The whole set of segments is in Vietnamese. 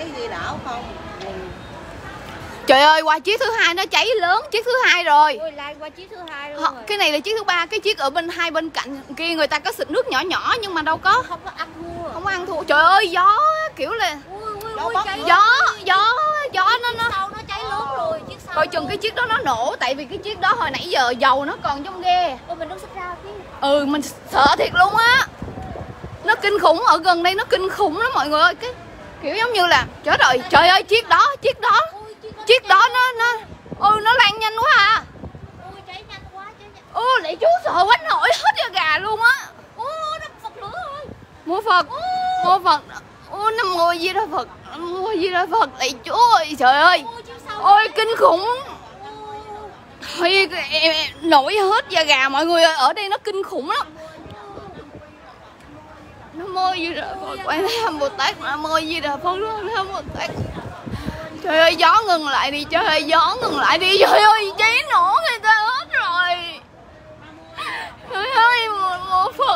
thấy gì đảo không? Trời ơi, qua chiếc thứ hai nó cháy lớn, chiếc thứ hai rồi. Ôi, lan qua chiếc thứ hai luôn rồi. Cái này là chiếc thứ ba, cái chiếc ở bên hai bên cạnh kia người ta có xịt nước nhỏ nhỏ nhưng mà đâu có. Không có ăn thua. Không ăn thua. Trời ơi, gió kiểu là gió nó cháy lớn rồi, chiếc sau. coi chừng cái chiếc đó nó nổ, tại vì cái chiếc đó hồi nãy giờ dầu nó còn trong ghe. Ôi mình đứng xích ra chứ. Ừ, mình sợ thiệt luôn á. Nó kinh khủng, ở gần đây nó kinh khủng lắm mọi người ơi. Cái kiểu giống như là chết rồi, trời ơi chiếc đó nó lan nhanh quá à. Ôi cháy nhanh quá, cháy nhanh. Để chú sợ quá nổi hết da gà luôn á. Nó Phật lửa rồi. Mua Phật. Nam mô Di Đà Phật. Nam mô Di Đà Phật. Lạy Chúa ơi, trời ơi. Ôi kinh khủng. Thôi em nổi hết da gà mọi người ơi, ở đây nó kinh khủng lắm. Nam mô Di Đà Phật. Quan Thế Âm Bồ Tát. Nam mô Di Đà Phật. Quan Thế Âm Bồ Tát. Trời ơi gió ngừng lại đi, trời ơi gió ngừng lại đi, trời ơi cháy nổ người ta hết rồi. Trời ơi mô Phật.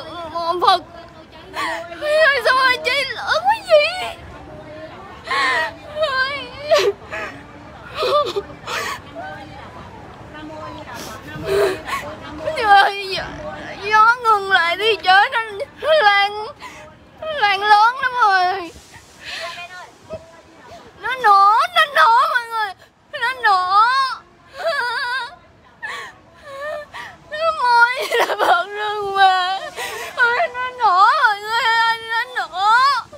Trời ơi sao mà cháy lửa quá vậy? Trời ơi gió ngừng lại đi, trời nó lan lớn lắm rồi. Nó nổ mọi người, nó nổ. Nó môi là bật rừng mà. Ôi nó nổ mọi người ơi, nó nổ.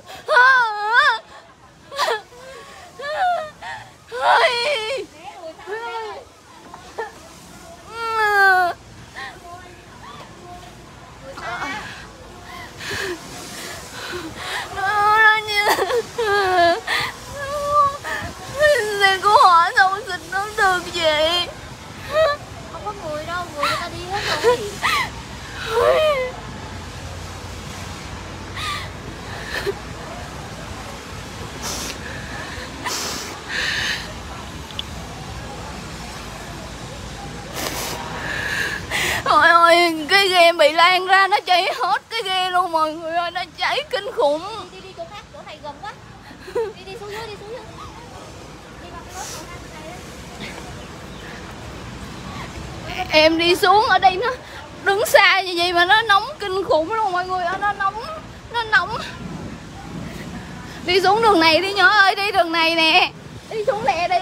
Xe cứu hỏa sao xịt nó được vậy? Không có người đâu, người ta đi hết rồi. Trời ơi, cái ghe bị lan ra, nó cháy hết cái ghe luôn mọi người ơi, nó cháy kinh khủng. Đi chỗ khác, chỗ này gần quá. Đi xuống dưới, đi xuống dưới. Đi vào cái lối cầu thang này. Em đi xuống ở đây nó đứng xa như vậy mà nó nóng kinh khủng luôn mọi người ơi, nó nóng. Đi xuống đường này đi nhỏ ơi, đi đường này nè. Đi xuống lẹ đi.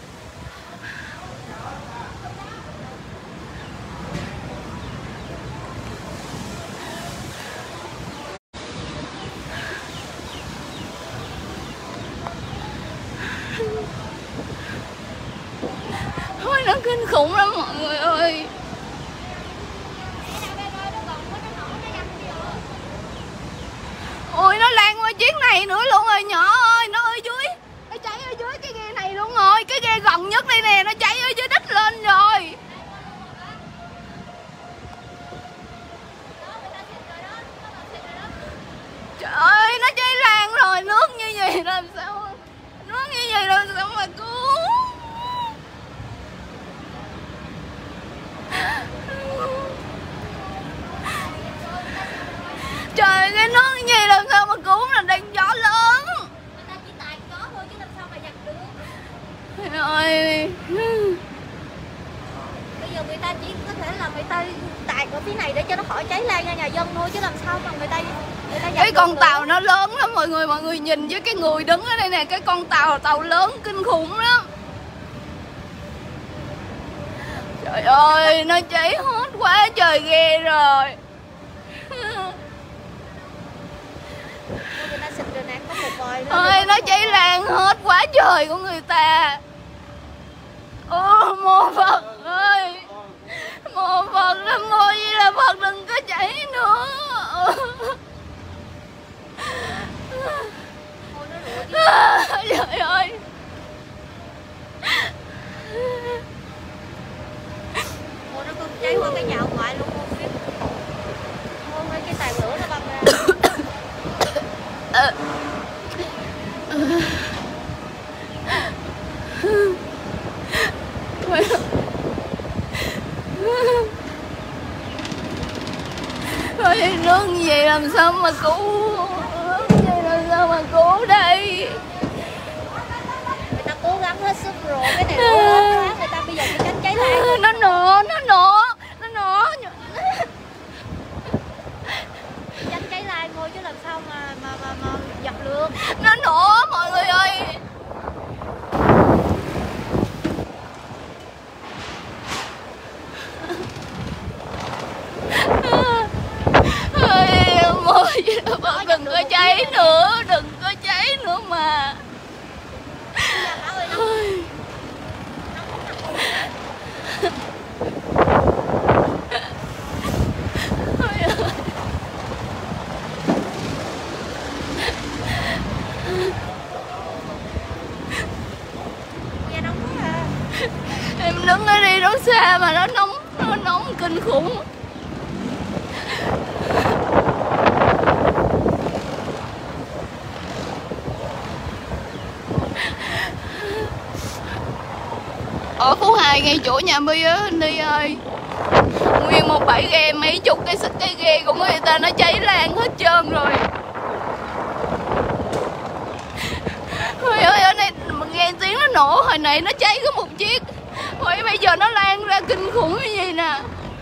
Thôi nó kinh khủng lắm mọi người ơi. Ôi nó lan qua chiếc này nữa luôn rồi nhỏ ơi, nó ở dưới. Nó cháy ở dưới cái ghe này luôn rồi. Cái ghe gần nhất đây nè, nó cháy ở dưới đất lên rồi. Trời ơi nó cháy lan rồi, nước như vậy làm sao? Nước như vậy làm sao mà cứu? Trời, cái nước như vậy làm sao mà cứu, là đang gió lớn. Người ta chỉ tạt gió thôi chứ làm sao mà giặt được. Trời ơi. Bây giờ người ta chỉ có thể là người ta tạt ở phía này để cho nó khỏi cháy lan ra nhà dân thôi, chứ làm sao mà người ta giặt cái con được. tàu nó lớn lắm mọi người nhìn với cái người đứng ở đây nè, cái con tàu lớn kinh khủng lắm. Trời ơi nó cháy hết quá trời ghê rồi. Người ta xịt rồi nè, có một vòi nữa. Ôi nó cháy lan hết quá trời của người ta. Mô Phật ơi, mô Phật, Nam mô Di Đà Phật, đừng có cháy nữa. Trời ơi. Ôi nó cứ cháy qua cái nhà ngoại luôn không biết. Ôi cái tàn lửa nó băng ra. Thôi nước như vậy làm sao mà cứu? Nước như vậy làm sao mà cứu đây? nóng hết sức rồi, cái này quá người ta bây giờ phải tránh cháy lan. Nó nổ Tránh cháy lan thôi chứ làm sao mà dập được. nó nổ mọi người ơi. Đừng có cháy nữa, đừng có cháy nữa mà. Em đứng ở đây đó xa mà nó nóng kinh khủng. Ở Phú Hai ngay chỗ nhà My á Ni ơi, nguyên một bãi ghe mấy chục cái ghe của người ta nó cháy lan hết trơn rồi. Trời ơi, ở đây nghe tiếng nó nổ, hồi nãy nó cháy có một chiếc, rồi bây giờ nó lan ra kinh khủng như vậy nè.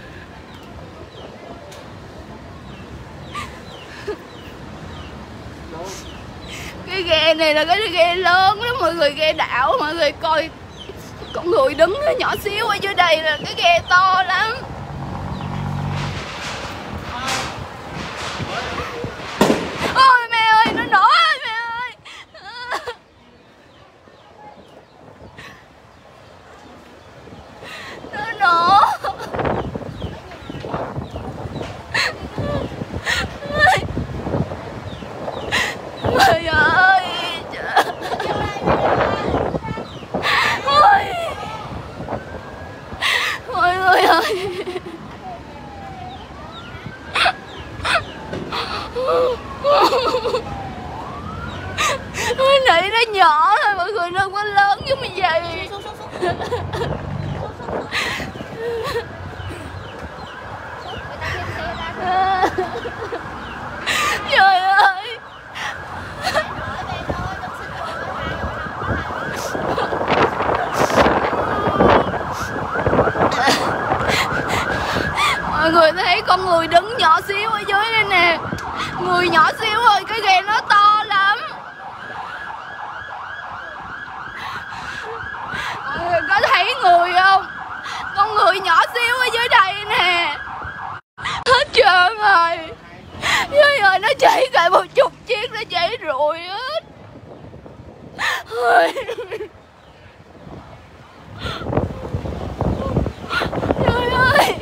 Cái ghe này là cái ghe lớn lắm mọi người, ghe đảo, mọi người coi con người đứng nhỏ xíu ở dưới đây là cái ghe to lắm. Ôi mẹ ơi, nó nổ ơi mẹ ơi. Nó nổ. Trời ơi. Mọi người ơi. Hồi nãy nó nhỏ thôi mọi người, nó quá lớn giống như vậy. Trời ơi. Mọi người thấy con người đứng nhỏ xíu ở dưới đây nè, người nhỏ xíu rồi, cái ghe nó to lắm. Mọi người có thấy người không? Con người nhỏ xíu ở dưới đây nè, hết trơn rồi. Trời ơi, nó cháy cả một chục chiếc, nó cháy rụi hết. Trời ơi.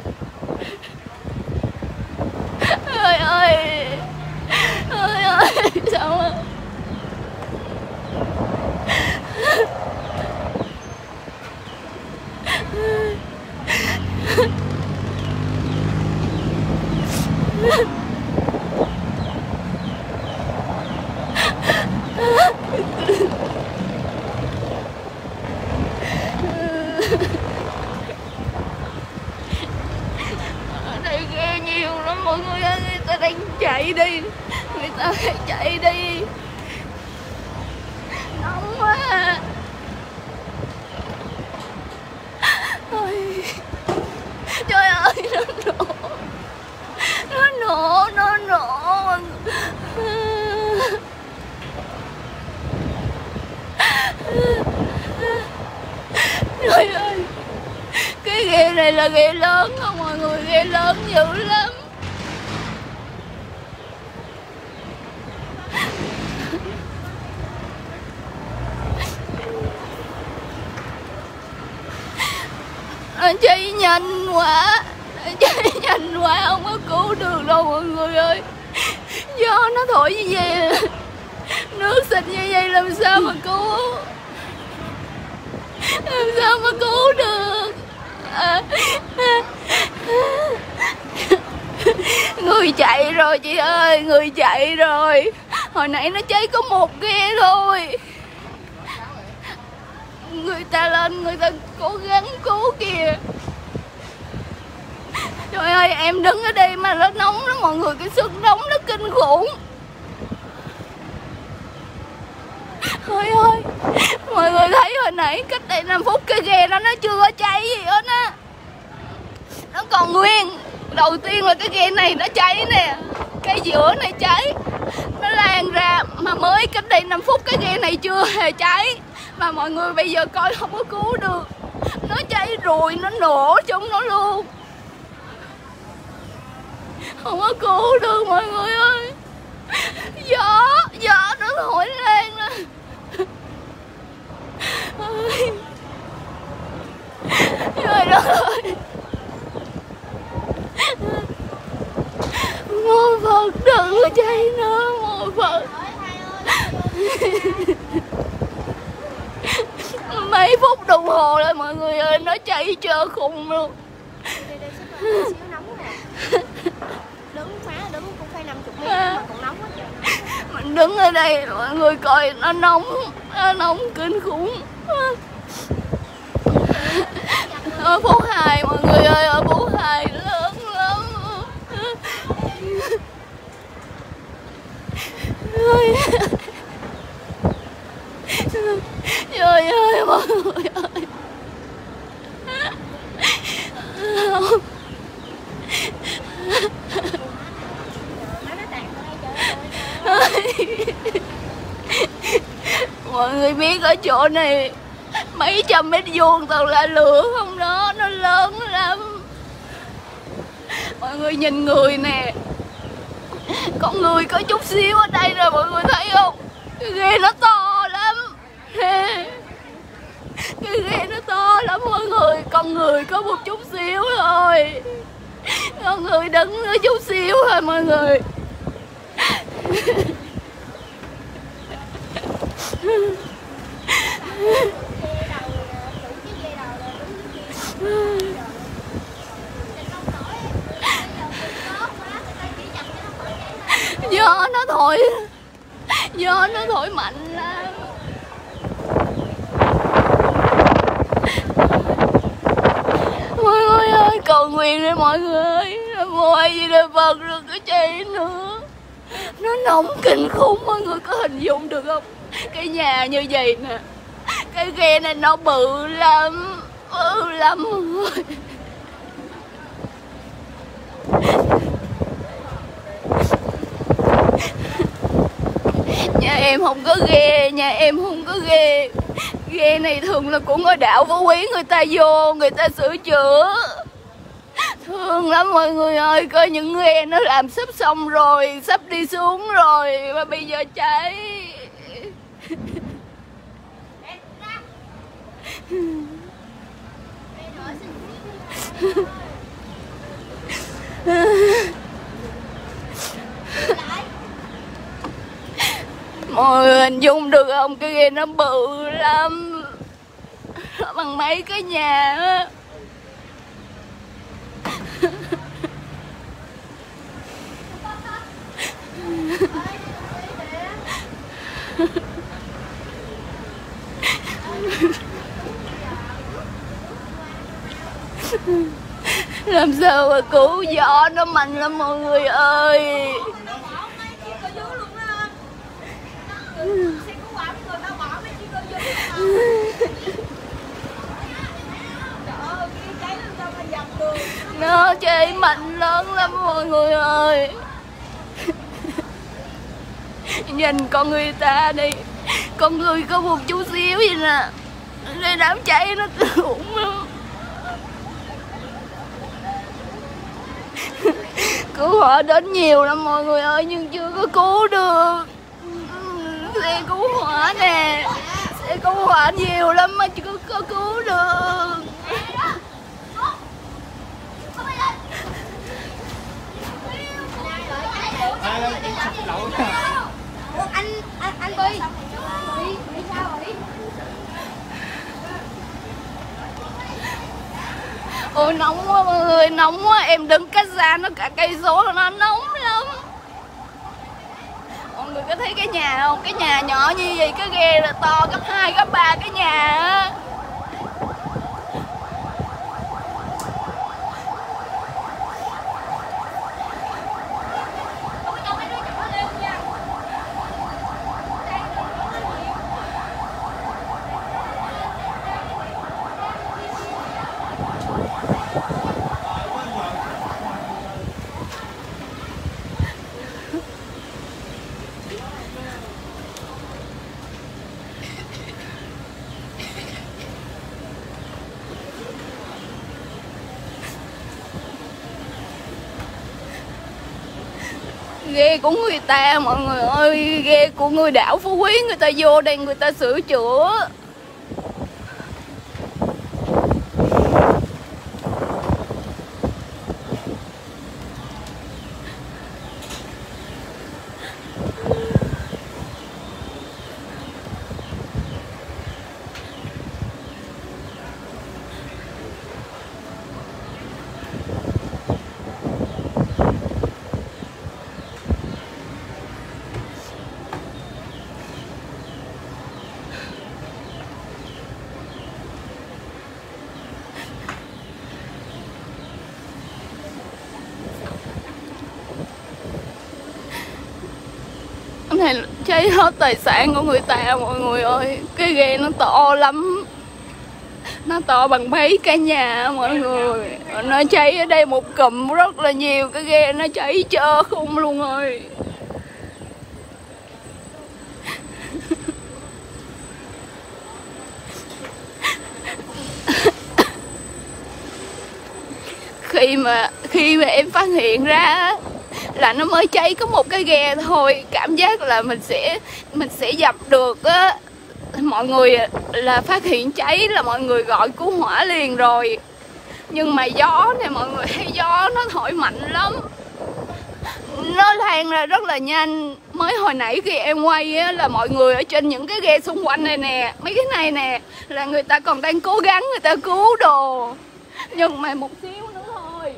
Trời ơi. Trời ơi. Sao mà ở đây ghê nhiều lắm mọi người ơi, người ta đang chạy đi, người ta đang chạy đi, nóng quá. Ôi. Trời ơi, nó nổ. Trời ơi, cái ghe này là ghe lớn không mọi người, ghe lớn dữ lắm. Nó cháy nhanh quá, không có cứu được đâu mọi người ơi. Gió nó thổi như vậy, nước xịt như vậy làm sao mà cứu, làm sao mà cứu được. Người chạy rồi chị ơi, người chạy rồi. Hồi nãy nó cháy có một ghe thôi. Người ta lên, người ta cố gắng cứu kìa. Trời ơi, em đứng ở đây mà nó nóng lắm mọi người, cái sức nóng nó kinh khủng. Trời ơi, Mọi người thấy hồi nãy cách đây 5 phút cái ghe đó nó chưa có cháy gì hết á, nó còn nguyên. Đầu tiên là cái ghe này nó cháy nè, cái giữa này cháy, nó lan ra. Mà mới cách đây 5 phút cái ghe này chưa hề cháy. Mà mọi người bây giờ coi không có cứu được, nó cháy rồi nó nổ trong nó luôn, không có cứu được mọi người ơi. Gió nó thổi lên nè. Trời đất ơi, mô Phật đừng có cháy nữa, mô Phật. Mấy phút đồng hồ rồi mọi người ơi, nó cháy trơ khùng luôn. Đứng cũng phải 50 mét mà còn nóng quá trời. Mình đứng ở đây mọi người coi nó nóng kinh khủng. Ở phố Hài mọi người ơi, ở phố Hài lớn lắm. Trời ơi mọi người ơi. Mọi người biết ở chỗ này mấy trăm mét vuông toàn là lửa không đó, nó lớn lắm. Mọi người nhìn người nè, con người có chút xíu ở đây rồi mọi người thấy không? Cái ghe nó to lắm, cái ghe nó to lắm mọi người. Con người có một chút xíu thôi, con người đứng có chút xíu thôi mọi người. Gió nó thổi mạnh lắm. Mọi người ơi, cầu nguyện đi mọi người ơi, mô A Di Đà Phật đừng có cháy nữa. Nó nóng kinh khủng, mọi người có hình dung được không? Cái nhà như vậy nè, cái ghe này nó bự lắm mọi người. Nhà em không có ghe, nhà em không có ghe. Ghe này thường là của ngôi đạo Phú Quý, người ta vô, người ta sửa chữa. Thương lắm mọi người ơi, coi những ghe nó làm sắp xong rồi, sắp đi xuống rồi mà bây giờ cháy. Mọi người hình dung được không? Cái ghe nó bự lắm, nó bằng mấy cái nhà á. Làm sao mà cứu, gió nó mạnh lắm mọi người ơi. Nó cháy mạnh lớn lắm mọi người ơi. Nhìn con người ta đi, con người có một chút xíu vậy nè, cái đám cháy nó khủng lắm. Cứu hỏa đến nhiều lắm mọi người ơi, nhưng chưa có cứu được. Xe cứu hỏa nè, xe cứu hỏa nhiều lắm mà chưa có cứu được. Anh Bi bị sao vậy? Ôi nóng quá mọi người, nóng quá. Em đứng cách xa nó cả cây số nó nóng lắm. Mọi người có thấy cái nhà không? Cái nhà nhỏ như vậy, cái ghe là to gấp 2, gấp 3 cái nhà á. Ghe của người ta mọi người ơi, ghe của người đảo Phú Quý, người ta vô đây người ta sửa chữa. Này cháy hết tài sản của người ta mọi người ơi. Cái ghe nó to lắm, nó to bằng mấy cái nhà mọi người. Nó cháy ở đây một cụm rất là nhiều cái ghe, nó cháy trơ không luôn ơi. khi mà em phát hiện ra là nó mới cháy có một cái ghe thôi, cảm giác là mình sẽ dập được á. Mọi người là phát hiện cháy là mọi người gọi cứu hỏa liền rồi. Nhưng mà gió này mọi người thấy gió nó thổi mạnh lắm, nó lan ra rất là nhanh. Mới hồi nãy khi em quay á, là mọi người ở trên những cái ghe xung quanh này nè, mấy cái này nè, là người ta còn đang cố gắng người ta cứu đồ. Nhưng mà một xíu nữa thôi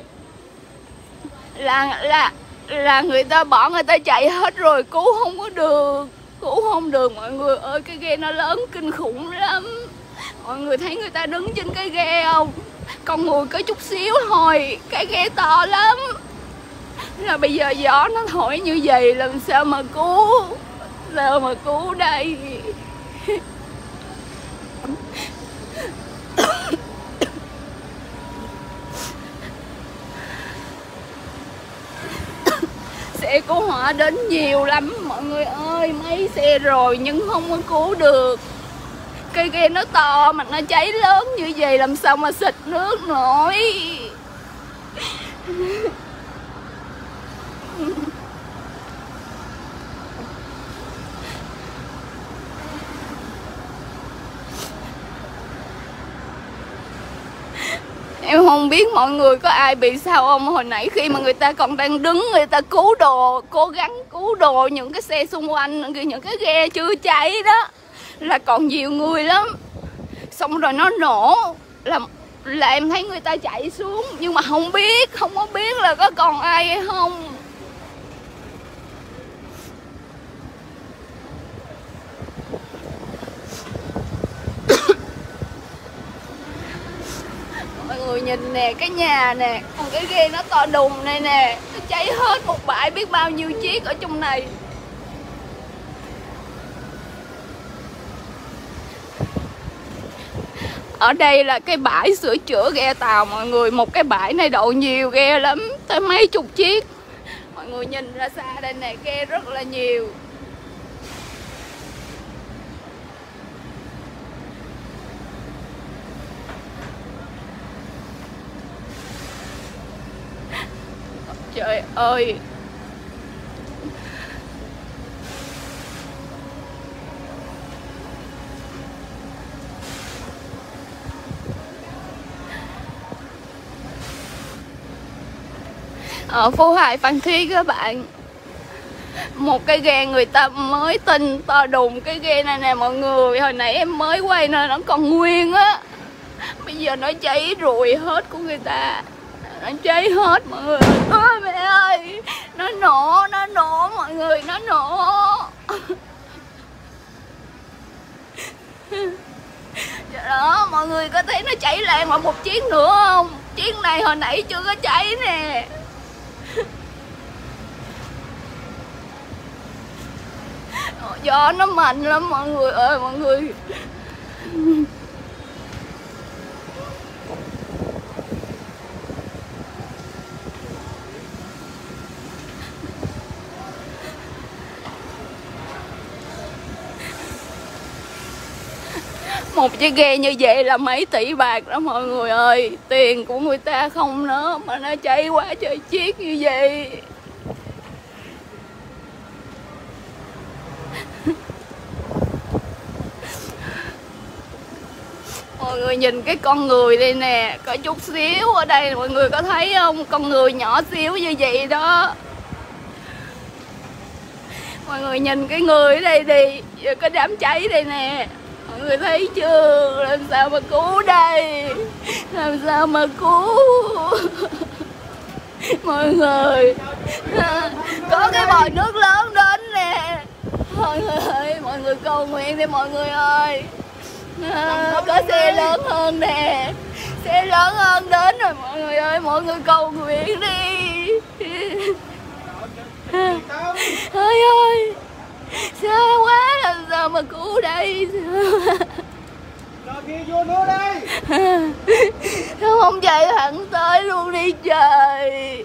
là người ta bỏ người ta chạy hết rồi, cứu không có được, cứu không được mọi người ơi. Cái ghe nó lớn kinh khủng lắm. Mọi người thấy người ta đứng trên cái ghe không? Con người có chút xíu thôi, cái ghe to lắm. Là bây giờ gió nó thổi như vậy làm sao mà cứu, sao mà cứu đây. Xe cứu hỏa đến nhiều lắm mọi người ơi, mấy xe rồi nhưng không có cứu được. Cây ghe nó to mà nó cháy lớn như vậy làm sao mà xịt nước nổi. Em không biết mọi người có ai bị sao không. Hồi nãy khi mà người ta còn đang đứng, người ta cứu đồ, cố gắng cứu đồ những cái xe xung quanh, những cái ghe chưa cháy đó, là còn nhiều người lắm. Xong rồi nó nổ, là em thấy người ta chạy xuống, nhưng mà không có biết là có còn ai hay không. Mọi người nhìn nè, cái nhà nè, còn cái ghe nó to đùng này nè, nó cháy hết một bãi biết bao nhiêu chiếc ở trong này. Ở đây là cái bãi sửa chữa ghe tàu mọi người. Một cái bãi này đậu nhiều ghe lắm, tới mấy chục chiếc. Mọi người nhìn ra xa đây nè, ghe rất là nhiều. Trời ơi. Ở phố Hải Phan Thiết các bạn, một cái ghe người ta mới tinh to đùng. Cái ghe này nè mọi người, hồi nãy em mới quay nên nó còn nguyên á, bây giờ nó cháy rụi hết của người ta, nó cháy hết mọi người. Ôi mẹ ơi, nó nổ mọi người, nó nổ. Đó, mọi người có thấy nó cháy lan qua một chiếc nữa không? Chiếc này hồi nãy chưa có cháy nè. Gió nó mạnh lắm mọi người ơi, mọi người. Một chiếc ghe như vậy là mấy tỷ bạc đó mọi người ơi. Tiền của người ta không nữa mà nó cháy quá trời chiếc như vậy. Mọi người nhìn cái con người đây nè, có chút xíu ở đây mọi người có thấy không? Con người nhỏ xíu như vậy đó. Mọi người nhìn cái người ở đây đi, cái đám cháy đây nè. Mọi người thấy chưa? Làm sao mà cứu đây? Làm sao mà cứu? Mọi người, có cái vòi nước lớn đến nè. Mọi người ơi, mọi người cầu nguyện đi mọi người ơi. Có xe lớn hơn nè, xe lớn hơn đến rồi mọi người ơi, mọi người cầu nguyện đi. Ơi ơi, xa quá, làm sao mà cứu đây? Sao không chạy thẳng tới luôn đi trời.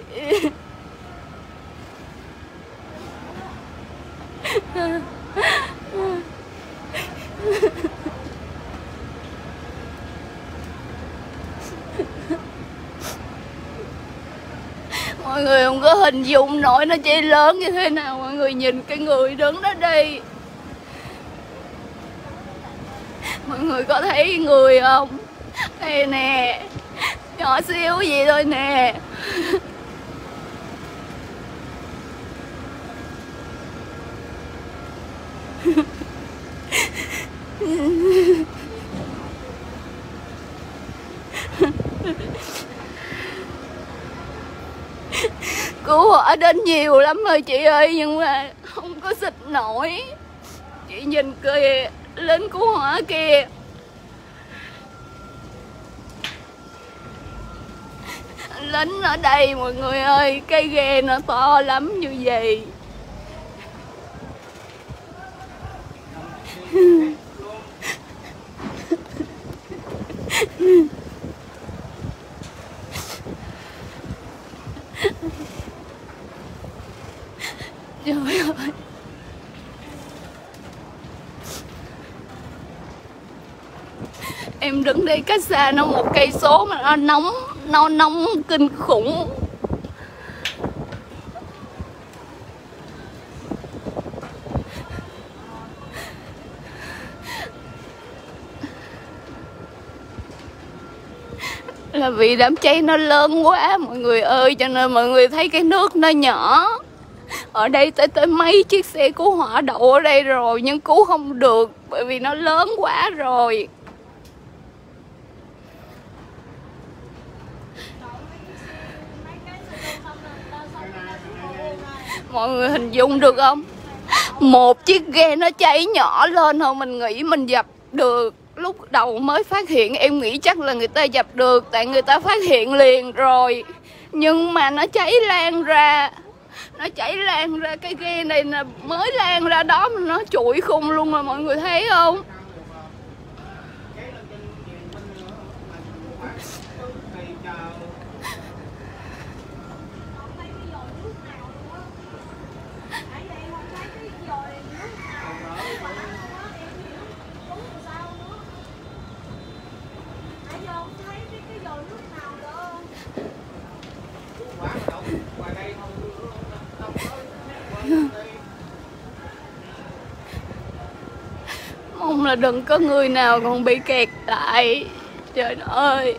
Mọi người không có hình dung nổi nó cháy lớn như thế nào. Mọi người nhìn cái người đứng đó đi. Mọi người có thấy người không? Đây nè, nhỏ xíu vậy thôi nè. Cứu hỏa đến nhiều lắm rồi chị ơi, nhưng mà không có xịt nổi. Chị nhìn kìa, lính cứu hỏa kìa. Lính ở đây mọi người ơi, cái ghe nó to lắm như vậy. Trời ơi. Em đứng đây cách xa nó 1 cây số mà nó nóng kinh khủng. Là vì đám cháy nó lớn quá mọi người ơi, cho nên mọi người thấy cái nước nó nhỏ. Ở đây tới mấy chiếc xe cứu hỏa đậu ở đây rồi nhưng cứu không được bởi vì nó lớn quá rồi. Mọi người hình dung được không? Một chiếc ghe nó cháy nhỏ lên thôi mình nghĩ mình dập được. Lúc đầu mới phát hiện em nghĩ chắc là người ta dập được, tại người ta phát hiện liền rồi. Nhưng mà nó cháy lan ra. Nó cháy lan ra, cái ghe này là mới lan ra đó mà nó trụi khùng luôn rồi, mọi người thấy không? Mong là đừng có người nào còn bị kẹt lại. Trời ơi.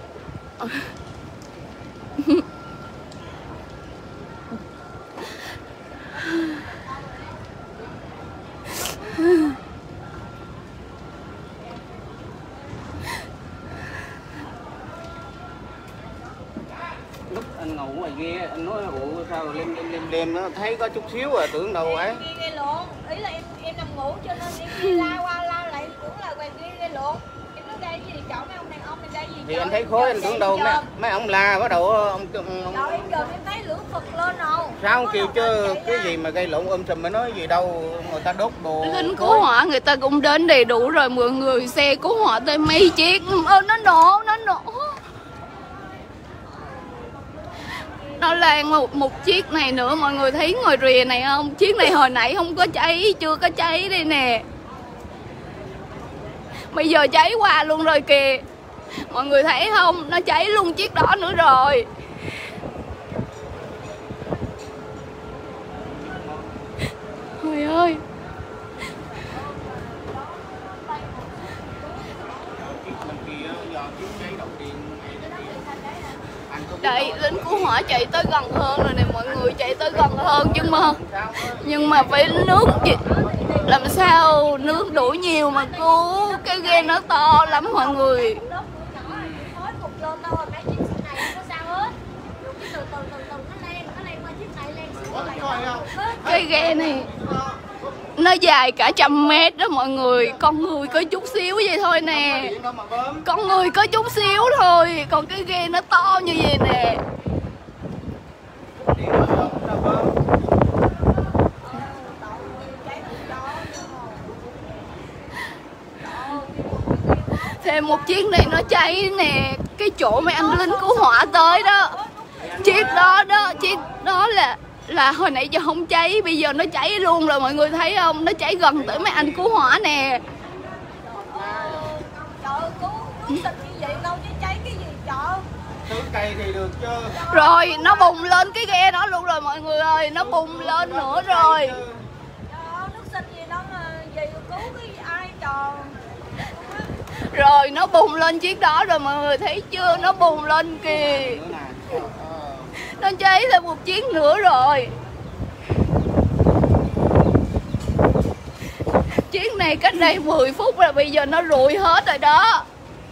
Lúc anh ngủ ngoài kia anh nói ủa sao đêm nó thấy có chút xíu à, tưởng đâu ấy Ghe lộn, ý là em nằm ngủ cho nên em la qua la lại tưởng là quầy ghe lộn. Em nói đây gì chọn mấy ông đàn ông này đây gì. thì anh thấy khói anh tưởng đâu mấy ông la bắt đầu ông Rồi em gần em thấy lửa phực lên rồi. sao kêu chứ cái gì mà gây lộn sùm mà nói gì đâu, người ta đốt đồ. Lính cứu hỏa người ta cũng đến đầy đủ rồi mọi người, xe cứu hỏa tới mấy chiếc. Nó nổ. Nó lan một chiếc này nữa, mọi người thấy ngoài rìa này không? Chiếc này hồi nãy không có cháy, chưa có cháy đây nè. Bây giờ cháy qua luôn rồi kìa. Mọi người thấy không? Nó cháy luôn chiếc đó nữa rồi. Trời ơi. chạy tới gần hơn rồi nè mọi người, chạy tới gần hơn nhưng mà phải nước gì làm sao nước đủ nhiều mà cứu, cái ghe nó to lắm mọi người. Cái ghe này nó dài cả 100 mét đó mọi người, con người có chút xíu vậy thôi nè, con người có chút xíu thôi, còn cái ghe nó to như vậy nè. Thêm một chiếc này nó cháy nè, cái chỗ mấy anh lính cứu hỏa tới đó, chiếc đó là hồi nãy giờ không cháy, bây giờ nó cháy luôn rồi mọi người thấy không, nó cháy gần tới mấy anh cứu hỏa nè. Rồi nó bùng lên cái ghe đó luôn rồi mọi người ơi, nó bùng lên nữa rồi. Rồi nó bùng lên chiếc đó rồi mọi người thấy chưa, nó bùng lên kìa. Nó cháy thêm một chiếc nữa rồi. Chiếc này cách đây 10 phút là bây giờ nó rụi hết rồi đó.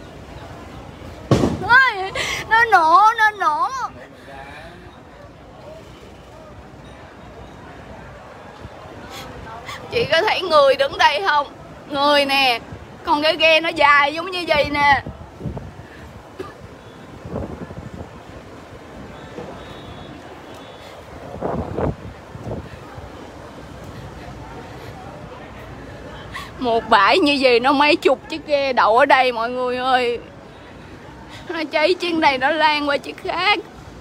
Nó nổ. Chị có thấy người đứng đây không? Người nè, còn cái ghe nó dài giống như vậy nè. Một bãi như vậy nó mấy chục chiếc ghe đậu ở đây mọi người ơi. Nó cháy chiếc này nó lan qua chiếc khác.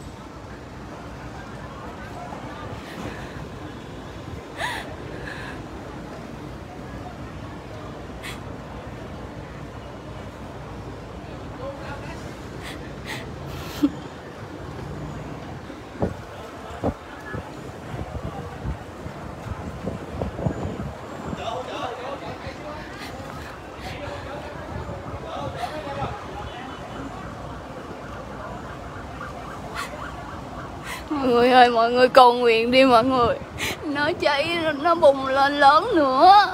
Mọi người ơi, mọi người cầu nguyện đi mọi người. Nó cháy, nó bùng lên lớn nữa.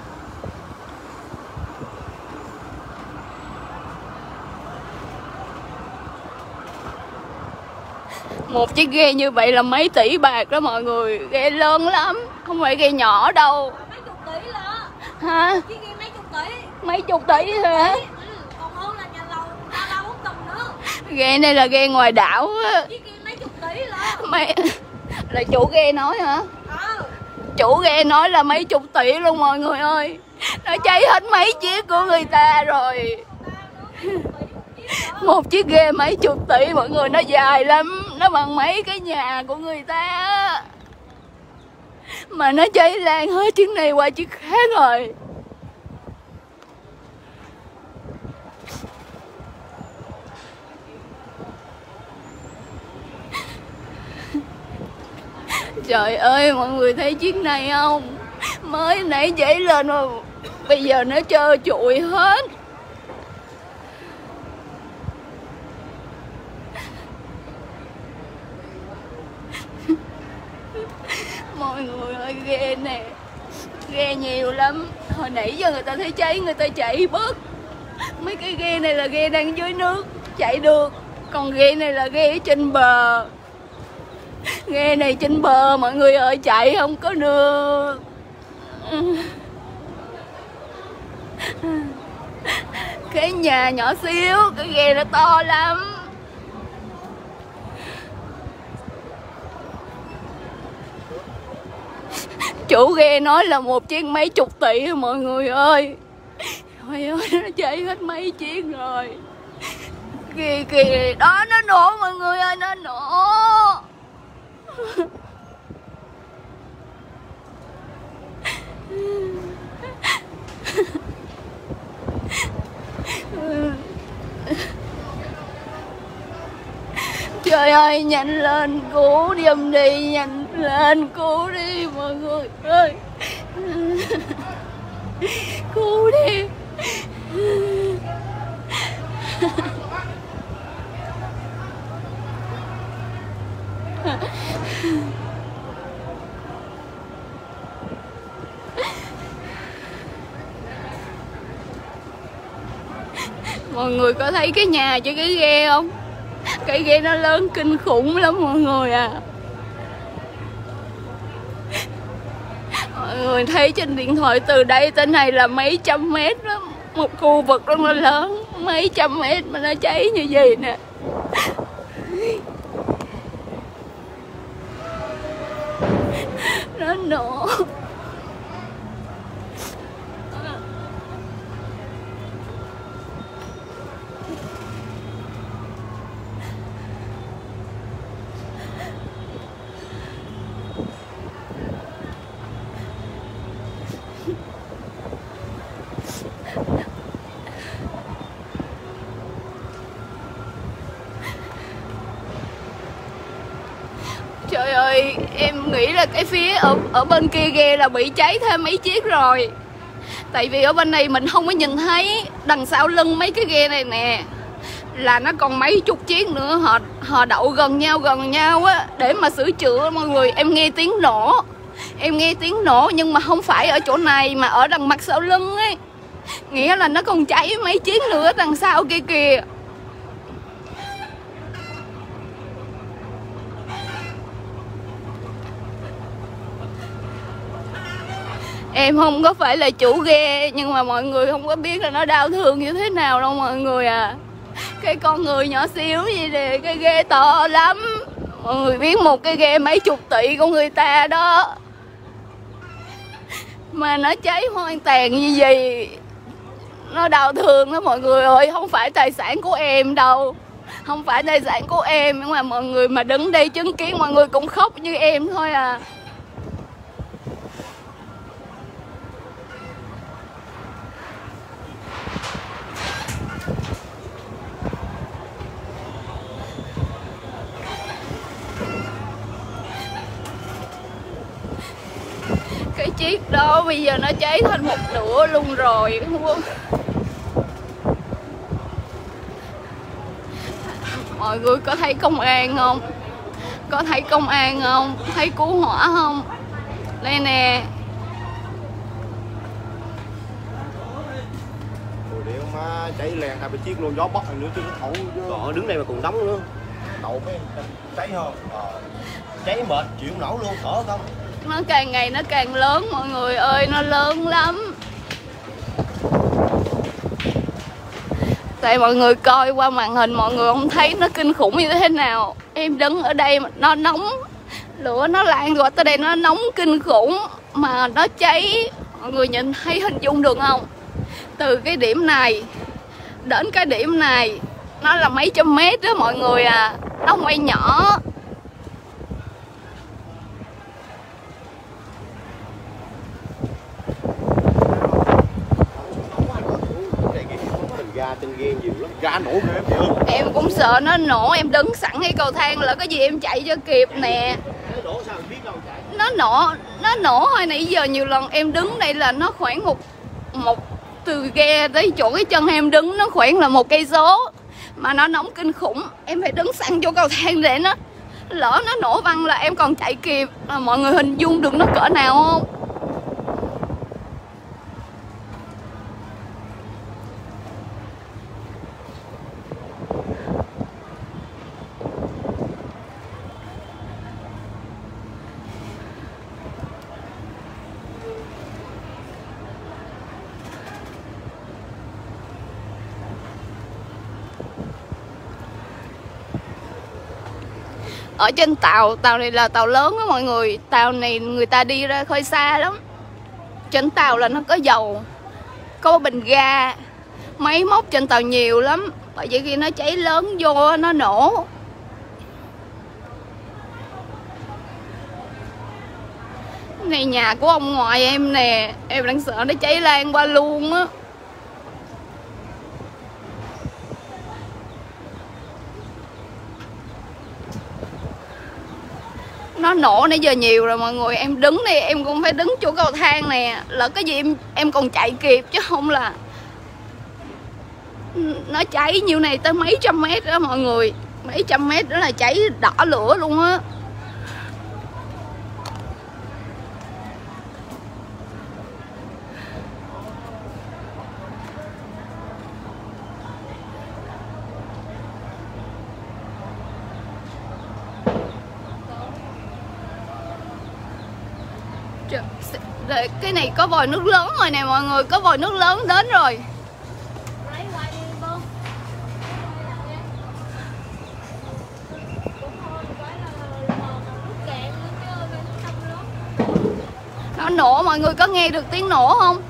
Một chiếc ghe như vậy là mấy tỷ bạc đó mọi người. Ghe lớn lắm, không phải ghe nhỏ đâu. Mấy chục tỷ đó. Hả? Chiếc ghe mấy chục tỷ. Mấy chục tỷ thôi hả? Còn hơn là nhà lầu, ta đâu tầng nữa. Ghe này là ghe ngoài đảo á. Chiếc ghe mấy chục tỷ đó. Là chủ ghe nói hả? Chủ ghe nói là mấy chục tỷ luôn mọi người ơi. Nó cháy hết mấy chiếc của người ta rồi. Một chiếc ghe mấy chục tỷ mọi người, nó dài lắm, nó bằng mấy cái nhà của người ta. Mà nó cháy lan hết chiếc này qua chiếc khác rồi. Trời ơi, mọi người thấy chiếc này không? Mới nãy cháy lên mà bây giờ nó trơ trụi hết. Mọi người ơi, ghe nè, ghe nhiều lắm. Hồi nãy giờ người ta thấy cháy, người ta chạy bớt. Mấy cái ghe này là ghe đang dưới nước, chạy được. Còn ghe này là ghe ở trên bờ. Ghe này trên bờ mọi người ơi, chạy không có được. Cái nhà nhỏ xíu, cái ghe nó to lắm. Chủ ghe nói là một chiếc mấy chục tỷ mọi người ơi. Trời ơi, nó cháy hết mấy chiếc rồi. Kìa kìa, đó nó nổ mọi người ơi, nó nổ. Trời ơi, nhanh lên cứu giùm đi, nhanh lên cứu đi mọi người ơi. Cứu đi. Mọi người có thấy cái nhà cho cái ghe không? Cái ghe nó lớn kinh khủng lắm mọi người à. Mọi người thấy trên điện thoại từ đây tới này là mấy trăm mét đó. Một khu vực rất là lớn, mấy trăm mét mà nó cháy như vậy nè. Nó nổ. Trời ơi, em nghĩ là cái phía ở bên kia ghe là bị cháy thêm mấy chiếc rồi. Tại vì ở bên này mình không có nhìn thấy đằng sau lưng mấy cái ghe này nè, là nó còn mấy chục chiếc nữa, họ đậu gần nhau á để mà sửa chữa mọi người. Em nghe tiếng nổ. Em nghe tiếng nổ nhưng mà không phải ở chỗ này mà ở đằng mặt sau lưng ấy. Nghĩa là nó còn cháy mấy chiếc nữa đằng sau kia kìa. Em không có phải là chủ ghe, nhưng mà mọi người không có biết là nó đau thương như thế nào đâu mọi người à. Cái con người nhỏ xíu vậy nè, cái ghe to lắm. Mọi người biết một cái ghe mấy chục tỷ của người ta đó, mà nó cháy hoang tàn như vậy. Nó đau thương đó mọi người ơi. Không phải tài sản của em đâu, không phải tài sản của em, nhưng mà mọi người mà đứng đây chứng kiến mọi người cũng khóc như em thôi à. Cái chiếc đó bây giờ nó cháy thành một nửa luôn rồi. Mọi người có thấy công an không? Có thấy công an không? Thấy cứu hỏa không? Đây nè. Ôi đéo má, cháy lèn 2-3 chiếc luôn, gió bốc nữa chứ nó thổi chứ. Còn đứng đây mà còn nóng nữa. Đậu mấy cháy không? Cháy mệt, chịu không nổi luôn, thở không? Nó càng ngày nó càng lớn mọi người ơi, nó lớn lắm. Tại mọi người coi qua màn hình mọi người không thấy nó kinh khủng như thế nào. Em đứng ở đây mà nó nóng, lửa nó lan qua tới đây nó nóng kinh khủng, mà nó cháy. Mọi người nhìn thấy hình dung được không? Từ cái điểm này đến cái điểm này nó là mấy trăm mét đó mọi người à. Nó không phải nhỏ. Ga trên ghe nhiều lắm, ga nổ ghê em. Em cũng sợ nó nổ, em đứng sẵn ngay cầu thang là cái gì em chạy cho kịp nè. Nó nổ sao biết đâu chạy. Nó nổ hồi nãy giờ nhiều lần em đứng đây là nó khoảng một từ ghe tới chỗ cái chân em đứng nó khoảng là 1 cây số, mà nó nóng kinh khủng. Em phải đứng sẵn chỗ cầu thang để nó lỡ nó nổ văng là em còn chạy kịp. Mọi người hình dung được nó cỡ nào không? Ở trên tàu này là tàu lớn đó mọi người. Tàu này người ta đi ra khơi xa lắm. Trên tàu là nó có dầu, có bình ga, máy móc trên tàu nhiều lắm. Bởi vậy khi nó cháy lớn vô nó nổ. Này nhà của ông ngoại em nè. Em đang sợ nó cháy lan qua luôn á. Nó nổ nãy giờ nhiều rồi mọi người. Em đứng đây em cũng phải đứng chỗ cầu thang nè. Lỡ cái gì em còn chạy kịp, chứ không là nó cháy nhiêu này tới mấy trăm mét đó mọi người. Mấy trăm mét đó là cháy đỏ lửa luôn á. Cái này có vòi nước lớn rồi nè mọi người, có vòi nước lớn đến rồi. Nó nổ, mọi người có nghe được tiếng nổ không?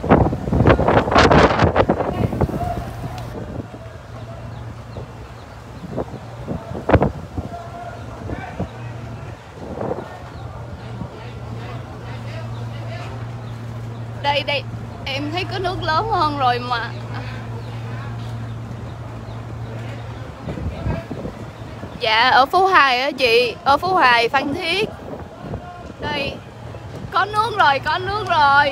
Đây, em thấy có nước lớn hơn rồi mà. Dạ, ở Phú Hải á chị, ở Phú Hải, Phan Thiết. Đây, có nước rồi, có nước rồi.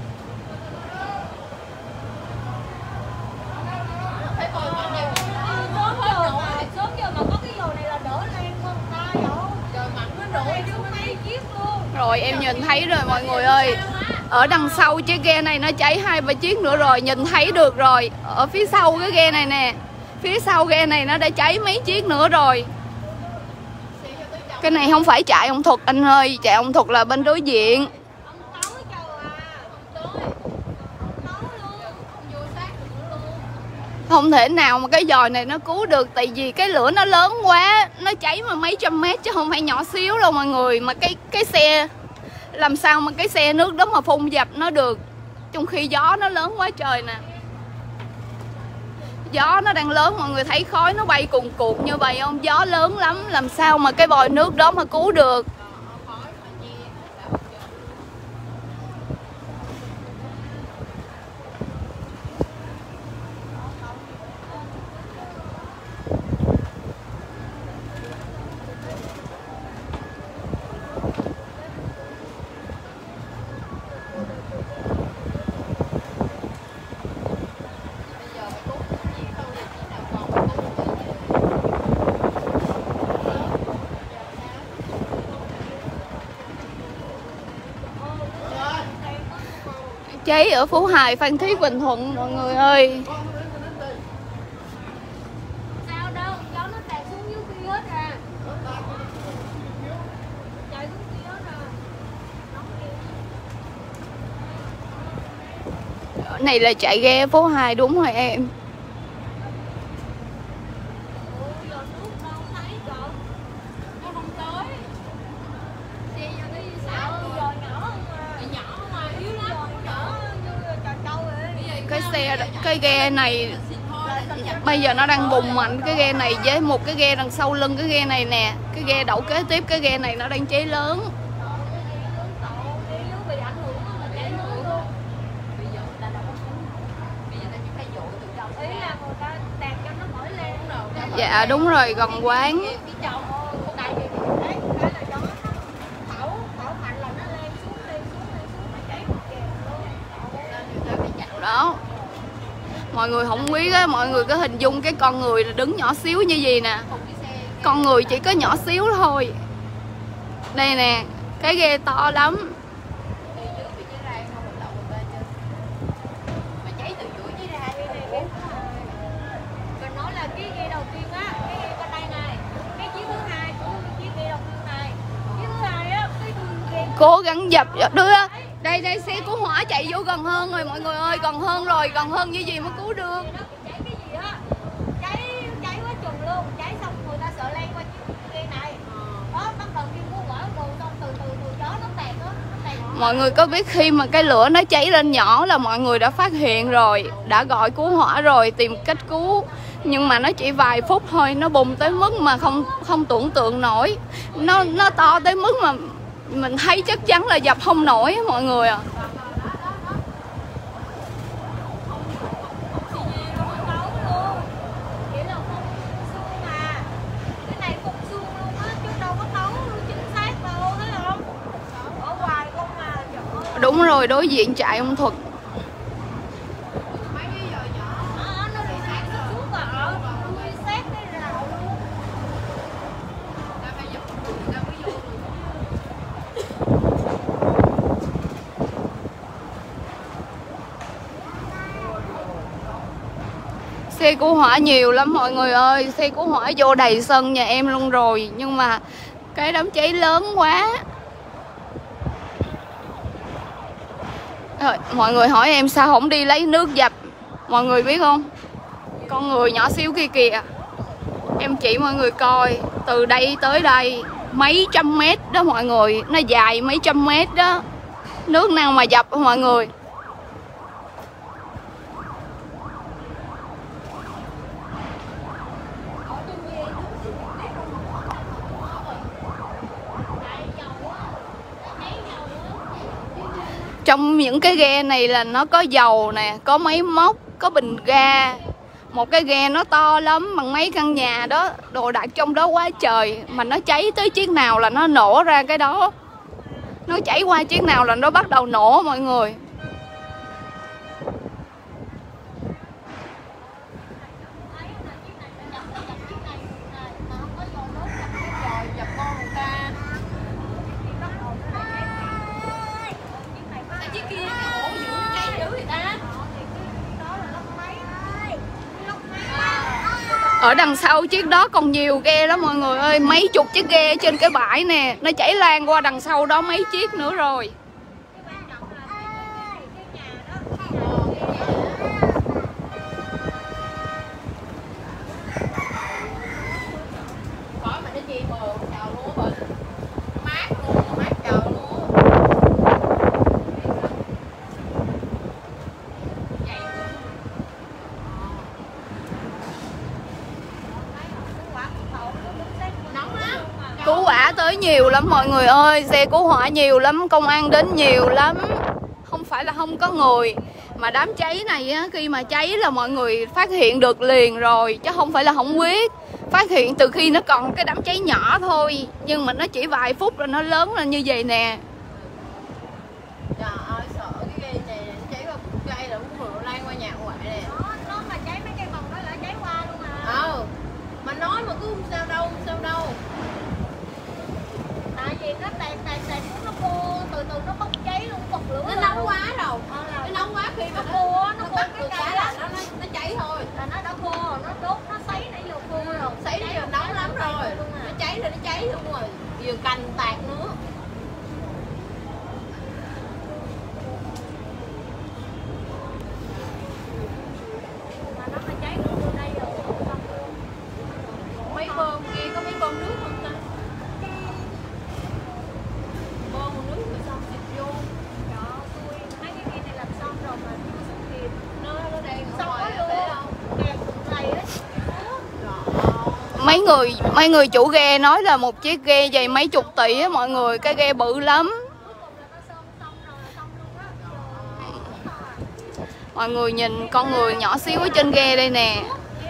Sớm giờ mà có cái dầu này là đỡ lên hơn ta dầu. Trời mặn nó đổ trước mấy chiếc luôn. Rồi em nhìn thấy rồi mọi người ơi. Ở đằng sau chiếc ghe này nó cháy 2-3 chiếc nữa rồi, nhìn thấy được rồi. Ở phía sau cái ghe này nè, phía sau ghe này nó đã cháy mấy chiếc nữa rồi. Cái này không phải trại ông Thuật anh ơi, trại ông Thuật là bên đối diện. Không thể nào mà cái dòi này nó cứu được, tại vì cái lửa nó lớn quá, nó cháy mà mấy trăm mét chứ không phải nhỏ xíu đâu mọi người. Mà cái xe, làm sao mà cái xe nước đó mà phun dập nó được, trong khi gió nó lớn quá trời nè. Gió nó đang lớn, mọi người thấy khói nó bay cuồn cuộn như vậy không? Gió lớn lắm, làm sao mà cái vòi nước đó mà cứu được. Cháy ở Phú Hải, Phan Thiết, Bình Thuận mọi người ơi. Sao đâu, gió nó tạt xuống dưới kia hết à. Chạy xuống kia hết à. Này là chạy ghe Phú Hải đúng rồi em. Cái ghe này bây giờ nó đang bùng mạnh, cái ghe này với một cái ghe đằng sau lưng cái ghe này nè, cái ghe đậu kế tiếp cái ghe này nó đang cháy lớn. Dạ đúng rồi, gần quán. Đó, mọi người không biết á, mọi người có hình dung cái con người đứng nhỏ xíu như gì nè. Con người chỉ có nhỏ xíu thôi. Đây nè, cái ghe to lắm. Cố gắng dập đưa. Đây xe cứu hỏa chạy vô gần hơn rồi mọi người ơi, gần hơn rồi, gần hơn như gì mới cứu được. Cháy cái gì á? Cháy quá chừng luôn, cháy xong người ta sợ lan qua chiếc ghe này. Đó, bắt đầu kêu cứu hỏa đồ xong từ gió nó tạt á. Mọi người có biết khi mà cái lửa nó cháy lên nhỏ là mọi người đã phát hiện rồi, đã gọi cứu hỏa rồi, tìm cách cứu. Nhưng mà nó chỉ vài phút thôi, nó bùng tới mức mà không tưởng tượng nổi. Nó to tới mức mà mình thấy chắc chắn là dập không nổi mọi người à. Đúng rồi, đối diện trại ông Thuật. Xe cứu hỏa nhiều lắm mọi người ơi, xe cứu hỏa vô đầy sân nhà em luôn rồi. Nhưng mà cái đám cháy lớn quá. Mọi người hỏi em sao không đi lấy nước dập. Mọi người biết không, con người nhỏ xíu kia kìa, em chỉ mọi người coi, từ đây tới đây mấy trăm mét đó mọi người, nó dài mấy trăm mét đó, nước nào mà dập không mọi người. Trong những cái ghe này là nó có dầu nè, có máy móc, có bình ga. Một cái ghe nó to lắm, bằng mấy căn nhà đó, đồ đạc trong đó quá trời. Mà nó cháy tới chiếc nào là nó nổ ra cái đó. Nó chảy qua chiếc nào là nó bắt đầu nổ mọi người. Ở đằng sau chiếc đó còn nhiều ghe lắm mọi người ơi, mấy chục chiếc ghe trên cái bãi nè, nó chảy lan qua đằng sau đó mấy chiếc nữa rồi. Cứu hỏa tới nhiều lắm mọi người ơi, xe cứu hỏa nhiều lắm, công an đến nhiều lắm. Không phải là không có người. Mà đám cháy này á, khi mà cháy là mọi người phát hiện được liền rồi, chứ không phải là không biết. Phát hiện từ khi nó còn cái đám cháy nhỏ thôi, nhưng mà nó chỉ vài phút rồi nó lớn lên như vậy nè. Trời ơi, sợ cái ghe này cháy qua cây là cũng vừa lan qua nhà ngoại nè. Nó mà cháy mấy cây bồng đó là cháy qua luôn à. Mà nói mà cứ không sao đâu, không sao đâu. Tại vì nó tàn nó khô, từ từ nó bốc cháy luôn, bật lửa. Nó nóng quá rồi. Nó nóng quá khi mà nó bắt được cái là nó cháy thôi. Là nó đã khô rồi, nó đốt, nó sấy nãy giờ khô rồi. Sấy nãy giờ nóng lắm rồi. Nó cháy rồi, nó cháy luôn rồi. Vừa cành tạt nữa. Mà nó mà cháy từ đây rồi. Mấy bơm kia có mấy bơm nước không ta? Bơm nước rồi xong xịt vô. Trời ơi, mấy cái kia này làm xong rồi mà chưa xuống kịp. Nó đang Xong ngoài có thấy luôn. không? Kẹt này đấy. Mấy người chủ ghe nói là một chiếc ghe dày mấy chục tỷ á mọi người, cái ghe bự lắm. Mọi người nhìn con người nhỏ xíu ở trên ghe đây nè.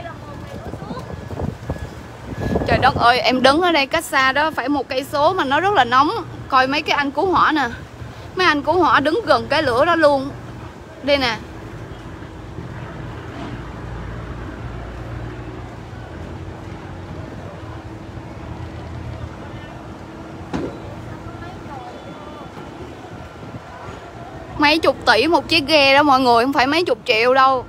Trời đất ơi, em đứng ở đây cách xa đó phải 1 cây số mà nó rất là nóng. Coi mấy cái anh cứu hỏa nè. Mấy anh cứu hỏa đứng gần cái lửa đó luôn. Đây nè. Mấy chục tỷ một chiếc ghe đó mọi người, không phải mấy chục triệu đâu.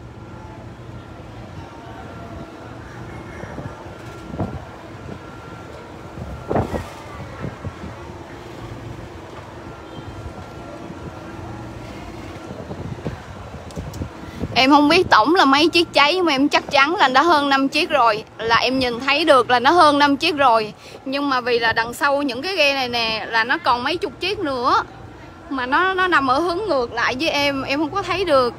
Em không biết tổng là mấy chiếc cháy, mà em chắc chắn là đã hơn 5 chiếc rồi. Là em nhìn thấy được là nó hơn 5 chiếc rồi. Nhưng mà vì là đằng sau những cái ghe này nè là nó còn mấy chục chiếc nữa. Mà nó nằm ở hướng ngược lại với em không có thấy được.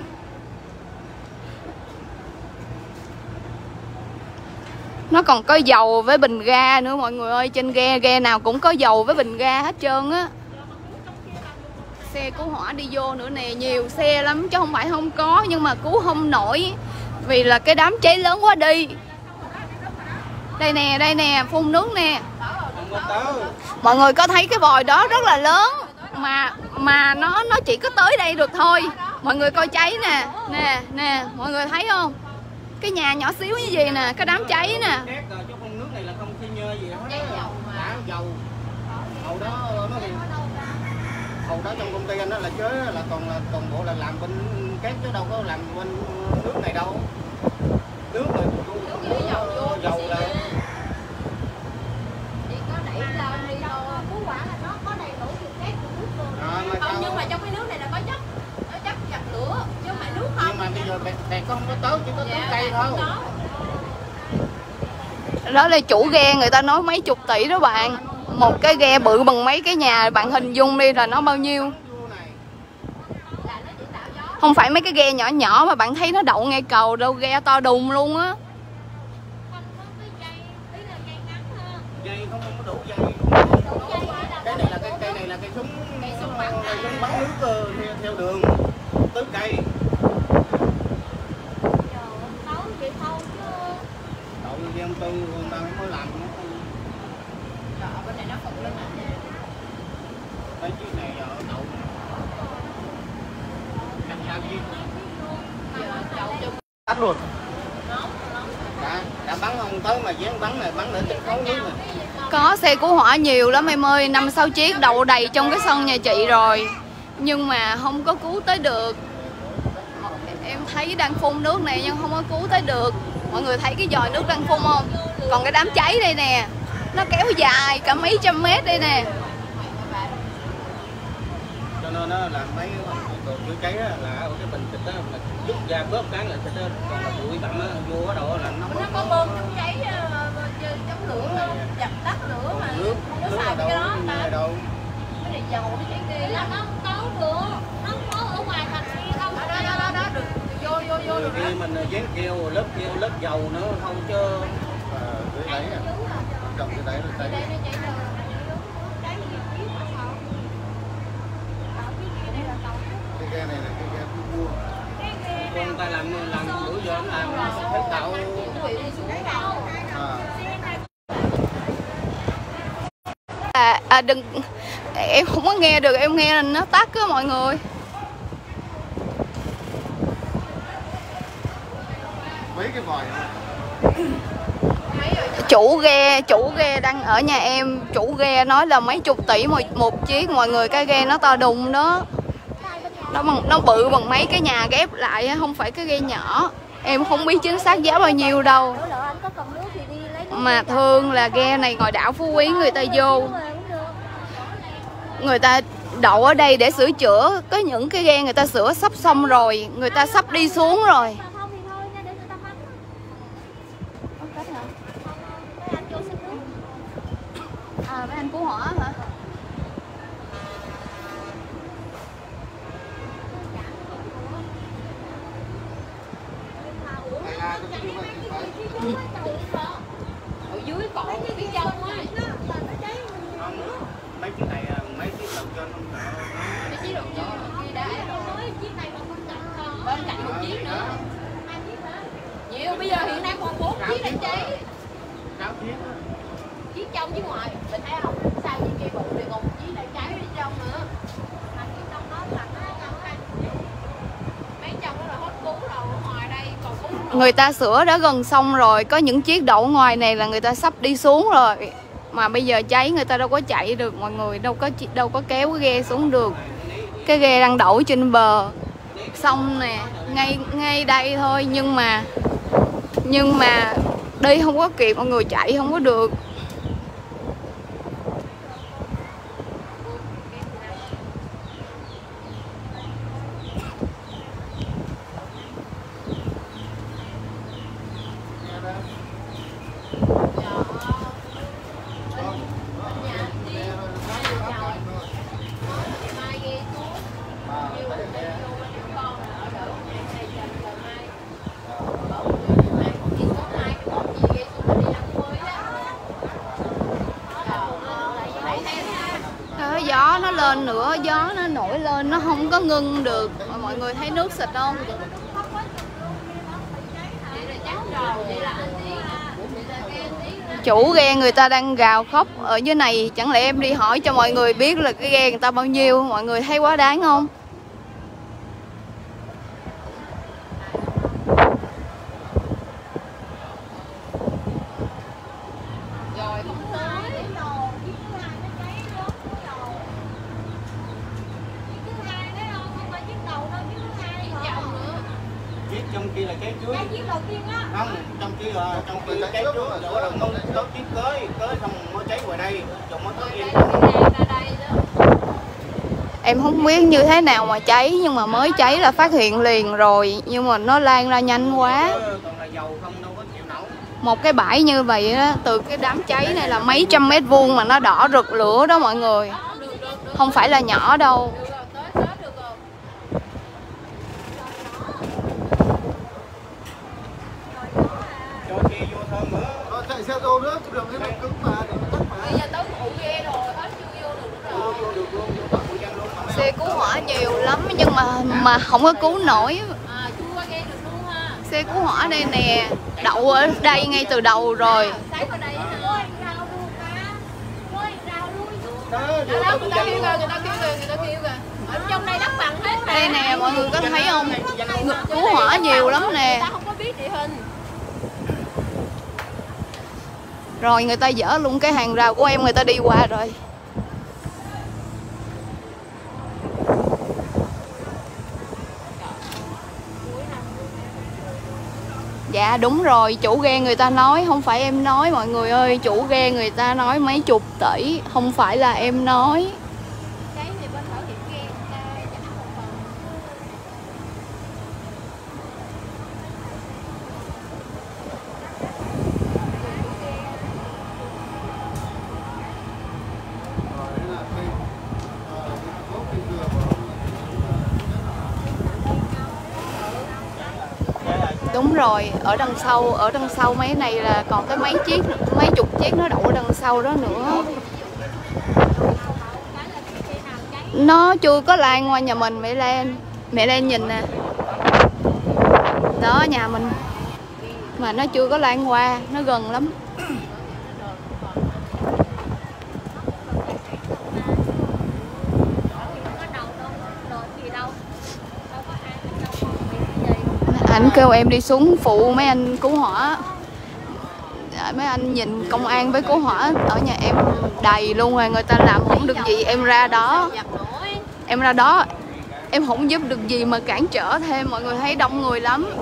Nó còn có dầu với bình ga nữa mọi người ơi. Trên ghe nào cũng có dầu với bình ga hết trơn á. Xe cứu hỏa đi vô nữa nè, nhiều xe lắm chứ không phải không có, nhưng mà cứu không nổi vì là cái đám cháy lớn quá đi. Đây nè, phun nước nè. Mọi người có thấy cái vòi đó rất là lớn mà nó chỉ có tới đây được thôi. Mọi người coi cháy nè, nè, mọi người thấy không? Cái nhà nhỏ xíu như gì nè, cái đám cháy nè. Chứ phun nước này là không xi nhơ gì hết. Dầu. Hầu đó trong công ty anh đó là chế là toàn bộ là làm bên cát chứ đâu có làm bên nước này đâu. Nước rồi dầu là chỉ có đẩy lên đi thôi. Cứu hỏa là nó có đầy đủ được cát của nước rồi. Không, nhưng mà trong cái nước này là có chất không có tới, chỉ có tứ cây thôi. Đó là chủ ghe người ta nói mấy chục tỷ đó bạn. Một cái ghe bự bằng mấy cái nhà, bạn hình dung đi là nó bao nhiêu. Không phải mấy cái ghe nhỏ nhỏ mà bạn thấy nó đậu ngay cầu đâu, ghe to đùng luôn á. Dây không có đủ dây. Cái này là cây súng bắn nước theo đường. Tứ cây. Đậu dân tư người ta mới làm nó. Bên này nó phật lên hả? Mấy chiếc này giờ đậu. Làm sao chứ? Tắt luôn. Đã bắn không tới mà dán bắn này, bắn để tính khấu nước này. Có xe cứu hỏa nhiều lắm em ơi, 5-6 chiếc đậu đầy trong cái sân nhà chị rồi. Nhưng mà không có cứu tới được. Em thấy đang phun nước này nhưng không có cứu tới được. Mọi người thấy cái vòi nước đang phun không? Còn cái đám cháy đây nè, nó kéo dài cả mấy trăm mét đây nè. Cho nên nó làm mấy đồ chữa cháy là ở cái bình xịt đó là rút ra bóp cái là xịt đó, còn là bụi bặm vô ở đâu là Nó có bơm chống cháy, chống lửa không? Dập tắt lửa mà nước xài cái đó ta đâu. Cái này dầu nó cháy ghê Là lắm. nó không có được, nó không có ở ngoài thành kia không. Đó được vô được. Khi mình dán keo lớp dầu nữa không chứ dưới đáy à, trồng dưới đáy rồi tay. Cái ghe này là cái ghe vua. Con ta làm bữa giờ làm thấy tạo. Đừng, em không có nghe được, em nghe là nó tắt á mọi người. Mấy cái vòi Chủ ghe đang ở nhà em, chủ ghe nói là mấy chục tỷ một chiếc mọi người, cái ghe nó to đùng đó. Nó bự bằng mấy cái nhà ghép lại, không phải cái ghe nhỏ. Em không biết chính xác giá bao nhiêu đâu. Mà thường là ghe này ngoài đảo Phú Quý người ta vô, người ta đậu ở đây để sửa chữa. Có những cái ghe người ta sửa sắp xong rồi, người ta sắp đi xuống rồi. Mấy anh cứu hỏa hả? Ở dưới cổ cái phía trong á. mấy chiếc này mấy chiếc đầu trên không sợ. Mấy chiếc đầu trên kia đã rồi. Chiếc này còn Bên cạnh một chiếc nữa. Nhiều, bây giờ hiện nay còn 4 chiếc đang cháy. 6 chiếc á. Chiếc trong chứ ngoài, mình thấy không? Sao chiếc kia bụng thì còn một chiếc đang cháy bên trong nữa. mà chiếc trong đó là Mấy trong đó là hết cứu rồi, ở ngoài đây còn cứu rồi. Người ta sửa đã gần xong rồi, có những chiếc đậu ngoài này là người ta sắp đi xuống rồi. Mà bây giờ cháy người ta đâu có chạy được mọi người, đâu có kéo cái ghe xuống được. Cái ghe đang đậu trên bờ sông nè, ngay đây thôi, nhưng mà đi không có kịp, mọi người chạy không có được. Gió nó lên nữa, gió nó nổi lên, nó không có ngưng được. Mọi người thấy nước xịt không? Chủ ghe người ta đang gào khóc ở dưới này. Chẳng lẽ em đi hỏi cho mọi người biết là cái ghe người ta bao nhiêu? Mọi người thấy quá đáng không? Trong kia là cháy trước. cái chiếc đầu tiên á. Không, trong kia cháy trước rồi đó có chiếc cưới xong mới cháy ngoài đây, rồi mới có yên. Em không biết như thế nào mà cháy, nhưng mà mới cháy là phát hiện liền rồi, nhưng mà nó lan ra nhanh quá. Một cái bãi như vậy đó, từ cái đám cháy này là mấy trăm mét vuông mà nó đỏ rực lửa đó mọi người, không phải là nhỏ đâu. Chạy xe ô nữa, đường cái này cứng mà. Bây giờ tới phụ ghê rồi, hết chưa vô được rồi. Xe cứu hỏa nhiều lắm nhưng mà không có cứu nổi. Chưa qua ghê được luôn ha. Xe cứu hỏa đây nè, đậu ở đây ngay từ đầu rồi. Sáng ở đây hả? Đó, Người ta kêu kìa. Ở trong đây đất bằng hết mà. Đây nè mọi người có thấy không? Cứu hỏa nhiều lắm nè. Người ta không có biết địa hình. Rồi người ta dỡ luôn cái hàng rào của em, người ta đi qua rồi. Dạ đúng rồi, chủ ghe người ta nói, không phải em nói mọi người ơi. Chủ ghe người ta nói mấy chục tỷ, không phải là em nói. cái thì bên bảo hiểm ghe người ta trả một phần. Đúng rồi, ở đằng sau mấy này là còn cái mấy chục chiếc nó đậu ở đằng sau đó nữa. Nó chưa có lan qua nhà mình mẹ Lan nhìn nè. Đó nhà mình. Mà nó chưa có lan qua, nó gần lắm. Anh kêu em đi xuống phụ mấy anh cứu hỏa. Mấy anh nhìn công an với cứu hỏa ở nhà em đầy luôn rồi, người ta làm không được gì, em ra đó em không giúp được gì mà cản trở thêm. Mọi người thấy đông người lắm.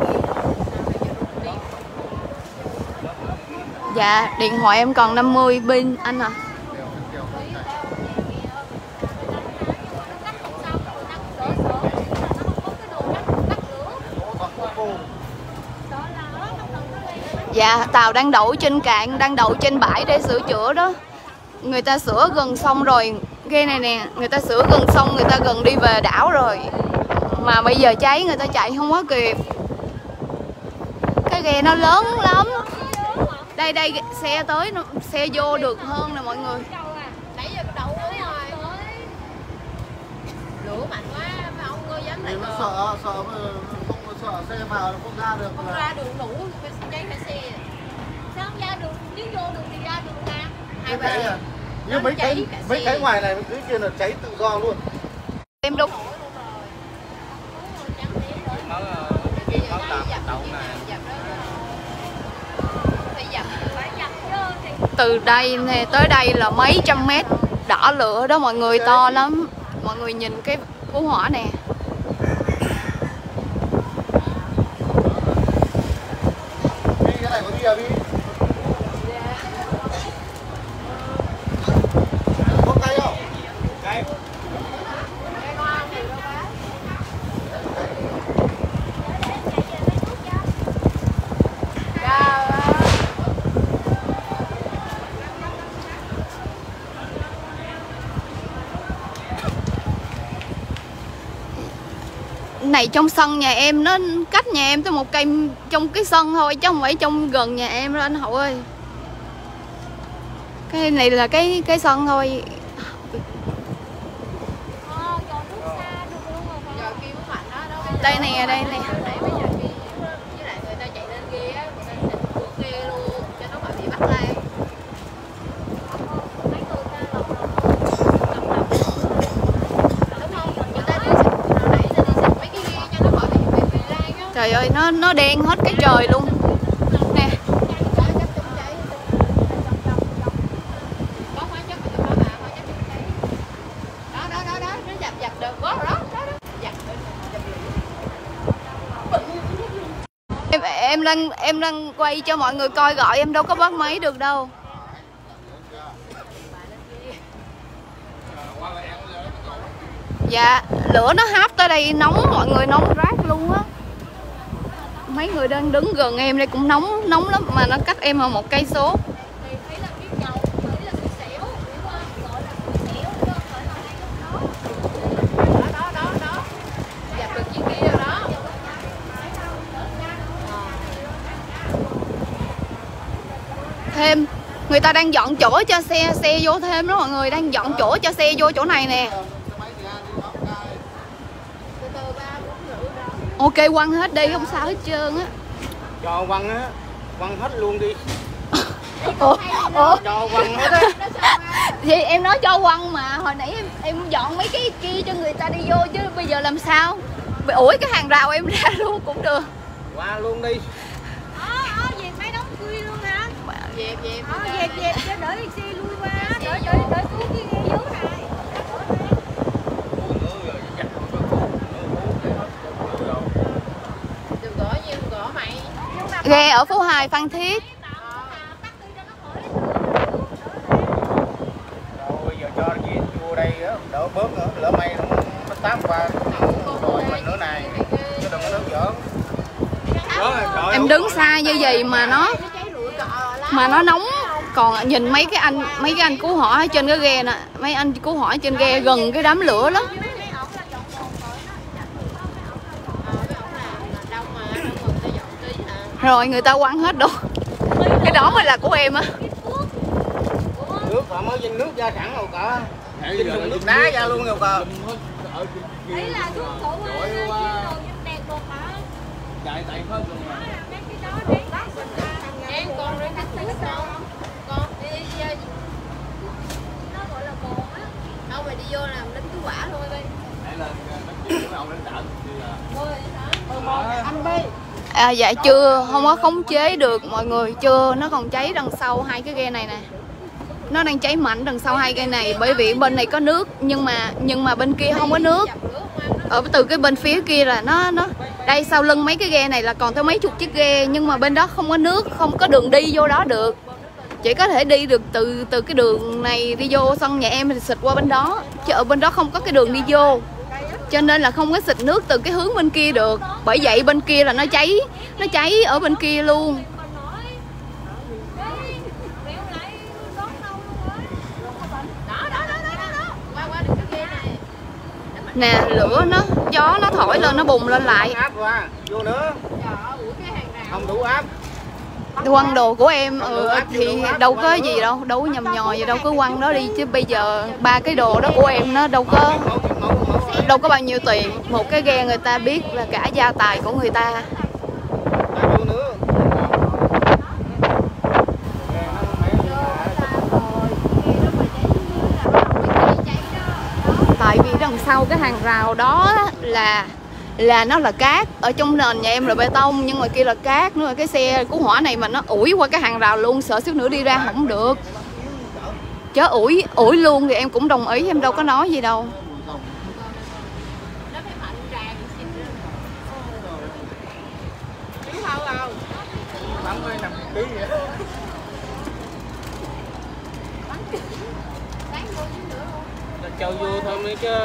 Dạ điện thoại em còn 50 pin anh à. Dạ tàu đang đậu trên cạn, đang đậu trên bãi để sửa chữa đó. Người ta sửa gần xong rồi. Ghe này nè, người ta sửa gần xong, người ta gần đi về đảo rồi. Mà bây giờ cháy người ta chạy không có kịp. Cái ghe nó lớn lắm. Đây xe tới, xe vô được hơn nè mọi người. Nãy giờ đậu rồi. Lửa mạnh quá, mấy ông có dám lại Nó sợ không sợ xe vào nó không ra được. Không ra đường đủ, cháy cả xe. Sao không ra đường, nếu vô đường thì ra đường nào? Hai Cháy bên. à? Nhưng mấy cái ngoài này cái kia là cháy tự do luôn. Em đúng. Từ đây nè tới đây là mấy trăm mét đỏ lửa đó mọi người, to lắm. Mọi người nhìn cái cứu hỏa nè. Cái này có đi à đi? Có cây không? Cây. Này trong sân nhà em, nó cách nhà em tới một cây trong cái sân thôi chứ không phải trong gần nhà em đâu anh Hậu ơi. Cái này là cái sân thôi. Đây nè, đây nè. Với lại người ta chạy lên ghê á, người ta sẽ buộc ghê luôn cho nó khỏi bị bắt lại. Trời ơi, nó đen hết cái trời luôn. Nè. Em đang quay cho mọi người coi, gọi em đâu có bắt máy được đâu. Dạ, lửa nó háp tới đây nóng, mọi người, nóng rát luôn á. Mấy người đang đứng gần em đây cũng nóng lắm, mà nó cách em ở 1 cây số. Thêm người ta đang dọn chỗ cho xe vô thêm đó mọi người, đang dọn chỗ cho xe vô chỗ này nè. Ok, quăng hết đi, không sao hết trơn á. Cho quăng á, quăng hết luôn đi. Ủa? Cho quăng hết á. Thì em nói cho quăng mà, hồi nãy em dọn mấy cái kia cho người ta đi vô chứ bây giờ làm sao? Ủi cái hàng rào em ra luôn cũng được. Qua luôn đi. Dẹp mấy đống quy luôn hả? Dẹp Dẹp cho đỡ xe lui qua, đỡ xuống cái ghe dưới này. Đừng gõ gì, đừng gõ mày. Ghe ở Phú Hải, Phan Thiết. Bây giờ cho gì vô đây á, đỡ bớt nữa, lỡ may nó táp qua rồi mình nữa này, chứ đừng có nước giỡn. Em đứng xa như vậy mà nó nóng. Còn nhìn mấy cái anh cứu hỏa ở trên cái ghe nè, mấy anh cứu hỏa trên ghe gần cái đám lửa lắm. Rồi người ta quăng hết đồ. Cái đó mới là của em á. Nước họ mới vinh nước ra sẵn rồi cả. Vinh nước đá ra luôn rồi cả. Đấy là thuốc phụ đèn bột hả? Chạy tay hết luôn rồi. Em con rồi khách thứ sao? Con đi Nó gọi là bột á. đâu mà đi vô làm lính cứu hỏa thôi đi. Dạ chưa, không có khống chế được mọi người, chưa, nó còn cháy đằng sau 2 cái ghe này nè. Nó đang cháy mạnh đằng sau 2 ghe này, bởi vì bên này có nước nhưng mà bên kia không có nước. Ở từ cái bên phía kia là nó đây sau lưng mấy cái ghe này là còn tới mấy chục chiếc ghe, nhưng mà bên đó không có nước, không có đường đi vô đó được. Chỉ có thể đi được từ cái đường này đi vô sân nhà em thì xịt qua bên đó, chứ ở bên đó không có cái đường đi vô. Cho nên là không có xịt nước từ cái hướng bên kia được. Bởi vậy bên kia là nó cháy ở bên kia luôn. Nè lửa nó, gió nó thổi lên nó bùng lên lại. Áp qua, vô nữa. Không đủ áp. Quăng đồ của em thì đâu có gì đâu, đâu có nhầm nhò gì đâu, cứ quăng đó đi chứ bây giờ 3 cái đồ đó của em nó đâu có bao nhiêu tiền. Một cái ghe người ta biết là cả gia tài của người ta. Vô nữa. Tại vì đằng sau cái hàng rào đó là nó là cát, ở trong nền nhà em là bê tông nhưng mà kia là cát nữa. Cái xe cứu hỏa này mà nó ủi qua cái hàng rào luôn, sợ xíu nữa đi ra không được. Chớ ủi luôn thì em cũng đồng ý, em đâu có nói gì đâu. Bắn với 5 kg vậy. Cho vô thôi mấy chứ.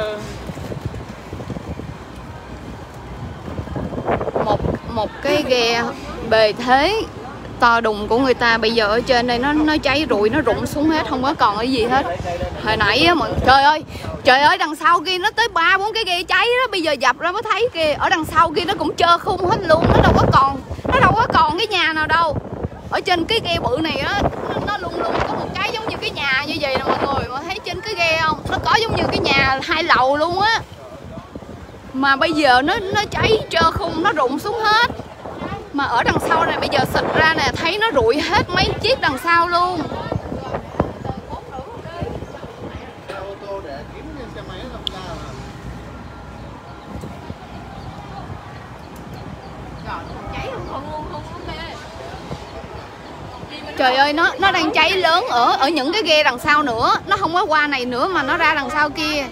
Một cái ghe bề thế to đùng của người ta bây giờ ở trên đây nó cháy rụi, nó rụng xuống hết, không có còn cái gì hết. Hồi nãy á mọi người, trời ơi đằng sau kia nó tới 3-4 cái ghe cháy đó, bây giờ dập ra mới thấy kia, ở đằng sau kia nó cũng trơ khung hết luôn, nó đâu có còn cái nhà nào đâu. Ở trên cái ghe bự này á, nó luôn có một cái giống như cái nhà như vậy nè mọi người, mà thấy trên cái ghe không, nó có giống như cái nhà 2 lầu luôn á. Mà bây giờ nó cháy trơ khung, nó rụng xuống hết. Mà ở đằng sau này bây giờ xịt ra nè, thấy nó rụi hết mấy chiếc đằng sau luôn. Trời ơi, nó đang cháy lớn ở những cái ghe đằng sau nữa, nó không có qua này nữa mà nó ra đằng sau kia.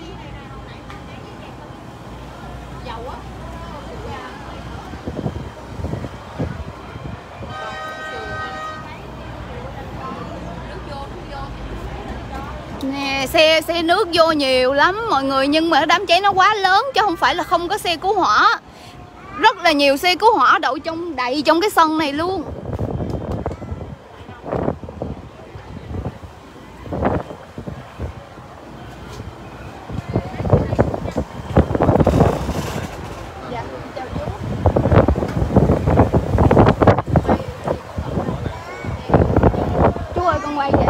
Nè, xe nước vô nhiều lắm mọi người, nhưng mà đám cháy nó quá lớn chứ không phải là không có xe cứu hỏa. Rất là nhiều xe cứu hỏa đậu đầy trong cái sân này luôn. Dạ, chào chú. Chú ơi con quay vậy.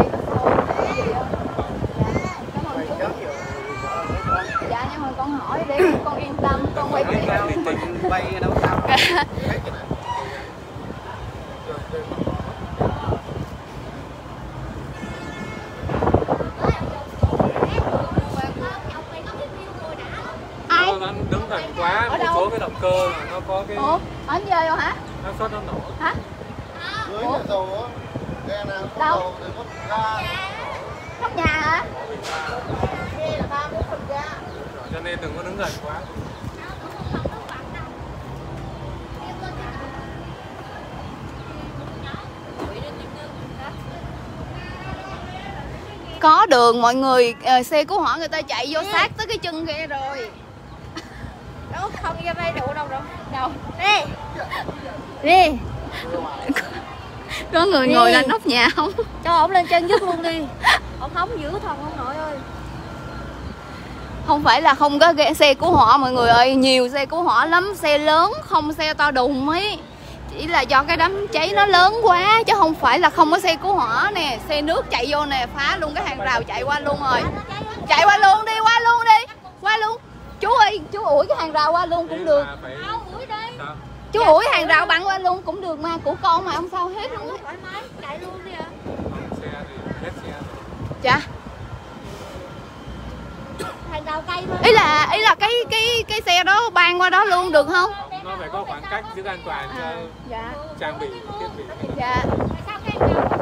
Dạ nhưng mà con hỏi để con yên tâm, con quay Quay cao thì mình quay đâu sao. ai? Nó đứng gần quá, một số cái động cơ là nó có cái Ủa, anh về rồi hả? nó sốt nó nổ. Hả? Dưới nhà dầu á, ghe nào có Đâu? dầu thì có ga. Khắp nhà hả? Cho nên đừng có đứng gần quá. Có đường mọi người, xe cứu hỏa người ta chạy vô sát tới cái chân ghe rồi. Đâu không ra đây đủ đâu rồi. Đâu? Đi. Đi. Có người ngồi lên nóc nhà không? Cho ổng lên trên giúp luôn đi. Ổng không giữ thần ông nội ơi. Không phải là không có xe cứu hỏa mọi người ơi, nhiều xe cứu hỏa lắm, xe lớn không xe to đùng ấy. Chỉ là do cái đám cháy nó lớn quá chứ không phải là không có xe cứu hỏa nè, xe nước chạy vô nè, phá luôn cái hàng rào chạy qua luôn rồi. Chạy qua luôn đi, qua luôn đi. Qua luôn. Chú ơi, chú ủi cái hàng rào qua luôn cũng được. Đâu ủi đi. Chú ủi hàng rào băng qua luôn cũng được mà, của con mà không sao hết luôn á. Thoải mái, chạy luôn đi ạ. Xe thì hết xe. Dạ. Hàng rào cây thôi. Ý là cái xe đó ban qua đó luôn được không? Nó phải có khoảng cách giữ an toàn cho Dạ. trang bị thiết bị. Dạ. Sao cái hàng rào?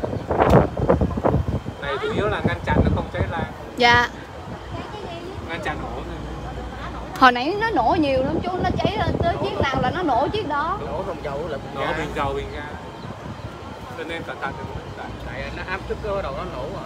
Này chủ yếu là ngăn chặn nó không cháy lan, Dạ. ngăn chặn nổ. Hồi nãy nó nổ nhiều lắm chú, nó cháy lên tới chiếc nào là nó nổ chiếc đó. Nổ không dầu là Nổ bình dầu bình ga. Cho nên cẩn thận tại nó áp sức cơ đầu nó nổ rồi.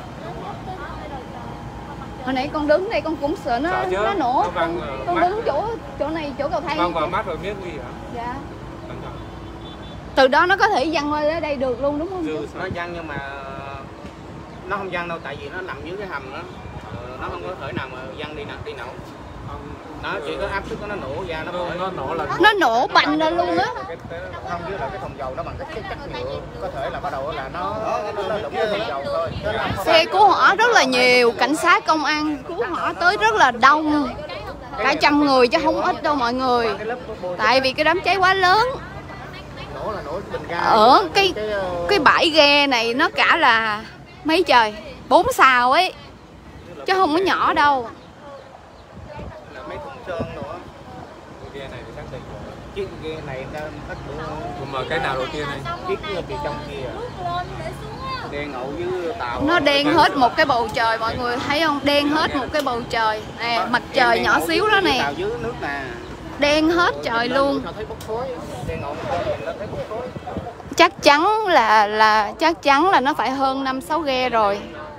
Hồi nãy con đứng đây con cũng sợ nó nổ. Nó văng Con mắt đứng chỗ này chỗ cầu thang. văng vào mắt rồi biết nguy hiểm. Dạ. Cẩn thận. Từ đó nó có thể văng qua đây được luôn đúng không? Dư Nó văng nhưng mà nó không văng đâu, tại vì nó nằm dưới cái hầm đó. Nó không có thể nào mà văng đi nổ. Nó chỉ có áp sức nó nổ ra nó nổ là Nó nổ bành ra luôn á. không, với lại cái thùng dầu nó bằng cái chất nhựa, có thể là bắt đầu là nó đụng cái thùng dầu thôi. Xe cứu hỏa rất là nhiều, cảnh sát công an cứu hỏa tới rất là đông, cả trăm người chứ không ít đâu mọi người. Tại vì cái đám cháy quá lớn. Nổ là nổ bình ga. Ở cái bãi ghe này nó cả là mấy trời, 4 sao ấy, chứ không có nhỏ đâu. Là mấy thùng sơn nữa. ghe này thì xác định rồi. Chiếc ghe này nó bắt được. Mà cái nào đầu tiên này? Chiếc phía trong kia. Đen ngậu với tàu. Nó đen hết một cái bầu trời mọi người thấy không? Đen hết một cái bầu trời. Nè, mặt trời nhỏ xíu đó nè. Tàu dưới nước nè. Đen hết trời luôn. Thấy bốc khói. Đen ngậu nó thấy bốc khói. Chắc chắn là nó phải hơn 5-6 ghe rồi.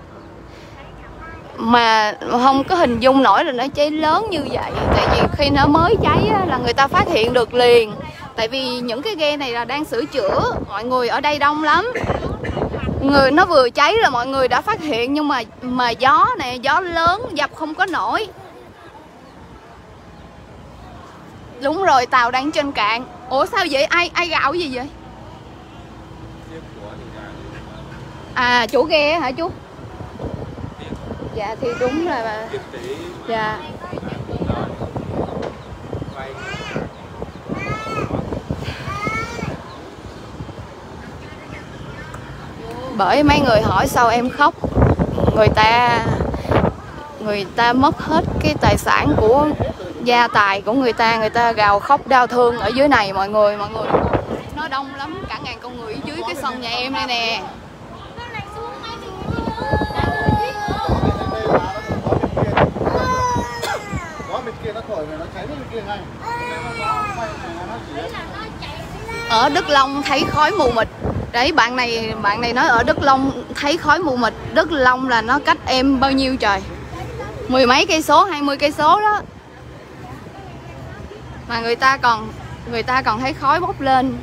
Mà không có hình dung nổi là nó cháy lớn như vậy. Tại vì khi nó mới cháy là người ta phát hiện được liền. Tại vì những cái ghe này là đang sửa chữa, mọi người ở đây đông lắm. Nó vừa cháy là mọi người đã phát hiện, nhưng mà gió nè, gió lớn dập không có nổi. Đúng rồi, tàu đang trên cạn. Ủa sao vậy? Ai gạo gì vậy? À, chủ ghe hả chú? Dạ thì đúng là dạ. Bởi mấy người hỏi sao em khóc, người ta mất hết cái tài sản của gia tài của người ta gào khóc đau thương ở dưới này mọi người. Nó đông lắm, cả ngàn con người dưới cái sân nhà em đây nè. Ở Đức Long thấy khói mù mịt, Đấy, bạn này nói ở Đức Long thấy khói mù mịt. Đức Long là nó cách em bao nhiêu trời? 10 mấy cây số, 20 cây số đó. Mà người ta còn thấy khói bốc lên.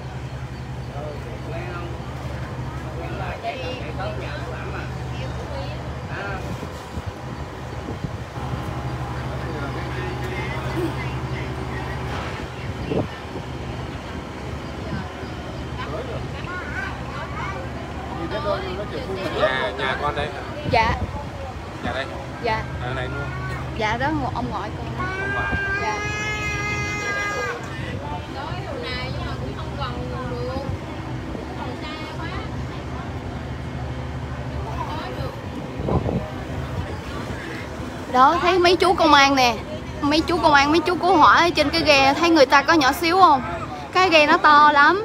Nhà con đây. Dạ. Nhà đây. Dạ. Ở đây luôn. Dạ đó ông ngoại con. Ông ngoại. Dạ. Nói hôm nay nhưng mà cũng không còn được. Còn xa quá. Không nói được. Đó, thấy mấy chú công an nè. Mấy chú công an, mấy chú cứu hỏa ở trên cái ghe, thấy người ta có nhỏ xíu không? Cái ghe nó to lắm.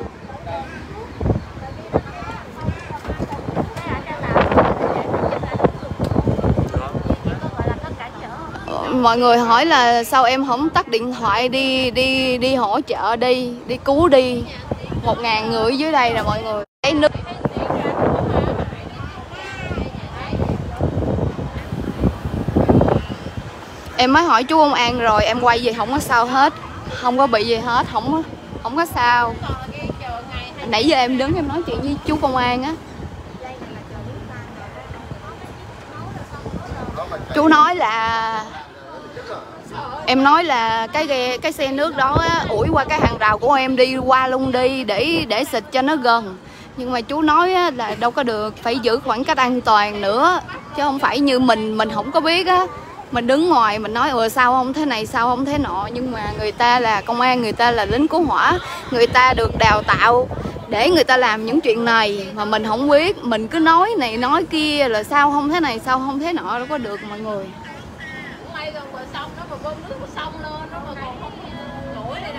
Mọi người hỏi là sao em không tắt điện thoại đi hỗ trợ đi cứu đi. 1.000 người dưới đây là mọi người. Cái nước em mới hỏi chú công an rồi, em quay gì không có sao hết, không có bị gì hết, không có sao. Nãy giờ em đứng em nói chuyện với chú công an á. Chú nói là em nói là cái xe nước đó á, ủi qua cái hàng rào của em đi qua luôn đi để xịt cho nó gần. Nhưng mà chú nói á, là đâu có được, phải giữ khoảng cách an toàn nữa, chứ không phải như mình không có biết á, mình đứng ngoài mình nói sao không thế này sao không thế nọ. Nhưng mà người ta là công an, người ta là lính cứu hỏa, người ta được đào tạo để người ta làm những chuyện này mà mình không biết, mình cứ nói này nói kia là sao không thế này sao không thế nọ, đâu có được mọi người. May gần bờ sông nó mà bơm nước của sông lên nó mà còn không nổi đây nè.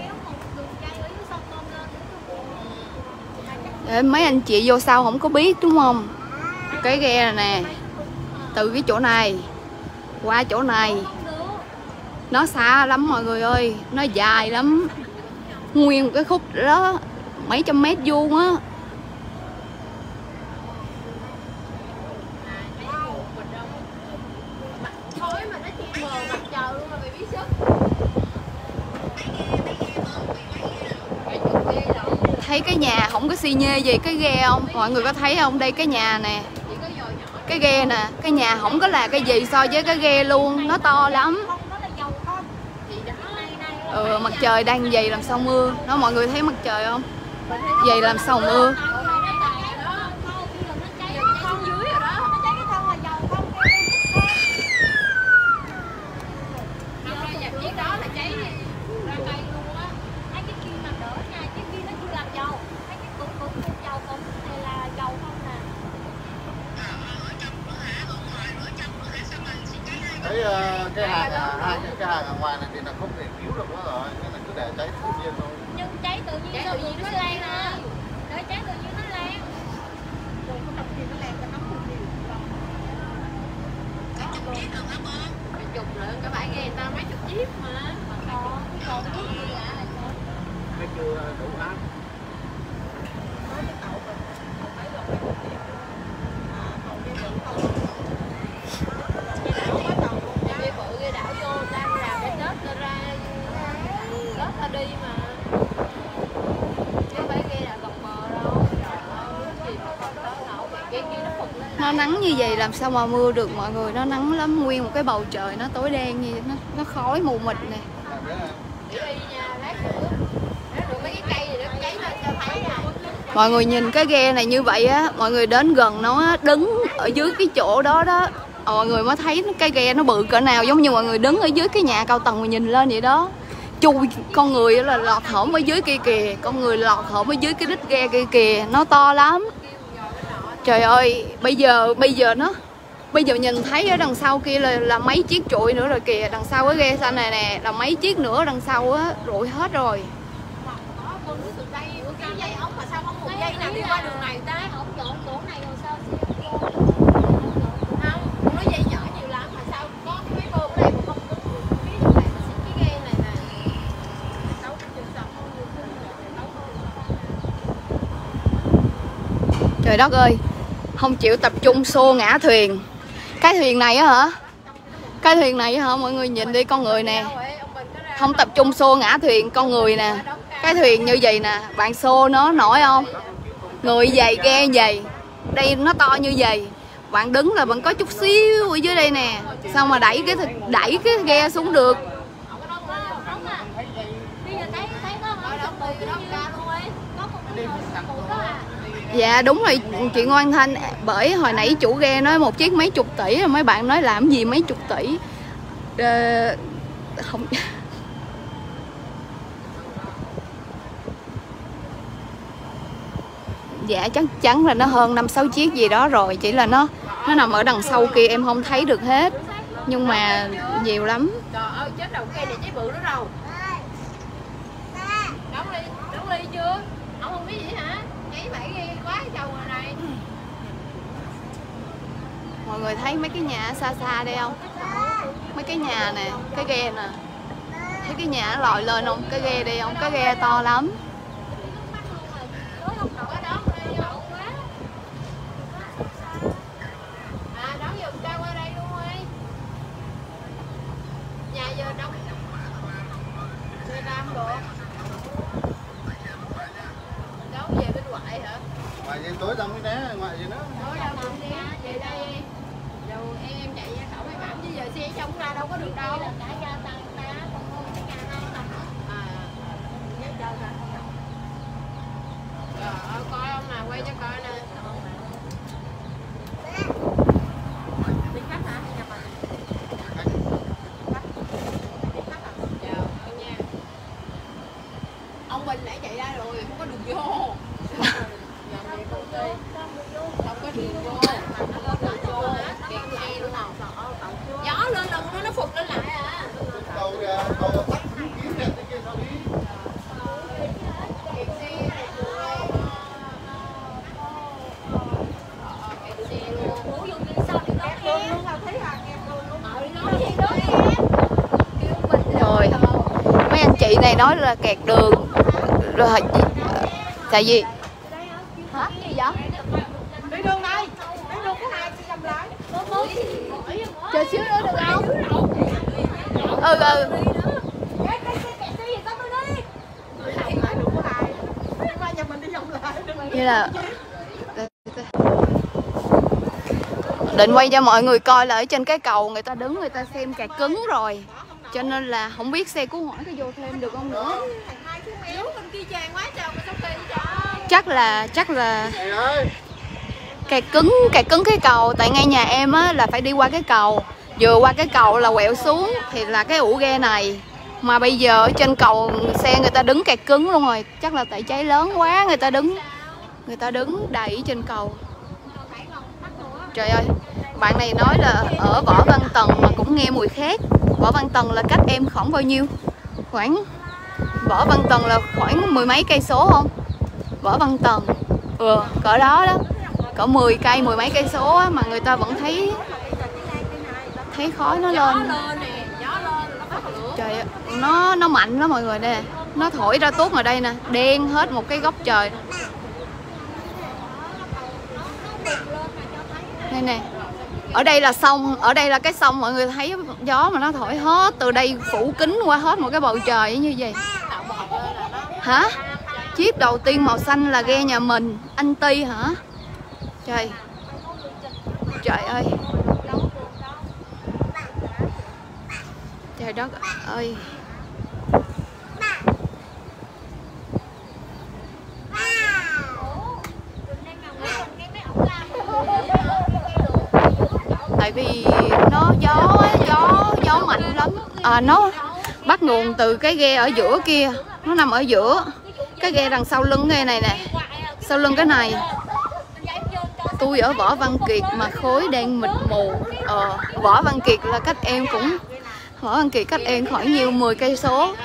Để mấy anh chị vô sau không có biết đúng không? Cái ghe này nè, từ cái chỗ này qua chỗ này nó xa lắm mọi người ơi, nó dài lắm, nguyên một cái khúc đó mấy trăm mét vuông á. Khói mà nó che mờ mặt trời luôn mà mày biết sức. Thấy cái nhà không có xi nhê gì cái ghe không? Mọi người có thấy không? Đây cái nhà nè, cái ghe nè, cái nhà không có là cái gì so với cái ghe luôn, nó to lắm. Mặt trời đang dày làm sao mưa. Đó, mọi người thấy mặt trời không? Dày làm sao mưa. Thấy cái hàng ở ngoài này thì là không thể cứu được nữa rồi, nên là cứ để cháy tự nhiên thôi. Nhưng cháy tự nhiên nó lan à. Để cháy tự nhiên nó lan. Rồi có tập gì nó lan cho nó không nhiều. Mấy chục lận cả bãi ghe ta mấy chục chiếc mà. Còn cái gì lạ là Thấy chưa đủ lắm. Đi mà chứ phải ghe là gần bờ đâu. Nó nắng như vậy làm sao mà mưa được mọi người, nó nắng lắm, nguyên một cái bầu trời nó tối đen như nó khói mù mịt nè. Mọi người nhìn cái ghe này như vậy á, mọi người đến gần nó đứng ở dưới cái chỗ đó đó, mọi người mới thấy cái ghe nó bự cỡ nào, giống như mọi người đứng ở dưới cái nhà cao tầng mà nhìn lên vậy đó. Chui con người là lọt hổm ở dưới kia kìa, con người lọt hổm ở dưới cái đít ghe kia kìa, nó to lắm. Trời ơi, bây giờ nhìn thấy ở đằng sau kia là mấy chiếc trụi nữa rồi kìa, đằng sau cái ghe xanh này nè là mấy chiếc nữa đằng sau á, rụi hết rồi. Dây nào đi qua đường này ta không dọn chỗ này rồi sao? Không, nó dây nhỏ nhiều lắm mà sao có cái máy bơm ở đây mà không có cái chỗ này mà xịt cái ghe này nè. Đâu có chừng sập không được. Trời đất ơi, không chịu tập trung xô ngã thuyền. Cái thuyền này á hả? Cái thuyền này hả mọi người nhìn đi, con người nè. Không tập trung xô ngã thuyền, con người nè. Cái thuyền như vậy nè, bạn xô nó nổi không? Người dày, ghe dày. Đây nó to như vậy. Bạn đứng là vẫn có chút xíu ở dưới đây nè. Sao mà đẩy cái ghe xuống được? Dạ đúng rồi chị Ngoan Thanh. Bởi hồi nãy chủ ghe nói một chiếc mấy chục tỷ, rồi mấy bạn nói làm gì mấy chục tỷ. Không. Dạ chắc chắn là nó hơn 5-6 chiếc gì đó rồi. Chỉ là nó nằm ở đằng sau kia em không thấy được hết. Nhưng mà nhiều lắm. Trời ơi chết đầu cây này cháy bự nữa rồi. Đóng ly chưa? Ông không biết gì hả? Cháy bậy ghê quá chầu rồi này. Mọi người thấy mấy cái nhà xa xa đây không? Mấy cái nhà nè, cái ghe nè. Thấy cái nhà nó lòi lên không? Cái ghe đây không? Cái ghe to lắm. Tối tao mới né ngoài gì nữa. Về đây. Dù em chạy ra cậu mấy bạn chứ giờ xe trong ra đâu có được đâu. Trời coi ông nào quay cho coi nè. Đi khách hả? Nhập à? Nha. Ông Bình nãy chạy ra rồi, không có đường vô. Không có đường vô. Gió lên là nó phục lên lại à. Rồi mấy anh chị này nói là kẹt đường rồi. Tại vì hả gì vậy? Đi đường này, đi đường cái này chị dầm lại. Chờ xíu nữa được không? Như là định quay cho mọi người coi là ở trên cái cầu người ta đứng người ta xem kẹt cứng rồi, cho nên là không biết xe cứu hỏa có vô thêm được không nữa. Chắc là kẹt cứng cái cầu. Tại ngay nhà em á là phải đi qua cái cầu, vừa qua cái cầu là quẹo xuống thì là cái ủ ghe này, mà bây giờ ở trên cầu xe người ta đứng kẹt cứng luôn rồi. Chắc là tại cháy lớn quá người ta đứng đẩy trên cầu. Trời ơi, bạn này nói là ở Võ Văn Tần mà cũng nghe mùi khét. Võ Văn Tần là cách em khoảng bao nhiêu? Võ Văn Tần là khoảng 10 mấy cây số không? Võ Văn Tần cỡ đó đó, cỡ 10 cây, 10 mấy cây số á, mà người ta vẫn thấy khói nó lên. Trời ơi, nó mạnh lắm mọi người nè. Nó thổi ra tuốt ngoài đây nè, đen hết một cái góc trời. Đây nè. Ở đây là sông, ở đây là cái sông, mọi người thấy gió mà nó thổi hết từ đây phủ kín qua hết một cái bầu trời như vậy. Hả? Chiếc đầu tiên màu xanh là ghe nhà mình, anh Ti hả? Trời. Trời ơi. Trời đất ơi. Tại vì nó gió mạnh lắm. Nó bắt nguồn từ cái ghe ở giữa kia, nó nằm ở giữa cái ghe đằng sau lưng ghe này nè, sau lưng cái này. Tôi ở Võ Văn Kiệt mà khối đen mịt mù. Võ Văn Kiệt là cách em cũng Võ Văn Kiệt cách em khoảng nhiêu 10 cây số.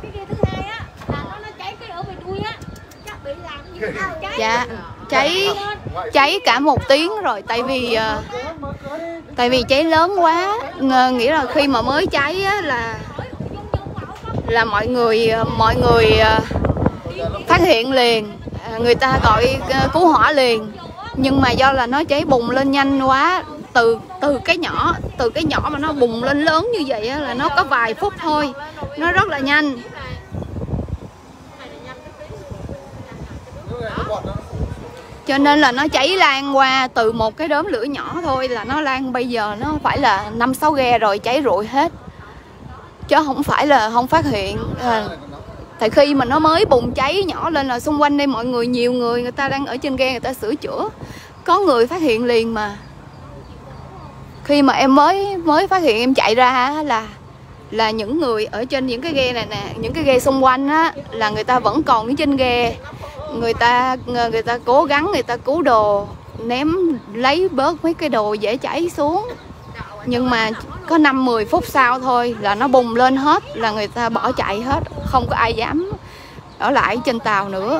Dạ cháy cả 1 tiếng rồi. Tại vì cháy lớn quá, nghĩa là khi mà mới cháy á, là mọi người phát hiện liền, người ta gọi cứu hỏa liền. Nhưng mà do là nó cháy bùng lên nhanh quá, từ cái nhỏ mà nó bùng lên lớn như vậy á, là nó có vài phút thôi, nó rất là nhanh. Cho nên là nó cháy lan qua từ một cái đốm lửa nhỏ thôi là nó lan, bây giờ nó phải là 5-6 ghe rồi, cháy rụi hết. Chứ không phải là không phát hiện. Tại khi mà nó mới bùng cháy nhỏ lên là xung quanh đây mọi người, nhiều người ta đang ở trên ghe người ta sửa chữa. Có người phát hiện liền mà. Khi mà em mới phát hiện em chạy ra là những người ở trên những cái ghe này nè, những cái ghe xung quanh á, là người ta vẫn còn ở trên ghe. Người ta cố gắng người ta cứu đồ, ném lấy bớt mấy cái đồ dễ cháy xuống. Nhưng mà có 5-10 phút sau thôi là nó bùng lên hết, là người ta bỏ chạy hết, không có ai dám ở lại trên tàu nữa.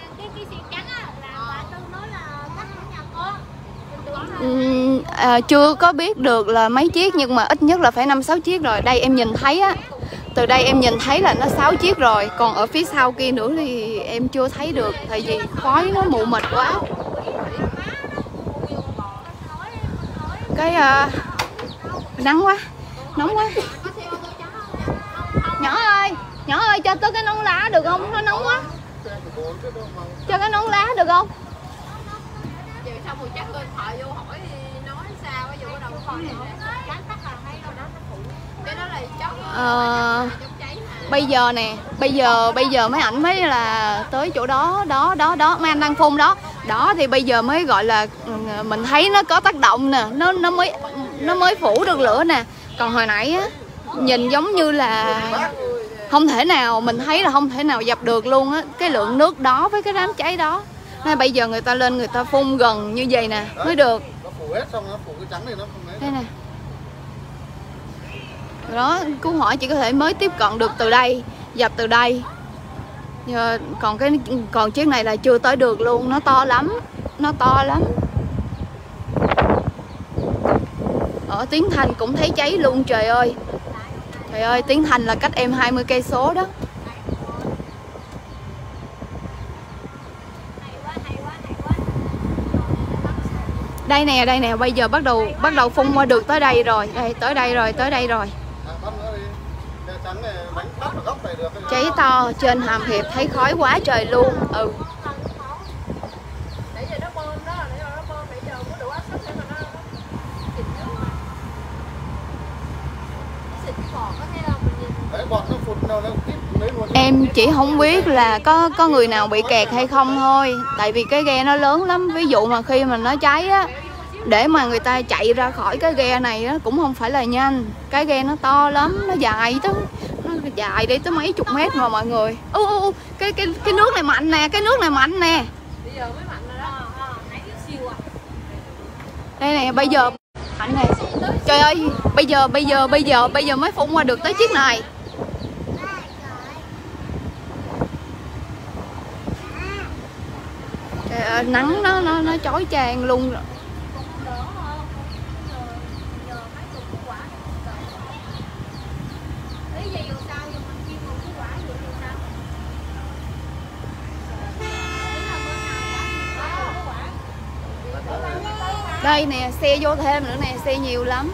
Chưa có biết được là mấy chiếc, nhưng mà ít nhất là phải 5-6 chiếc rồi. Đây em nhìn thấy á, từ đây em nhìn thấy là nó 6 chiếc rồi. Còn ở phía sau kia nữa thì em chưa thấy được, tại vì khói nó mù mịt quá. Cái nắng quá, nóng quá. Nhỏ ơi cho tôi cái nón lá được không? Nó nóng quá. Cho cái nón lá được không? Giờ xong rồi chắc tôi thoại vô hỏi nói sao á, vô đâu có cái đó là chốc bây giờ nè, bây giờ mấy ảnh mới là tới chỗ đó mấy anh đang phun đó thì bây giờ mới gọi là mình thấy nó có tác động nè, nó mới phủ được lửa nè. Còn hồi nãy á, nhìn giống như là không thể nào, mình thấy là không thể nào dập được luôn á, cái lượng nước đó với cái đám cháy đó. Nên bây giờ người ta lên người ta phun gần như vậy nè mới được. Đây nè. Đó, cứu hỏa chỉ có thể mới tiếp cận được từ đây, dập từ đây. Còn chiếc này là chưa tới được luôn, nó to lắm. Ở Tiến Thành cũng thấy cháy luôn, trời ơi. Trời ơi, Tiến Thành là cách em 20 cây số đó. Đây nè, bây giờ bắt đầu phun qua được tới đây rồi. Tới đây rồi. Cháy to, trên Hàm Hiệp thấy khói quá trời luôn. Em chỉ không biết là có người nào bị kẹt hay không thôi. Tại vì cái ghe nó lớn lắm. Ví dụ mà khi mà nó cháy á, để mà người ta chạy ra khỏi cái ghe này á, cũng không phải là nhanh. Cái ghe nó to lắm, nó dài đi tới mấy chục mét mà mọi người. Cái nước này mạnh nè, Đây nè, bây giờ mạnh nè. Trời ơi, bây giờ mới phun qua được tới chiếc này. Trời ơi, nắng nó chói chang luôn rồi. Đây nè, xe vô thêm nữa nè, xe nhiều lắm.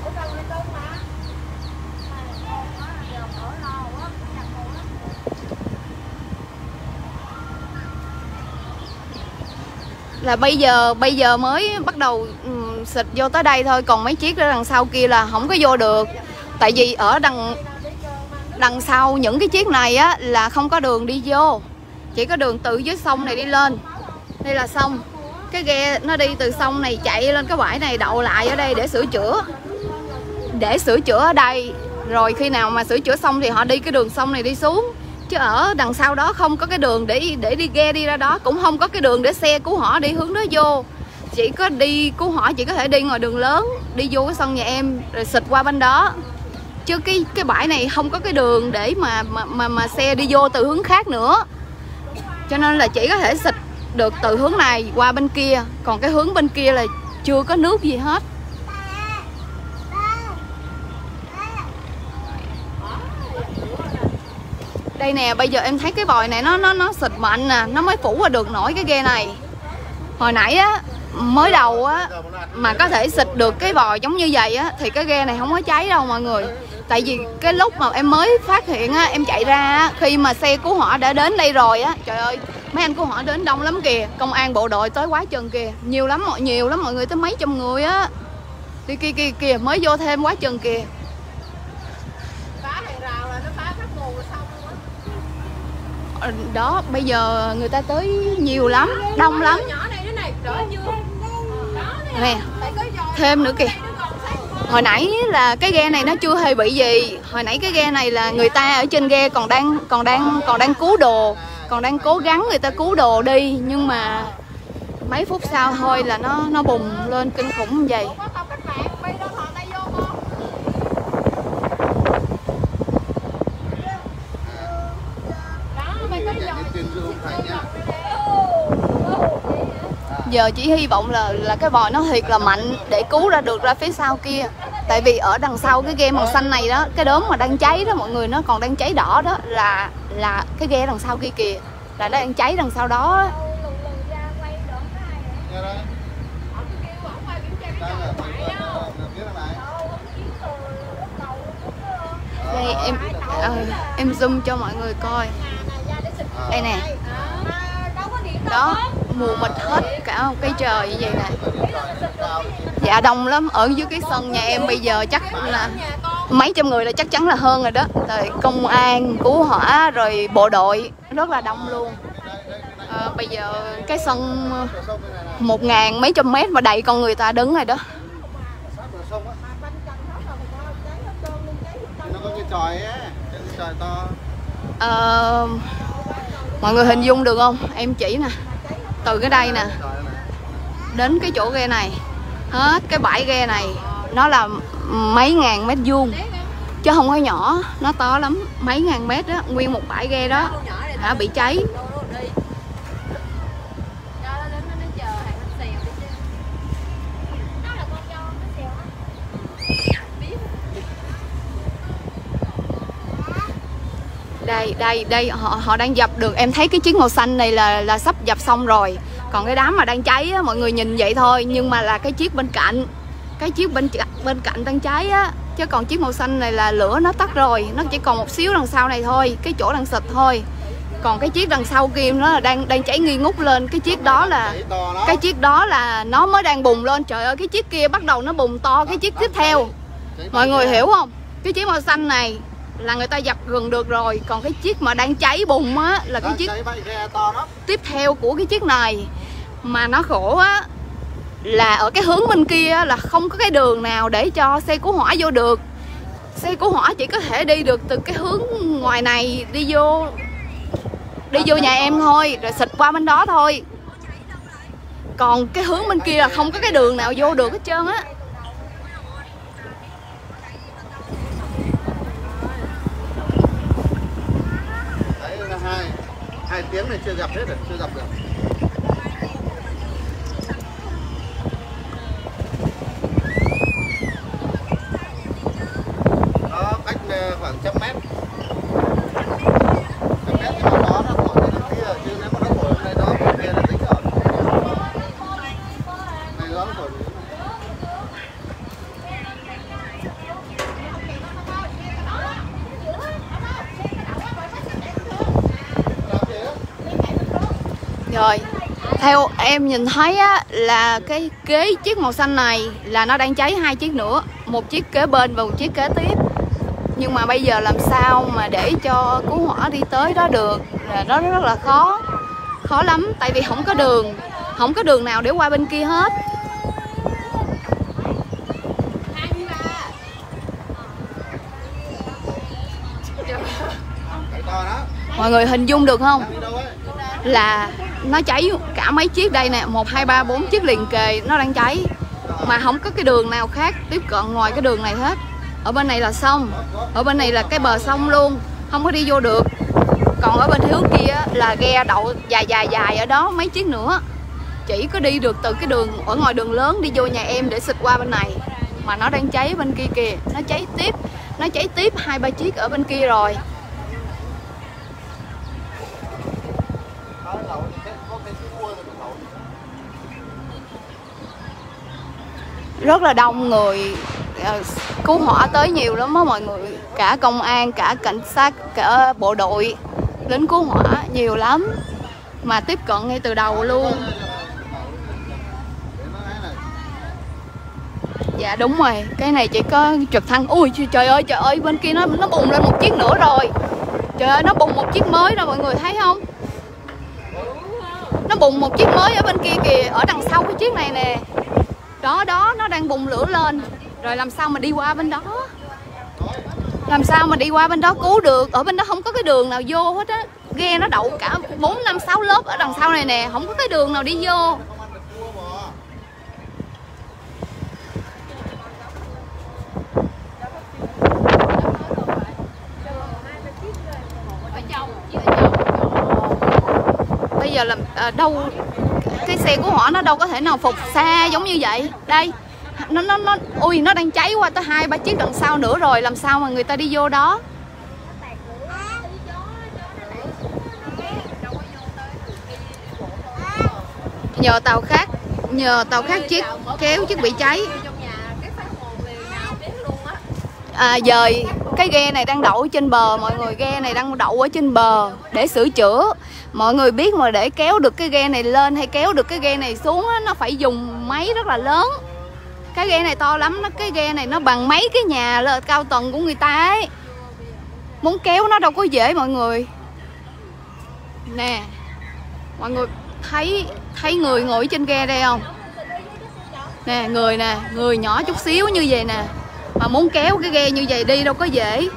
Là bây giờ mới bắt đầu xịt vô tới đây thôi, còn mấy chiếc ở đằng sau kia là không có vô được. Tại vì ở đằng sau những cái chiếc này á là không có đường đi vô, chỉ có đường từ dưới sông này đi lên. Đây là sông, cái ghe nó đi từ sông này chạy lên cái bãi này, đậu lại ở đây để sửa chữa ở đây. Rồi khi nào mà sửa chữa xong thì họ đi cái đường sông này đi xuống. Chứ ở đằng sau đó không có cái đường để đi ghe đi ra đó, cũng không có cái đường để xe cứu hỏa đi hướng đó vô. Chỉ có đi cứu hỏa chỉ có thể đi ngoài đường lớn, đi vô cái sân nhà em rồi xịt qua bên đó. Chứ cái bãi này không có cái đường để mà xe đi vô từ hướng khác nữa. Cho nên là chỉ có thể xịt được từ hướng này qua bên kia, còn cái hướng bên kia là chưa có nước gì hết. Đây nè, bây giờ em thấy cái vòi này nó xịt mạnh nè, nó mới phủ qua được nổi cái ghe này. Hồi nãy á, mới đầu á mà có thể xịt được cái vòi giống như vậy á thì cái ghe này không có cháy đâu mọi người. Tại vì cái lúc mà em mới phát hiện á, em chạy ra á, khi mà xe cứu hỏa đã đến đây rồi á, trời ơi mấy anh cứu hỏa đến đông lắm kìa, công an bộ đội tới quá chừng kìa, nhiều lắm mọi người tới mấy trăm người á. Đi kìa mới vô thêm quá chừng kìa. Phá hàng rào là nó phá phát nguồn rồi xong luôn á. Đó bây giờ người ta tới nhiều lắm, đông lắm. Nhỏ này nó này đỡ như Nè thêm nữa kìa. Hồi nãy là cái ghe này nó chưa hề bị gì. Hồi nãy cái ghe này là người ta ở trên ghe còn đang cứu đồ, còn đang cố gắng người ta cứu đồ đi, nhưng mà mấy phút sau thôi là nó bùng lên kinh khủng như vậy. Giờ chỉ hy vọng là cái vòi nó thiệt là mạnh để cứu ra phía sau kia. Tại vì ở đằng sau cái ghe màu xanh này đó, cái đốm mà đang cháy đó mọi người, nó còn đang cháy đỏ đó, là cái ghe đằng sau kia kìa, là nó đang cháy đằng sau đó. Đây em zoom cho mọi người coi. Đây nè. Đó, mù mịt hết cả một cái trời như vậy nè. Dạ đông lắm, ở dưới cái sân nhà em bây giờ chắc là mấy trăm người là chắc chắn là hơn rồi đó. Rồi công an, cứu hỏa, rồi bộ đội rất là đông luôn. Bây giờ cái sân 1000 mấy trăm mét mà đầy con người ta đứng rồi đó. Mọi người hình dung được không? Em chỉ nè, từ cái đây nè đến cái chỗ ghe này, hết cái bãi ghe này nó là mấy ngàn mét vuông chứ không có nhỏ, nó to lắm, mấy ngàn mét đó, nguyên một bãi ghe đó đã bị cháy. Đây họ đang dập được. Em thấy cái chiếc màu xanh này là sắp dập xong rồi. Còn cái đám mà đang cháy á, mọi người nhìn vậy thôi, nhưng mà là cái chiếc bên cạnh, cái chiếc bên cạnh đang cháy á, chứ còn chiếc màu xanh này là lửa nó tắt rồi, nó chỉ còn một xíu đằng sau này thôi, cái chỗ đang xịt thôi. Còn cái chiếc đằng sau kia nó là đang cháy nghi ngút lên. Cái chiếc đó là nó mới đang bùng lên. Trời ơi, cái chiếc kia bắt đầu nó bùng to cái chiếc tiếp theo. Mọi người hiểu không? Cái chiếc màu xanh này là người ta dập gần được rồi, còn cái chiếc mà đang cháy bùng á là cái chiếc tiếp theo của cái chiếc này. Mà nó khổ á là ở cái hướng bên kia là không có cái đường nào để cho xe cứu hỏa vô được. Xe cứu hỏa chỉ có thể đi được từ cái hướng ngoài này đi vô nhà em thôi, rồi xịt qua bên đó thôi. Còn cái hướng bên kia là không có cái đường nào vô được hết trơn á. Hai tiếng này chưa gặp hết rồi, chưa gặp được. Nó cách khoảng 100 mét. 100 mét thì nó thổi đến kia, chứ nếu mà nó thổi ở đây đó, bên kia là tính rồi. Này nó thổi. Rồi, theo em nhìn thấy á, là cái kế chiếc màu xanh này là nó đang cháy hai chiếc nữa, một chiếc kế bên và một chiếc kế tiếp. Nhưng mà bây giờ làm sao mà để cho cứu hỏa đi tới đó được là nó rất là khó lắm, tại vì không có đường nào để qua bên kia hết. Mọi người hình dung được không? Là nó cháy cả mấy chiếc đây nè, 1, 2, 3, 4 chiếc liền kề nó đang cháy. Mà không có cái đường nào khác tiếp cận ngoài cái đường này hết. Ở bên này là sông, ở bên này là cái bờ sông luôn, không có đi vô được. Còn ở bên hướng kia là ghe đậu dài ở đó mấy chiếc nữa. Chỉ có đi được từ cái đường ở ngoài đường lớn đi vô nhà em để xịt qua bên này. Mà nó đang cháy bên kia kìa, nó cháy tiếp 2, 3 chiếc ở bên kia rồi. rất là đông người. Cứu hỏa tới nhiều lắm á mọi người, cả công an, cả cảnh sát, cả bộ đội, lính cứu hỏa nhiều lắm, mà tiếp cận ngay từ đầu luôn. Dạ đúng rồi, cái này chỉ có trực thăng. Ui trời ơi, bên kia nó bùng lên một chiếc nữa rồi. Trời ơi, nó bùng một chiếc mới rồi, mọi người thấy không? Nó bùng một chiếc mới ở bên kia kìa, ở đằng sau cái chiếc này nè. Đó, nó đang bùng lửa lên. Rồi làm sao mà đi qua bên đó? Làm sao mà đi qua bên đó cứu được? Ở bên đó không có cái đường nào vô hết á. Ghe nó đậu cả 4, 5, 6 lớp ở đằng sau này nè, không có cái đường nào đi vô. Bây giờ làm đâu cái xe cứu hỏa nó đâu có thể nào phục xa giống như vậy. Đây ui nó đang cháy qua tới 2, 3 chiếc đằng sau nữa rồi, làm sao mà người ta đi vô đó? Nhờ tàu khác kéo chiếc bị cháy. Dời cái ghe này đang đậu trên bờ mọi người, ghe này đang đậu ở trên bờ để sửa chữa. Mọi người biết mà, để kéo được cái ghe này lên hay kéo được cái ghe này xuống á, nó phải dùng máy rất là lớn. Cái ghe này to lắm, cái ghe này nó bằng mấy cái nhà là cao tầng của người ta ấy. Muốn kéo nó đâu có dễ mọi người. Nè, mọi người thấy người ngồi trên ghe đây không? Nè, người nhỏ chút xíu như vậy nè. Mà muốn kéo cái ghe như vậy đi đâu có dễ.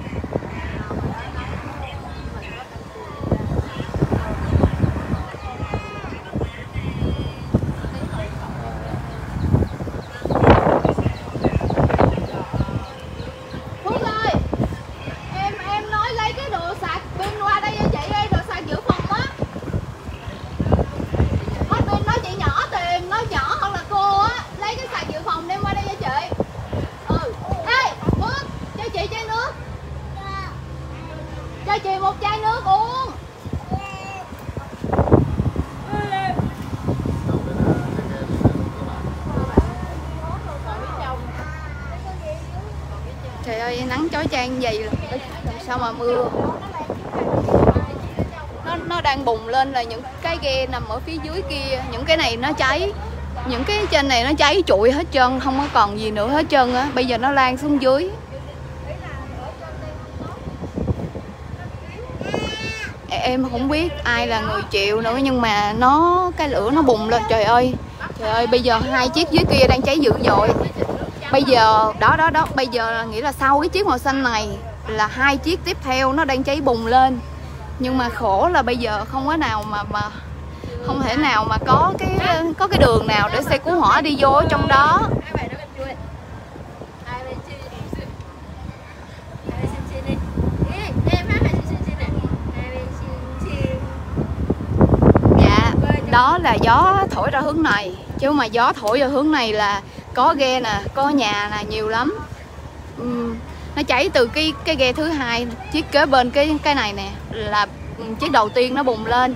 Cho chị một chai nước uống. Trời ơi, nắng chói chang vậy làm sao mà mưa. Nó đang bùng lên là những cái ghe nằm ở phía dưới kia, những cái này nó cháy, những cái trên này nó cháy trụi hết trơn, không có còn gì nữa hết trơn á. Bây giờ nó lan xuống dưới. Em không biết ai là người chịu nữa, nhưng mà cái lửa nó bùng lên. Trời ơi, bây giờ 2 chiếc dưới kia đang cháy dữ dội. Bây giờ đó bây giờ là nghĩa là sau cái chiếc màu xanh này là 2 chiếc tiếp theo nó đang cháy bùng lên. Nhưng mà khổ là bây giờ không có nào mà không thể nào mà có cái đường nào để xe cứu hỏa đi vô trong đó. Đó là gió thổi ra hướng này, chứ mà gió thổi ra hướng này là có ghe nè, có nhà nè, nhiều lắm. Nó cháy từ cái ghe thứ 2, chiếc kế bên cái này nè, là chiếc đầu tiên nó bùng lên.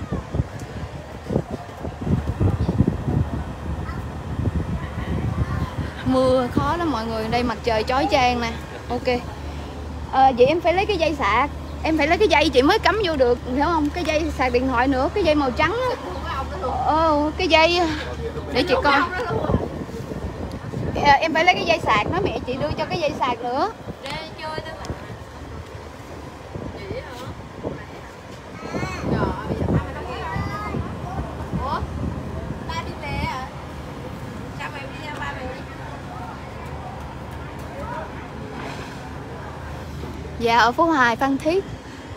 Mưa khó lắm mọi người, đây mặt trời chói chang nè. Ok. Vậy em phải lấy cái dây sạc, em phải lấy cái dây chị mới cắm vô được, hiểu không? Cái dây sạc điện thoại nữa, cái dây màu trắng á. Cái dây để chị coi. Em phải lấy cái dây sạc đó, mẹ chị đưa cho cái dây sạc nữa. Dạ ở Phú Hải, Phan Thiết.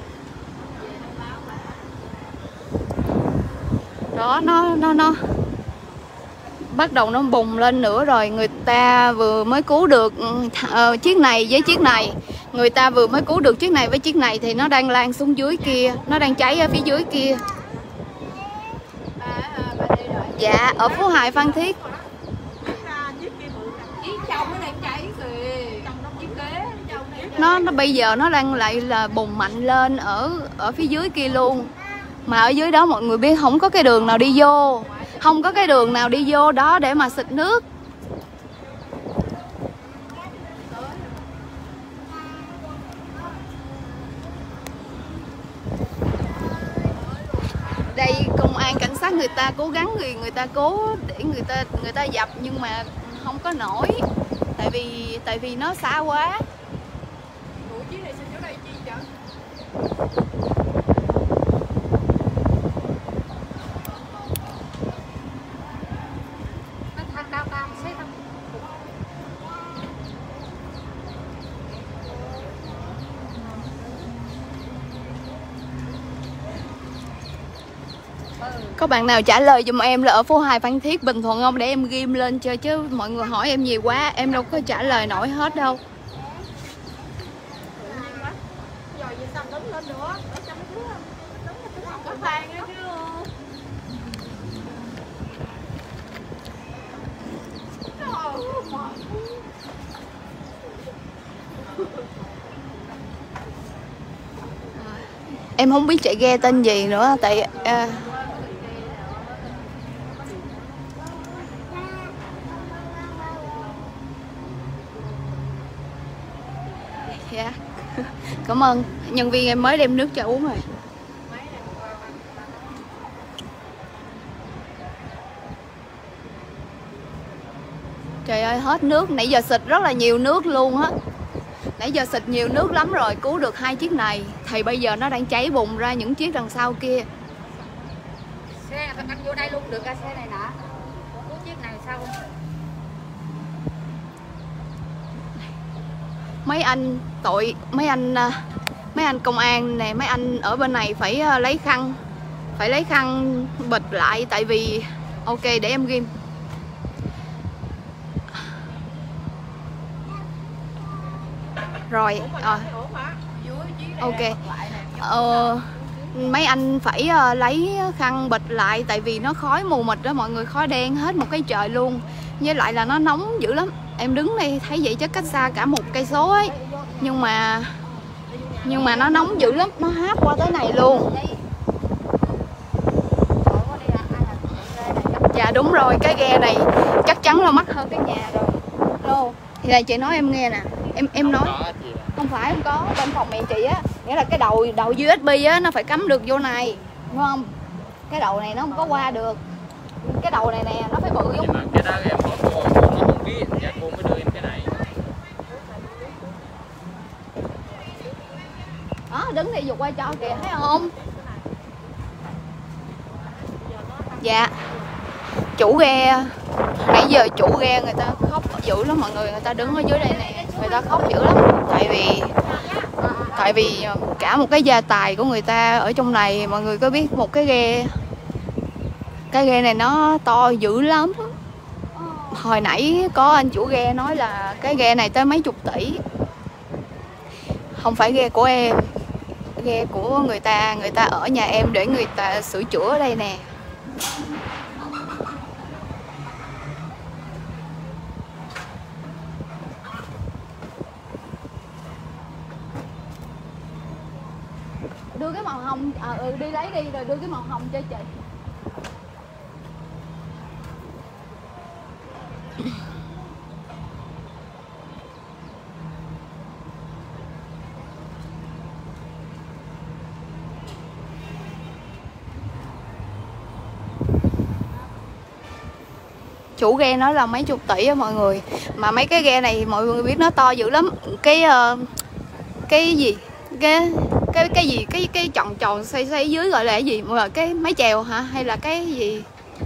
Đó, nó bắt đầu nó bùng lên nữa rồi. Người ta vừa mới cứu được chiếc này với chiếc này. Người ta vừa mới cứu được chiếc này với chiếc này thì nó đang lan xuống dưới kia, nó đang cháy ở phía dưới kia. Dạ ở Phú Hải, Phan Thiết. Nó bây giờ nó đang lại là bùng mạnh lên ở phía dưới kia luôn. Mà ở dưới đó mọi người biết không có cái đường nào đi vô, không có cái đường nào đi vô đó để mà xịt nước. xác người ta cố gắng thì người ta cố để người ta dập nhưng mà không có nổi, tại vì nó xa quá. Ủa chiếc này xin chỗ đây chi vậy? Nó thang cao cao xếp không? Có bạn nào trả lời giùm em là ở phố 2 Phan Thiết Bình Thuận không để em ghim lên cho, chứ mọi người hỏi em nhiều quá em đâu có trả lời nổi hết đâu. Rồi vậy sao đứng lên nữa? Để cho mấy đứa đứng không có thang á chứ. Em không biết chạy ghe tên gì nữa tại dạ. Cảm ơn nhân viên em mới đem nước cho uống rồi. Trời ơi hết nước, nãy giờ xịt rất là nhiều nước luôn á. Nãy giờ xịt nhiều nước lắm rồi, cứu được 2 chiếc này. Thì bây giờ nó đang cháy bùng ra những chiếc đằng sau kia. Xe anh vô đây luôn được ra xe này nè. Có chiếc này sao không? Mấy anh công an nè, mấy anh ở bên này phải lấy khăn bịt lại tại vì ok để em ghim. Rồi ok. Mấy anh phải lấy khăn bịt lại tại vì nó khói mù mịt đó mọi người, khói đen hết một cái trời luôn, với lại là nó nóng dữ lắm. Em đứng đây thấy vậy chắc cách xa cả 1 cây số ấy, nhưng mà nó nóng dữ lắm, nó háp qua tới này luôn. Dạ đúng rồi, cái ghe này chắc chắn là mắc hơn cái nhà rồi. Lô thì là chị nói em nghe nè, em nói không phải không có, bên phòng mẹ chị á, nghĩa là cái đầu USB á nó phải cắm được vô này, đúng không? Cái đầu này nó không có qua được, cái đầu này nè nó phải bự giống. Nhưng mà cái đó em hỏi cô nó không biết, dạ cô mới đưa em cái này. Đó, đứng đi dục qua cho kìa, thấy không? Dạ. Chủ ghe, nãy giờ chủ ghe người ta khóc dữ lắm mọi người, người ta đứng ở dưới đây nè, người ta khóc dữ lắm. Tại vì cả một cái gia tài của người ta ở trong này, mọi người có biết một cái ghe này nó to dữ lắm. Hồi nãy có anh chủ ghe nói là cái ghe này tới mấy chục tỷ. Không phải ghe của em, ghe của người ta ở nhà em để người ta sửa chữa ở đây nè. Đưa cái màu hồng, đi lấy đi rồi đưa cái màu hồng cho chị. Chủ ghe nói là mấy chục tỷ á mọi người, mà mấy cái ghe này mọi người biết nó to dữ lắm. Cái gì cái tròn xoay dưới gọi là cái gì, cái mái chèo hả hay là cái gì,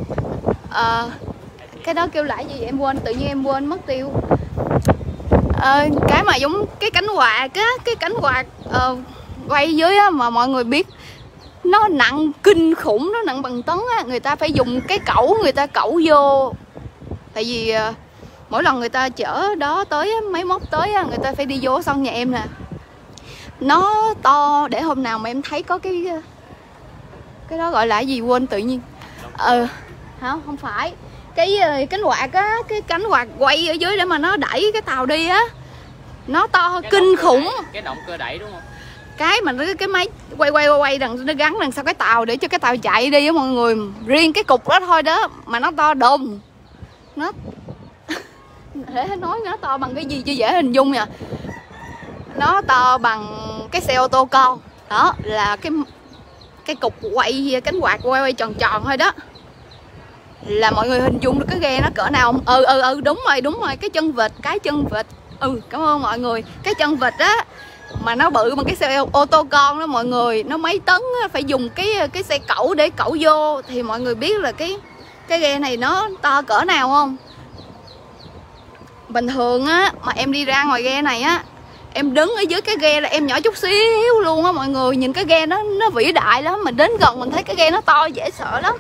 cái đó kêu lại gì em quên, tự nhiên em quên mất tiêu. Cái mà giống cái cánh quạt á, cái cánh quạt quay dưới á, mà mọi người biết nó nặng kinh khủng, nó nặng bằng tấn á, người ta phải dùng cái cẩu người ta cẩu vô. Tại vì mỗi lần người ta chở đó tới máy móc tới người ta phải đi vô sân nhà em nè. Nó to để hôm nào mà em thấy có cái đó gọi là gì quên tự nhiên. Không phải cái cánh quạt á, cái cánh quạt quay ở dưới để mà nó đẩy cái tàu đi á, nó to kinh khủng. Cái động cơ đẩy đúng không? Cái mà cái máy quay đằng nó gắn đằng sau cái tàu để cho cái tàu chạy đi á mọi người. Riêng cái cục đó thôi đó mà nó to đùng. Nó để nói nó to bằng cái gì cho dễ hình dung nha. Nó to bằng cái xe ô tô con. Đó là cái cục quay cánh quạt quay tròn tròn thôi đó. là mọi người hình dung được cái ghe nó cỡ nào không? Đúng rồi, cái chân vịt. Cảm ơn mọi người. Cái chân vịt á mà nó bự bằng cái xe ô tô con đó mọi người, nó mấy tấn á, phải dùng cái xe cẩu để cẩu vô, thì mọi người biết là cái ghe này nó to cỡ nào không? Bình thường á mà em đi ra ngoài ghe này á, em đứng ở dưới cái ghe là em nhỏ chút xíu luôn á mọi người. Nhìn cái ghe nó vĩ đại lắm, mình đến gần mình thấy cái ghe nó to dễ sợ lắm.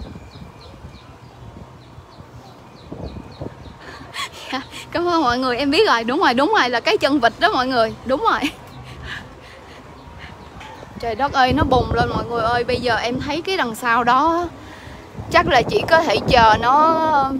Cảm ơn mọi người, em biết rồi, đúng rồi là cái chân vịt đó mọi người, đúng rồi. Trời đất ơi, nó bùng lên mọi người ơi. Bây giờ em thấy cái đằng sau đó chắc là chỉ có thể chờ nó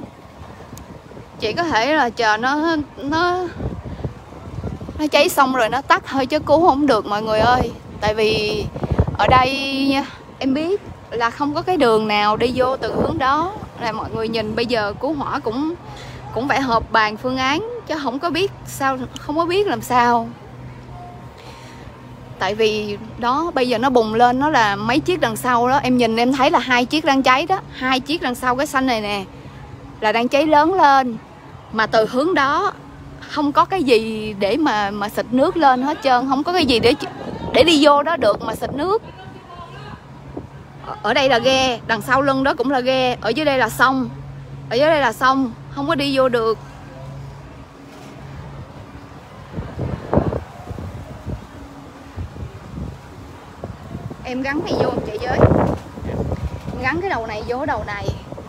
cháy xong rồi nó tắt thôi chứ cứu không được mọi người ơi. Tại vì ở đây em biết là không có cái đường nào đi vô từ hướng đó. Là mọi người nhìn bây giờ cứu hỏa cũng phải họp bàn phương án chứ không có biết làm sao. Tại vì đó bây giờ nó bùng lên, nó là mấy chiếc đằng sau đó, em nhìn em thấy là 2 chiếc đang cháy đó, 2 chiếc đằng sau cái xanh này nè là đang cháy lớn lên, mà từ hướng đó không có cái gì để mà xịt nước lên hết trơn, không có cái gì để đi vô đó được mà xịt nước. Ở đây là ghe, đằng sau lưng đó cũng là ghe, ở dưới đây là sông, không có đi vô được. Em gắn này vô chạy với, em gắn cái đầu này vô đầu này.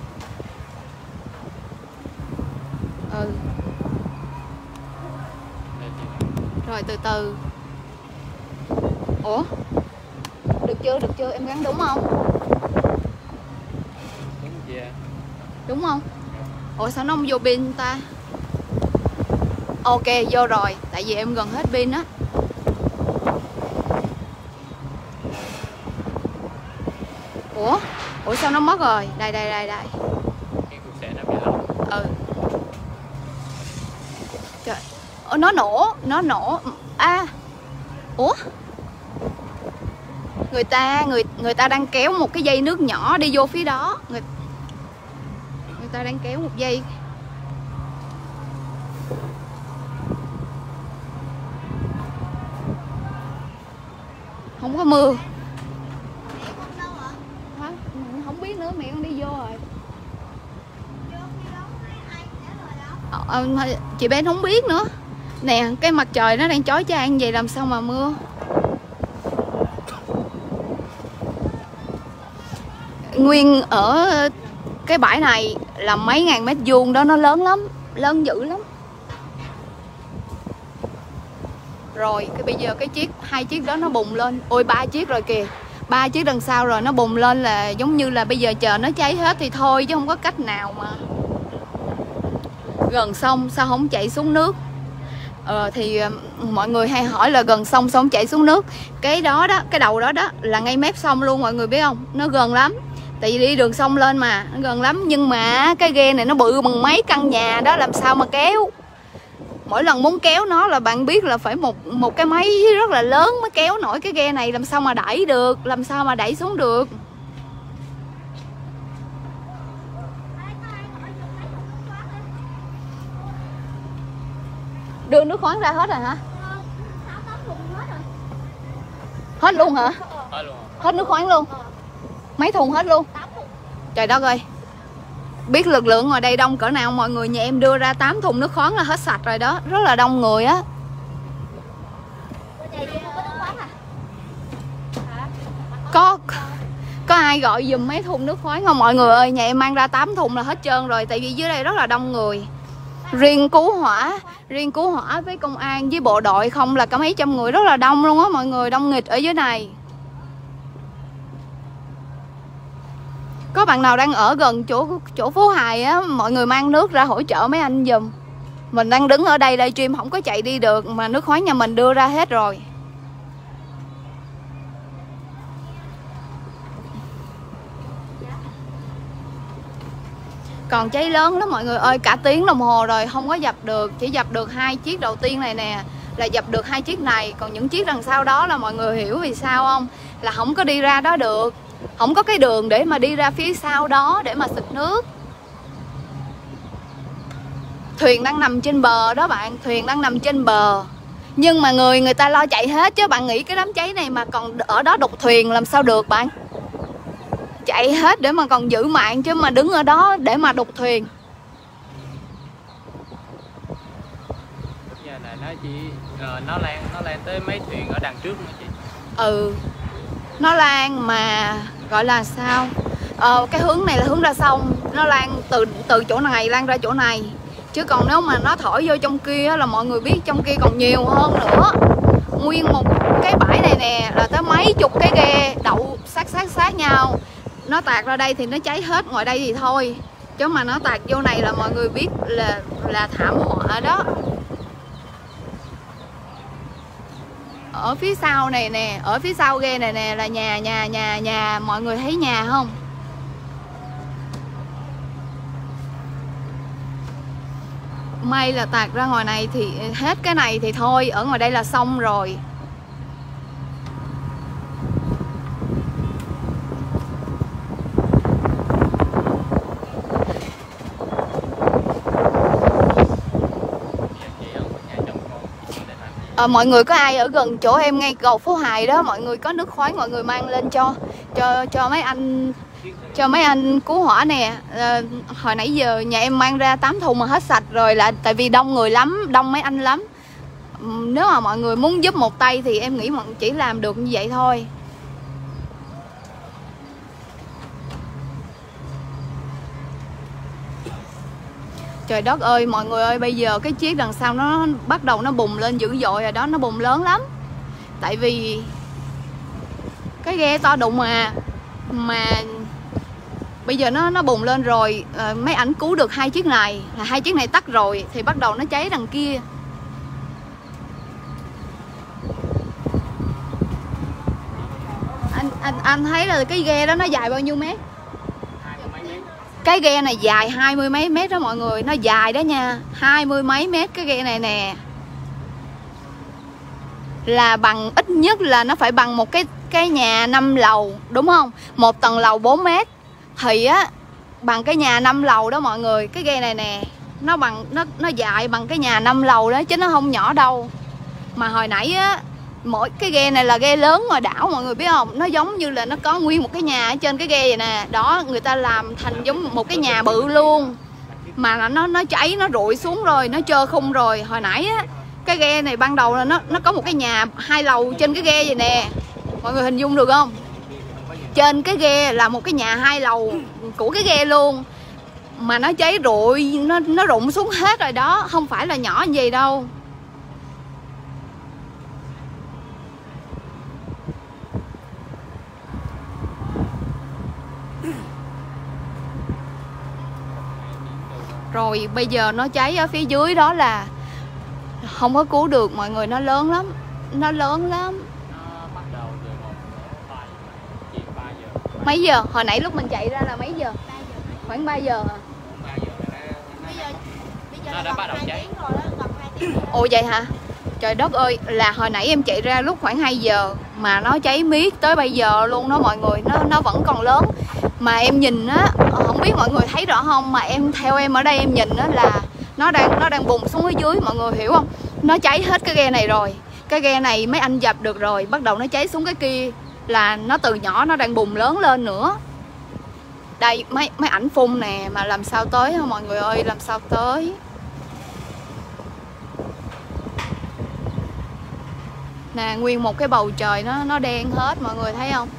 Rồi từ từ. Ủa được chưa em gắn đúng không? Đúng không? Ủa sao nó không vô pin ta? Ok vô rồi, tại vì em gần hết pin á. Ủa sao nó mất rồi? Đây. Trời, nó nổ. Ủa? Người ta đang kéo một cái dây nước nhỏ đi vô phía đó. Người ta đang kéo một dây. Không có mưa. Không biết nữa, mẹ con đi vô rồi. Chị Ben không biết nữa. Nè, cái mặt trời nó đang chói chang vậy làm sao mà mưa. Nguyên ở cái bãi này là mấy ngàn mét vuông đó, nó lớn lắm, lớn dữ lắm. Rồi cái bây giờ cái 2 chiếc đó nó bùng lên. Ôi 3 chiếc rồi kìa, 3 chiếc đằng sau rồi nó bùng lên, là giống như là bây giờ chờ nó cháy hết thì thôi chứ không có cách nào mà. Gần sông sao không chạy xuống nước? Thì mọi người hay hỏi là gần sông sao không chạy xuống nước. Cái đó đó, cái đầu đó đó là ngay mép sông luôn mọi người biết không? Nó gần lắm. Tại vì đi đường sông lên mà, nó gần lắm. Nhưng mà cái ghe này nó bự bằng mấy căn nhà đó, làm sao mà kéo. Mỗi lần muốn kéo nó là bạn biết là phải một cái máy rất là lớn mới kéo nổi cái ghe này. Làm sao mà đẩy được, làm sao mà đẩy xuống được. Đưa nước khoáng ra hết rồi hả? Hết luôn hả? Hết nước khoáng luôn. Mấy thùng hết luôn. Trời đất ơi. Biết lực lượng ngoài đây đông cỡ nào mọi người, nhà em đưa ra 8 thùng nước khoáng là hết sạch rồi đó. Rất là đông người á. Có ai gọi giùm mấy thùng nước khoáng không mọi người ơi? Nhà em mang ra 8 thùng là hết trơn rồi. Tại vì dưới đây rất là đông người. Riêng cứu hỏa với công an với bộ đội không là cả mấy trăm người, rất là đông luôn á mọi người, đông nghịch ở dưới này. Có bạn nào đang ở gần chỗ Phú Hài á, mọi người mang nước ra hỗ trợ mấy anh giùm. Mình đang đứng ở đây livestream không có chạy đi được mà nước khoáng nhà mình đưa ra hết rồi. Còn cháy lớn lắm mọi người ơi, cả tiếng đồng hồ rồi không có dập được, chỉ dập được 2 chiếc đầu tiên này nè, là dập được 2 chiếc này, còn những chiếc đằng sau đó là mọi người hiểu vì sao không? Là không có đi ra đó được, không có cái đường để mà đi ra phía sau đó để mà xịt nước. Thuyền đang nằm trên bờ đó bạn, thuyền đang nằm trên bờ. Nhưng mà người ta lo chạy hết chứ. Bạn nghĩ cái đám cháy này mà còn ở đó đục thuyền làm sao được bạn? Chạy hết để mà còn giữ mạng chứ mà đứng ở đó để mà đục thuyền. Giờ là nó chỉ nó lan tới mấy thuyền ở đằng trước nữa chị. Ừ, nó lan mà gọi là sao? Cái hướng này là hướng ra sông, nó lan từ chỗ này lan ra chỗ này. Chứ còn nếu mà nó thổi vô trong kia là mọi người biết trong kia còn nhiều hơn nữa. Nguyên một cái bãi này nè là tới mấy chục cái ghe đậu sát nhau. Nó tạt ra đây thì nó cháy hết, ngoài đây thì thôi. Chứ mà nó tạt vô này là mọi người biết là thảm họa đó. Ở phía sau này nè, ở phía sau ghe này nè là nhà, mọi người thấy nhà không? May là tạt ra ngoài này thì hết cái này thì thôi, ở ngoài đây là xong rồi. Mọi người có ai ở gần chỗ em ngay cầu Phố Hài đó, mọi người có nước khoáng mọi người mang lên cho mấy anh cứu hỏa nè. Hồi nãy giờ nhà em mang ra 8 thùng mà hết sạch rồi, là tại vì đông người lắm, đông mấy anh lắm. Nếu mà mọi người muốn giúp một tay thì em nghĩ mọi người chỉ làm được như vậy thôi. Trời đất ơi mọi người ơi, bây giờ cái chiếc đằng sau nó bắt đầu nó bùng lên dữ dội rồi đó, nó bùng lớn lắm. Tại vì cái ghe to đụng mà bây giờ nó bùng lên rồi. Mấy ảnh cứu được 2 chiếc này, là 2 chiếc này tắt rồi thì bắt đầu nó cháy đằng kia. Anh thấy là cái ghe đó nó dài bao nhiêu mét? Cái ghe này dài 20 mấy mét đó mọi người, nó dài đó nha, 20 mấy mét cái ghe này nè. Là bằng, ít nhất là nó phải bằng một cái nhà 5 lầu, đúng không? Một tầng lầu 4 mét thì á bằng cái nhà 5 lầu đó mọi người. Cái ghe này nè, nó dài bằng cái nhà 5 lầu đó chứ nó không nhỏ đâu. Mà hồi nãy á, mỗi cái ghe này là ghe lớn ngoài đảo mọi người biết không? Nó giống như là nó có nguyên một cái nhà ở trên cái ghe vậy nè. Đó, người ta làm thành giống một cái nhà bự luôn. Mà nó cháy, nó rụi xuống rồi, nó trơ khung rồi. Hồi nãy á, cái ghe này ban đầu là nó có một cái nhà 2 lầu trên cái ghe vậy nè. Mọi người hình dung được không? Trên cái ghe là một cái nhà 2 lầu của cái ghe luôn. Mà nó cháy rụi, nó rụng xuống hết rồi đó. Không phải là nhỏ gì đâu. Rồi bây giờ nó cháy ở phía dưới đó là không có cứu được mọi người, nó lớn lắm. Nó lớn lắm. Nó bắt đầu từ 3 giờ. Mấy giờ? Hồi nãy lúc mình chạy ra là mấy giờ? 3 giờ. Khoảng 3 giờ hả? 3 giờ Bây giờ nó đã bắt đầu cháy. rồi đó, gần 2 tiếng. Ồ vậy hả? Trời đất ơi, là hồi nãy em chạy ra lúc khoảng 2 giờ mà nó cháy miết tới bây giờ luôn đó mọi người. Nó vẫn còn lớn. Mà em nhìn á, không biết mọi người thấy rõ không, mà theo em ở đây em nhìn á là nó đang bùng xuống ở dưới, mọi người hiểu không? Nó cháy hết cái ghe này rồi. Cái ghe này mấy anh dập được rồi, bắt đầu nó cháy xuống cái kia, là nó từ nhỏ nó đang bùng lớn lên nữa. Đây mấy ảnh phun nè, mà làm sao tới hả mọi người ơi, làm sao tới. Nè, nguyên một cái bầu trời nó đen hết, mọi người thấy không?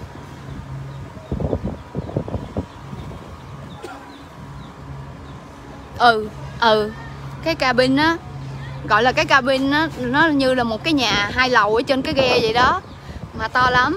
Cái cabin á, gọi là cái cabin á, nó như là một cái nhà 2 lầu ở trên cái ghe vậy đó, mà to lắm.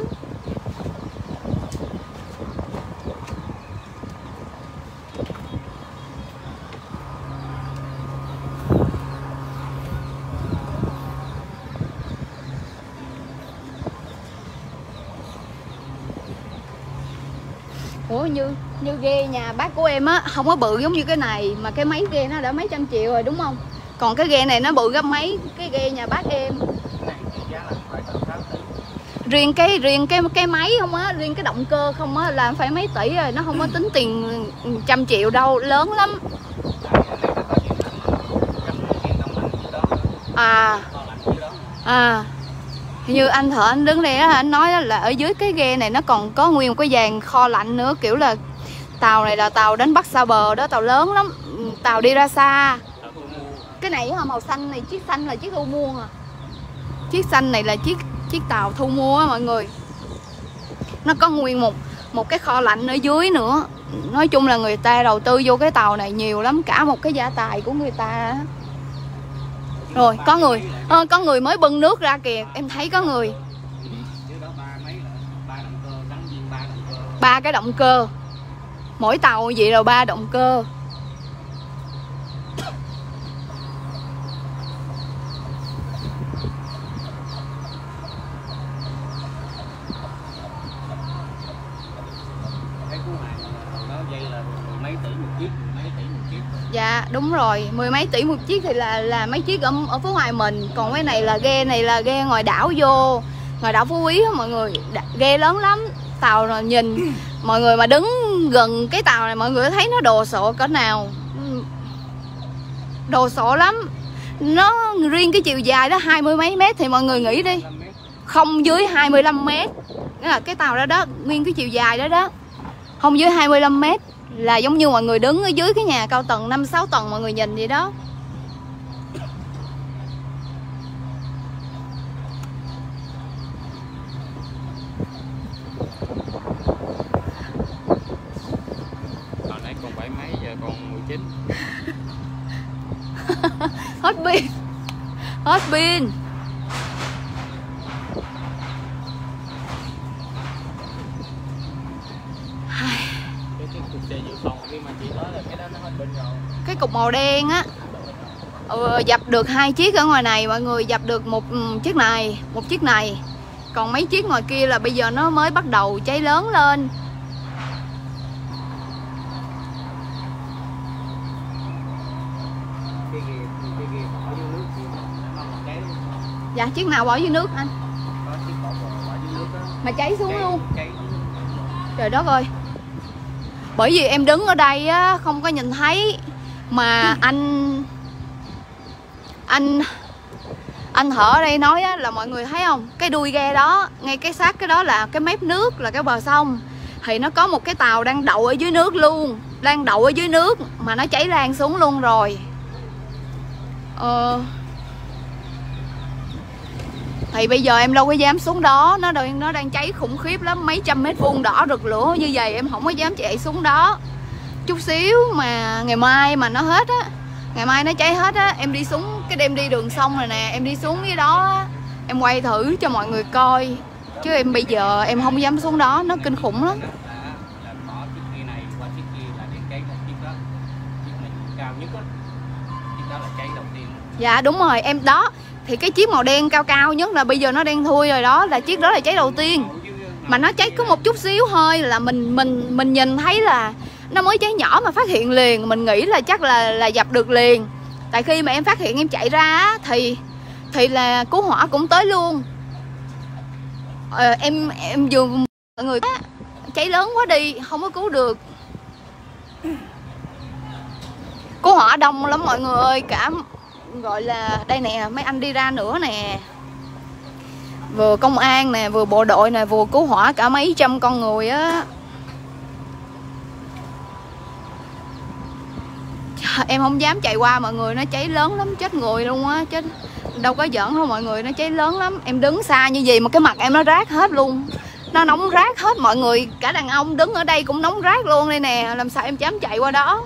Ủa như ghe nhà bác của em á không có bự giống như cái này, mà cái máy ghe nó đã mấy trăm triệu rồi đúng không? Còn cái ghe này nó bự gấp mấy cái ghe nhà bác em. Riêng cái máy không á, riêng cái động cơ không á là phải mấy tỷ rồi, nó không có tính tiền 100 triệu đâu, lớn lắm. Như anh Thợ anh đứng đây á, anh nói đó là ở dưới cái ghe này nó còn có nguyên một cái dàn kho lạnh nữa, kiểu là tàu này là tàu đánh bắt xa bờ đó, tàu lớn lắm, tàu đi ra xa. Cái này màu xanh này, chiếc xanh là chiếc thu mua à. Chiếc xanh này là chiếc tàu thu mua á mọi người. Nó có nguyên một cái kho lạnh ở dưới nữa. Nói chung là người ta đầu tư vô cái tàu này nhiều lắm, cả một cái gia tài của người ta. Rồi có người mới bưng nước ra kìa, em thấy có người. 3 cái động cơ. Mỗi tàu vậy rồi 3 động cơ. Dạ đúng rồi, 10 mấy tỷ một chiếc thì là mấy chiếc ở Phú Hoài mình. Còn cái này là ghe ngoài đảo vô, ngoài đảo Phú Quý đó mọi người. Ghe lớn lắm. Tàu là nhìn mọi người mà đứng gần cái tàu này mọi người thấy nó đồ sộ cỡ nào. Đồ sộ lắm. Nó riêng cái chiều dài đó 20 mấy mét thì mọi người nghĩ đi, không dưới 25 mét. Đó là cái tàu đó đó, nguyên cái chiều dài đó đó, không dưới 25 mét. Là giống như mọi người đứng ở dưới cái nhà cao tầng 5-6 tầng mọi người nhìn vậy đó. Hồi nãy còn 7 mấy giờ còn 19. Hết pin. Hết pin. Cái cục màu đen á, dập được 2 chiếc ở ngoài này mọi người, dập được một chiếc này, còn mấy chiếc ngoài kia là bây giờ nó mới bắt đầu cháy lớn lên. Dạ chiếc nào bỏ dưới nước anh? Mà cháy xuống luôn. Trời đất ơi. Bởi vì em đứng ở đây á, không có nhìn thấy. Mà anh Thợ ở đây nói á, là mọi người thấy không, cái đuôi ghe đó, ngay cái sát cái đó là cái mép nước, là cái bờ sông. Thì nó có một cái tàu đang đậu ở dưới nước luôn, đang đậu ở dưới nước mà nó cháy lan xuống luôn rồi. Thì bây giờ em đâu có dám xuống đó, nó đang cháy khủng khiếp lắm, mấy trăm mét vuông đỏ rực lửa như vậy, em không có dám chạy xuống đó. Chút xíu mà ngày mai mà nó hết á, ngày mai nó cháy hết á, em đi xuống cái đêm đi đường sông rồi nè, em đi xuống cái đó em quay thử cho mọi người coi, chứ em bây giờ em không dám xuống đó, nó kinh khủng lắm. Dạ đúng rồi em đó. Thì cái chiếc màu đen cao cao nhất là bây giờ nó đen thui rồi đó, là chiếc đó là cháy đầu tiên. Mà nó cháy có một chút xíu hơi là mình nhìn thấy là nó mới cháy nhỏ mà phát hiện liền. Mình nghĩ là chắc là dập được liền. Tại khi mà em phát hiện em chạy ra thì là cứu hỏa cũng tới luôn. Em vừa mọi người cháy lớn quá đi, không có cứu được. Cứu hỏa đông lắm mọi người ơi, cả gọi là đây nè, mấy anh đi ra nữa nè, vừa công an nè, vừa bộ đội nè, vừa cứu hỏa, cả mấy trăm con người á. Em không dám chạy qua mọi người, nó cháy lớn lắm, chết người luôn á, chết đâu có giỡn đâu mọi người, nó cháy lớn lắm. Em đứng xa như vậy mà cái mặt em nó rát hết luôn, nó nóng rát hết mọi người, cả đàn ông đứng ở đây cũng nóng rát luôn đây nè, làm sao em dám chạy qua đó.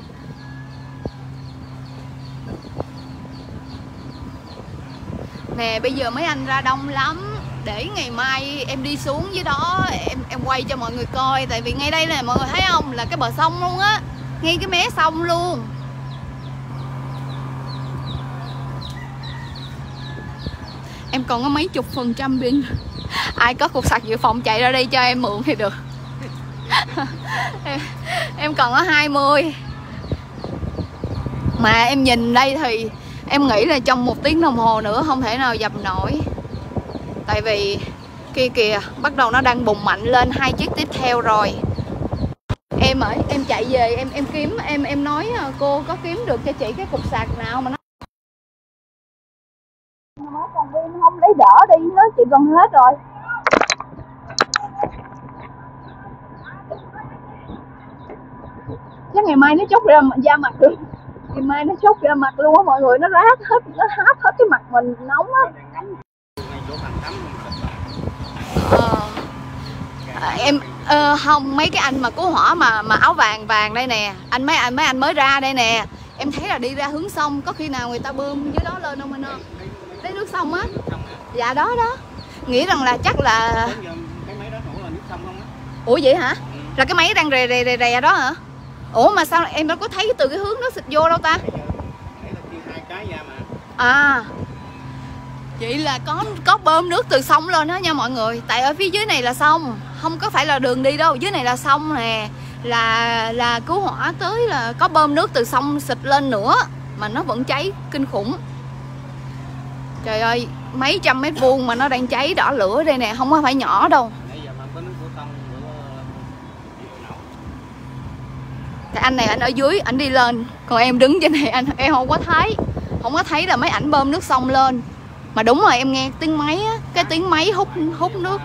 Nè bây giờ mấy anh ra đông lắm, để ngày mai em đi xuống dưới đó em quay cho mọi người coi. Tại vì ngay đây nè mọi người thấy không, là cái bờ sông luôn á, ngay cái mé sông luôn. Em còn có mấy chục % pin. Ai có cục sạc dự phòng chạy ra đây cho em mượn thì được. Em còn có 20. Mà em nhìn đây thì em nghĩ là trong 1 tiếng đồng hồ nữa không thể nào dập nổi. Tại vì kia kìa, bắt đầu nó đang bùng mạnh lên 2 chiếc tiếp theo rồi. Em chạy về em kiếm, em nói cô có kiếm được cho chị cái cục sạc nào mà nó lấy đỡ đi, nó chị gần hết rồi. Chắc ngày mai nó trút ra da mặt luôn. Ngày mai nó trút ra mặt luôn á mọi người, nó rát hết, nó háp hết cái mặt mình nóng á. Em không, mấy cái anh mà cứu hỏa mà áo vàng vàng đây nè, mấy anh mới ra đây nè, em thấy là đi ra hướng sông, có khi nào người ta bơm dưới đó lên không anh ơi? Lấy nước sông á. Dạ đó đó. Nghĩ rằng là chắc là ủa vậy hả? Là cái máy đang rè đó hả? Ủa mà sao em đâu có thấy từ cái hướng nó xịt vô đâu ta? À, vậy là có bơm nước từ sông lên đó nha mọi người. Tại ở phía dưới này là sông, không có phải là đường đi đâu, dưới này là sông nè. Là cứu hỏa tới là có bơm nước từ sông xịt lên nữa mà nó vẫn cháy kinh khủng. Trời ơi, mấy trăm mét vuông mà nó đang cháy đỏ lửa đây nè, không có phải nhỏ đâu. Cái anh này anh ở dưới, anh đi lên, còn em đứng trên này em không có thấy là mấy ảnh bơm nước sông lên. Mà đúng rồi, em nghe tiếng máy á, cái tiếng máy hút nước.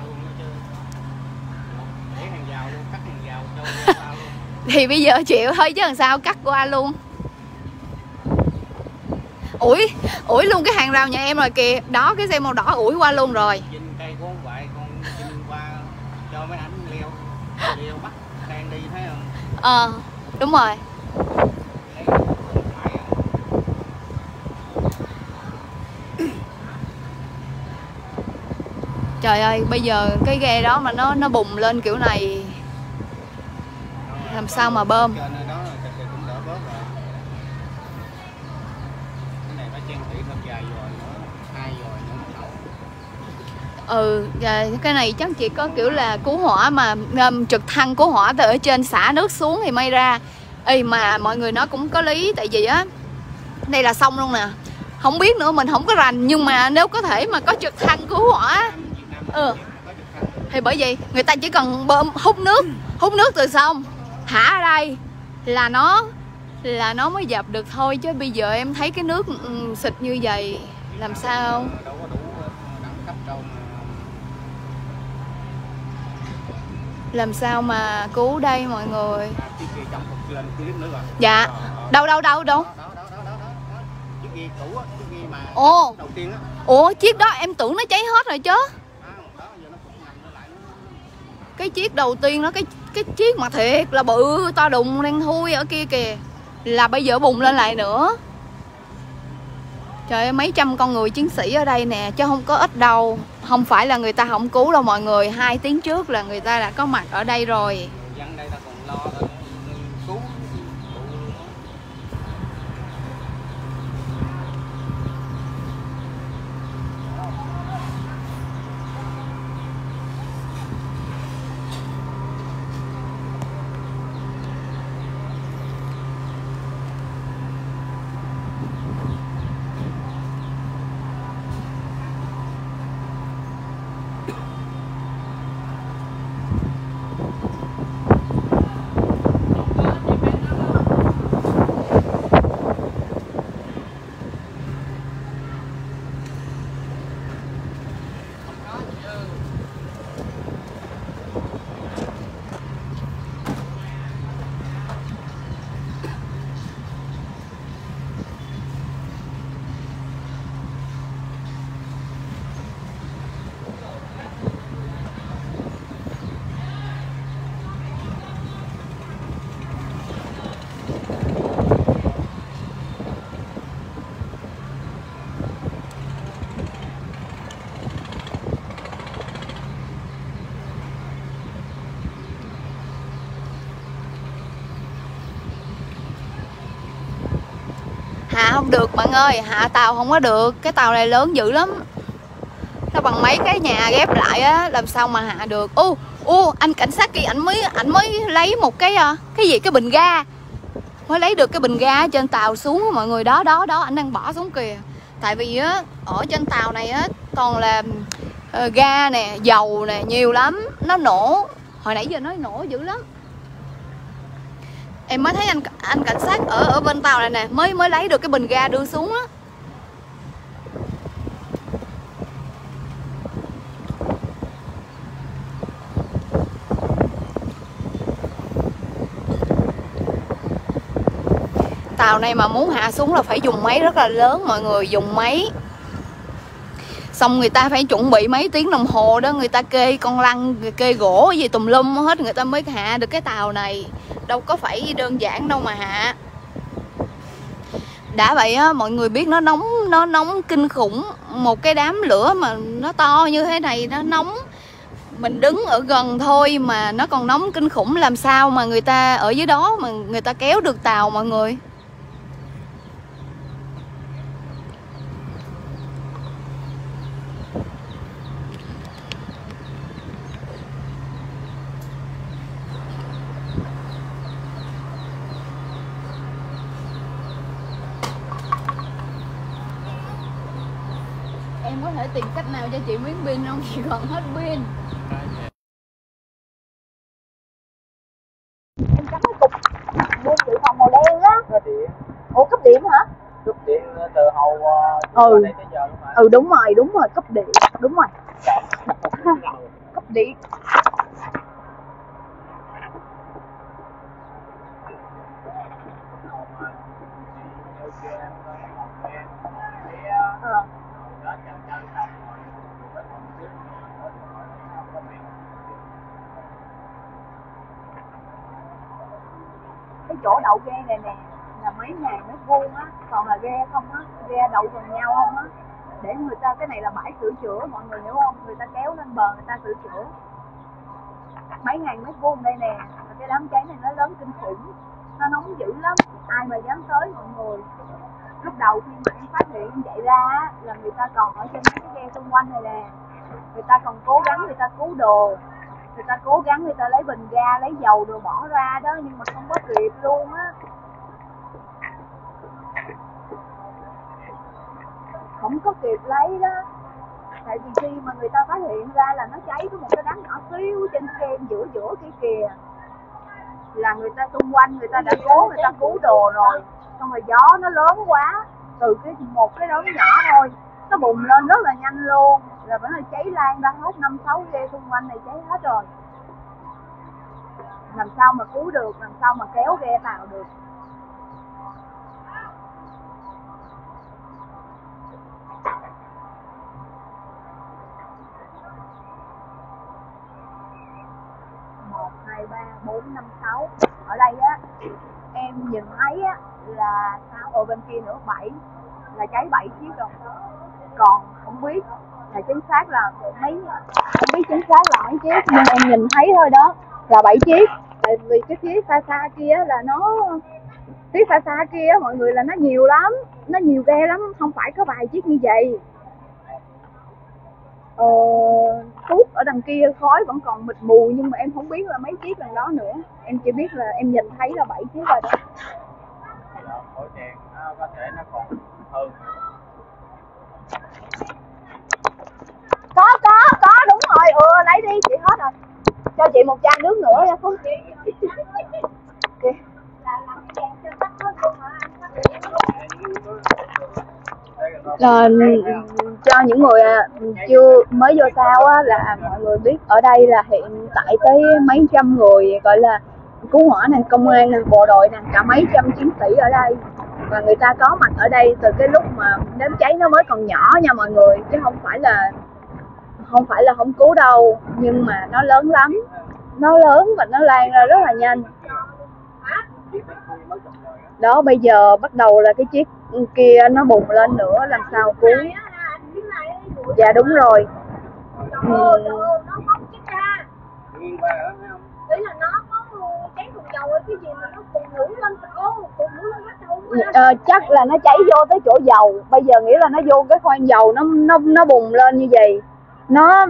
Thì bây giờ chịu thôi chứ làm sao, cắt qua luôn. Ủi luôn cái hàng rào nhà em rồi kìa. Đó, cái xe màu đỏ ủi qua luôn rồi. Cây của vậy con qua cho mấy ảnh leo bắt đang đi thấy không? Đúng rồi. Trời ơi, bây giờ cái ghe đó mà nó bùng lên kiểu này làm sao mà bơm. Cái này chắc chỉ có kiểu là cứu hỏa mà trực thăng cứu hỏa từ ở trên xả nước xuống thì may ra. Mà mọi người nói cũng có lý, tại vì á đây là sông luôn nè, không biết nữa, mình không có rành, nhưng mà nếu có thể mà có trực thăng cứu hỏa thì bởi vì người ta chỉ cần bơm hút nước từ sông thả ở đây là nó mới dập được thôi. Chứ bây giờ em thấy cái nước xịt như vậy làm sao. Làm sao mà cứu đây mọi người. Dạ. Đâu. Ủa chiếc đó em tưởng nó cháy hết rồi chứ. Cái chiếc đầu tiên đó, cái chiếc mà thiệt là bự to đùng đang thui ở kia kìa, là bây giờ bùng lên lại nữa. Trời ơi, mấy trăm con người chiến sĩ ở đây nè, chứ không có ít đâu. Không phải là người ta không cứu đâu mọi người. 2 tiếng trước là người ta đã có mặt ở đây rồi. Hạ không được bạn ơi, hạ tàu không có được. Cái tàu này lớn dữ lắm, nó bằng mấy cái nhà ghép lại á, làm sao mà hạ được. Anh cảnh sát kia ảnh mới lấy một cái gì, cái bình ga, mới lấy được cái bình ga trên tàu xuống mọi người. Đó anh đang bỏ xuống kìa. Tại vì á ở trên tàu này á toàn là ga nè, dầu nè, nhiều lắm, nó nổ. Hồi nãy giờ nó nổ dữ lắm. Em mới thấy anh cảnh sát ở bên tàu này nè, mới lấy được cái bình ga đưa xuống á. tàu này mà muốn hạ xuống là phải dùng máy rất là lớn mọi người, dùng máy. Xong người ta phải chuẩn bị mấy tiếng đồng hồ đó, người ta kê con lăn, kê gỗ gì tùm lum hết người ta mới hạ được cái tàu này. Đâu có phải đơn giản đâu mà hạ. Đã vậy á, mọi người biết nó nóng kinh khủng. Một cái đám lửa mà nó to như thế này nó nóng. Mình đứng ở gần thôi mà nó còn nóng kinh khủng, làm sao mà người ta ở dưới đó mà người ta kéo được tàu mọi người. Em có thể tìm cách nào cho chị miếng pin không? Chị còn hết pin. Em cắm cái cục buông dự phòng màu đen á. Ủa cấp điện hả? Cấp điện từ hồi đây tới giờ luôn mà. Ừ đúng rồi, cấp điện, đúng rồi. Cấp điện. Cái chỗ đậu ghe này nè là mấy ngàn mét vuông á, còn là ghe không á, ghe đậu gần nhau không á, để người ta, cái này là bãi sửa chữa mọi người hiểu không, người ta kéo lên bờ người ta sửa chữa. Mấy ngàn mét vuông đây nè, và cái đám cháy này nó lớn kinh khủng, nó nóng dữ lắm, ai mà dám tới mọi người. Lúc đầu khi mà em phát hiện em chạy ra á, là người ta còn ở trên mấy cái ghe xung quanh này nè, người ta còn cố gắng người ta cứu đồ, người ta cố gắng người ta lấy bình ga, lấy dầu đồ bỏ ra đó, nhưng mà không có kịp luôn á, không có kịp lấy đó. Tại vì khi mà người ta phát hiện ra là nó cháy có một cái đám nhỏ xíu trên xe giữa kia kìa, là người ta xung quanh người ta đã cố người ta cứu đồ rồi, xong rồi gió nó lớn quá, từ một cái đốm nhỏ thôi nó bùng lên rất là nhanh luôn, là vẫn là cháy lan ra hết 5-6 ghe xung quanh này cháy hết rồi. Làm sao mà cứu được, làm sao mà kéo ghe vào được. Một, 2, 3, 4, 5, 6. Ở đây á em nhìn thấy á là 6, ở bên kia nữa 7, là cháy 7 chiếc rồi. Còn không biết là chính xác là thấy, không biết chính xác là mấy chiếc, nhưng em nhìn thấy thôi đó là 7 chiếc. Tại vì cái phía xa xa kia là phía xa xa kia mọi người là nó nhiều lắm, nó nhiều ghe lắm, không phải có vài chiếc như vậy. Tuốt ở đằng kia khói vẫn còn mịt mù, nhưng mà em không biết là mấy chiếc lần đó nữa, em chỉ biết là em nhìn thấy là 7 chiếc rồi đó. Khẩu trang có thể nó còn hơn. Có đúng rồi, lấy đi chị, hết rồi, cho chị một chai nước nữa nha Phú. Là cho những người chưa mới vô sau á, là mọi người biết ở đây là hiện tại tới mấy trăm người gọi là cứu hỏa nè, công an nè, bộ đội nè, cả mấy trăm chiến sĩ ở đây, và người ta có mặt ở đây từ cái lúc mà đám cháy nó mới còn nhỏ nha mọi người, chứ không phải là không cứu đâu, nhưng mà nó lớn lắm, nó lớn và nó lan ra rất là nhanh đó. Bây giờ bắt đầu là cái chiếc kia nó bùng lên nữa, làm sao cứu. Dạ đúng rồi. Chắc là nó cháy vô tới chỗ dầu, bây giờ nghĩa là nó vô cái khoang dầu, nó bùng lên như vậy, nó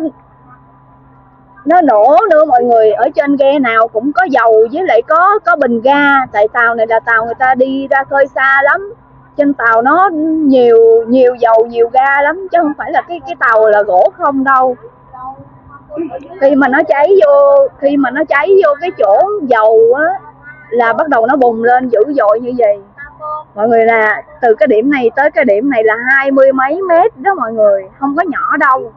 nổ nữa mọi người. Ở trên ghe nào cũng có dầu với lại có bình ga, tại tàu này là tàu người ta đi ra khơi xa lắm, trên tàu nó nhiều dầu nhiều ga lắm, chứ không phải là cái tàu là gỗ không đâu. Khi mà nó cháy vô cái chỗ dầu á là bắt đầu nó bùng lên dữ dội như vậy mọi người. Là từ cái điểm này tới cái điểm này là 20 mấy mét đó mọi người, không có nhỏ đâu.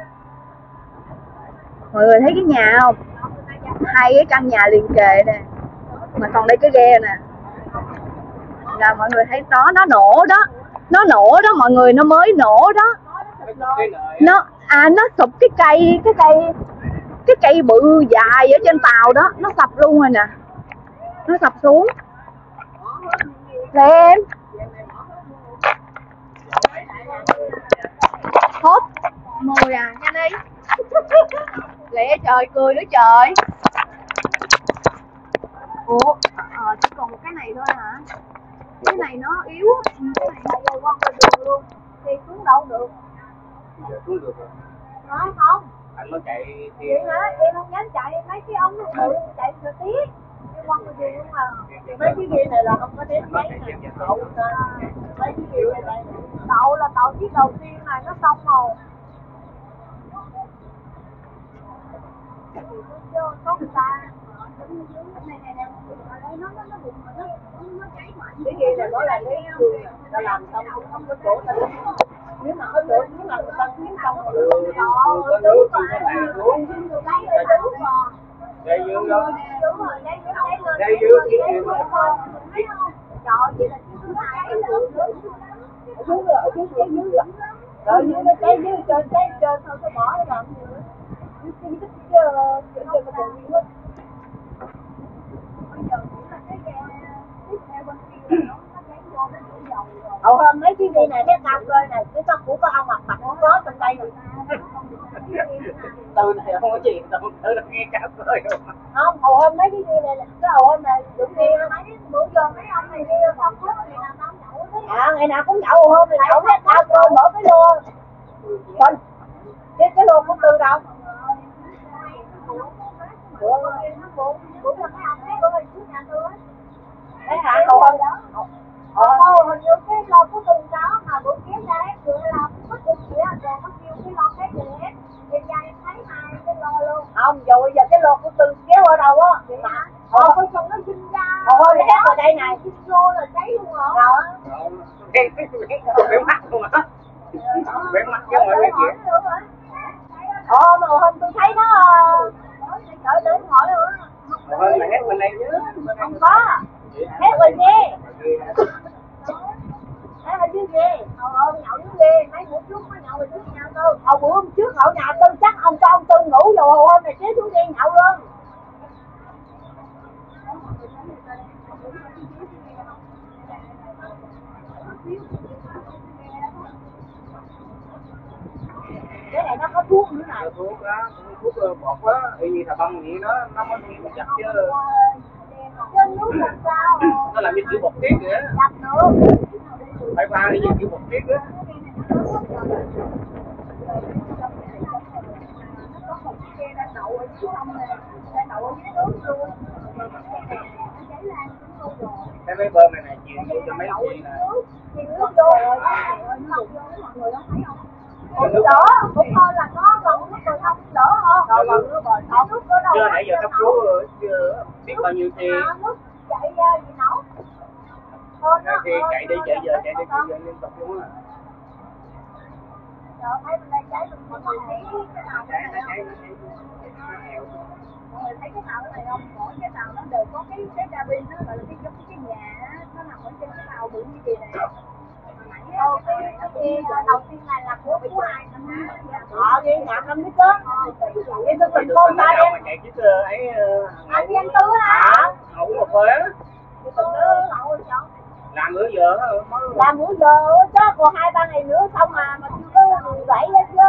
Mọi người thấy cái nhà không? 2 cái căn nhà liền kề nè, Mà còn đây cái ghe nè, là mọi người thấy nó nổ đó, nó nổ đó mọi người, nó mới nổ đó. Nó sụp cái cây bự dài ở trên tàu đó, nó sập luôn rồi nè, nó sập xuống. Lên hốt mồi à, nhanh đi. Lẹ trời, cười nữa trời. Ủa, chỉ còn một cái này thôi hả? Cái này nó yếu, cái này nó vô quăng lên đường luôn, thì xuống đâu được. Xuống được rồi. Nói không? Anh mới chạy thì Vậy hả? Em không dám chạy, mấy cái ông nó tự chạy thừa tiếc. Em quăng lên đường luôn mà. Mấy cái ghe này là không có đếm giấy này. Mấy cái ghe này tàu là tàu chiếc đầu tiên này, nó xong rồi. Có người ta cái ghe này nói là cái đường ta làm xong không có chỗ ta đứng. Nếu mà có chỗ nếu mà người ta kiếm xong rồi có nước thì có bàn xuống. Đây dương đâu? Đây dương kiếm tiền. Trời, vậy là ở dưới rồi dưới nó cháy dưới trên thôi có bỏ nó làm gì nữa. Hầu hôm mấy cái ghe này cái cao cơ này, cái tóc của ông mặt không có trong đây rồi. Từ này không có gì, từ là nghe cao cơ rồi. Không, hầu hôm mấy cái ghe này, cái hầu hôm này đúng ghe mấy bữa giờ mấy ông này đi không có ngày nào không nhậu hết. À, ngày nào cũng nhậu, hầu hôm này nhậu hết cao cơ mở cái lô. Còn cái lô của Tư đâu? Bữa giờ mấy ông thấy bữa hình trước nhà Tư á. Đấy hả? Hầu hôm đó. Hình như cái lô của Tư đó mà bữa kia ra hết vừa làm mất được gì á, rồi nó kêu cái lô khác về hết. Em ra em thấy hai cái lô luôn. Không, rồi bây giờ cái lô của Tư kéo ở đâu á? Vậy hả? Cái xong nó dinh ra. Thôi nó hết ở đây này. Dinh vô là cháy luôn hả? Đâu á? Bé mắt không hả? Bé mắt chứ không phải bé kia. Mà hôm tôi thấy nó chở đến hỏi nữa. Hơn là hết bên đây chứ. Không có. Hết bên kia. Hết ở dưới kia. Nhậu dưới kia. Mấy bữa trước mới nhậu về trước nhà Tư. Bữa hôm trước nhậu nhà Tư chắc ông cho ông Tư ngủ rồi hôm này chế xuống kia nhậu luôn. Cái này nó có thuốc nữa này. Thuốc đó, thuốc bột á, y như thà bông vậy đó, nó có gì chặt chứ. Trên nước làm sao? Nó làm như kiểu bột tiết vậy á. Chặt nữa. Phải pha như kiểu bột tiết á. Cái mấy bơm này chuyền vô cho mấy chị nè. Nước vô rồi, mọi người đó thấy không? Cũng đỡ, cũng thôi là có gần nước rồi không đỡ hơn. Rồi gần nước rồi, nước ở đâu? Chưa nãy giờ cấp cứu rồi, chưa biết bao nhiêu tiền. Nước chạy gì nấu? Thì chạy đi chạy giờ liên tục luôn á. Trời thấy bên đây cháy mình không thấy cái nào cái này không? Mọi người thấy cái tàu này không? Mỗi cái tàu nó đều có cái cabin đó, gọi là cái giống cái nhà á, nó nằm ở trên cái tàu bự như vậy này. Cái đầu tiên này là của ai? Ghi nhạc năm lít đó. Vậy tôi tình con ta em. Chạy chiếc ấy. Anh với anh Tư hả? Ngủ một hồi á. Tôi tình nó lậu rồi chọn. Làm bữa giờ á. Làm bữa giờ chứ còn 2-3 ngày nữa xong mà chưa có 17 lên chứ.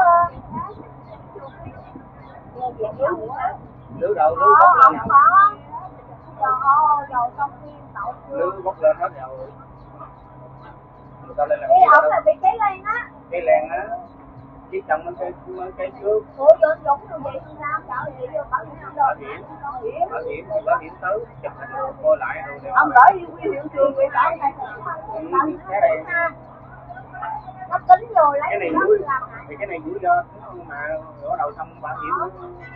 Lưới đầu lưới bốc lên. Không có. Trời ơi, rồi xong phim tậu chưa. Lưới bốc lên hết rồi. Người ta lên làm cái ổng là bị cháy lên á. Cây lèn á. Chiếc chồng nó cây trước. Ủa giờ Dũng như vậy không sao, chở vậy vô bảo hiểm rồi. Bảo hiểm tới chụp hình coi lại rồi đều. Ông gửi đi quy hiệu trường vậy bảo này. Nó tính rồi lấy cái này vui thì cái này vui do mà ở đầu xong bảo hiểm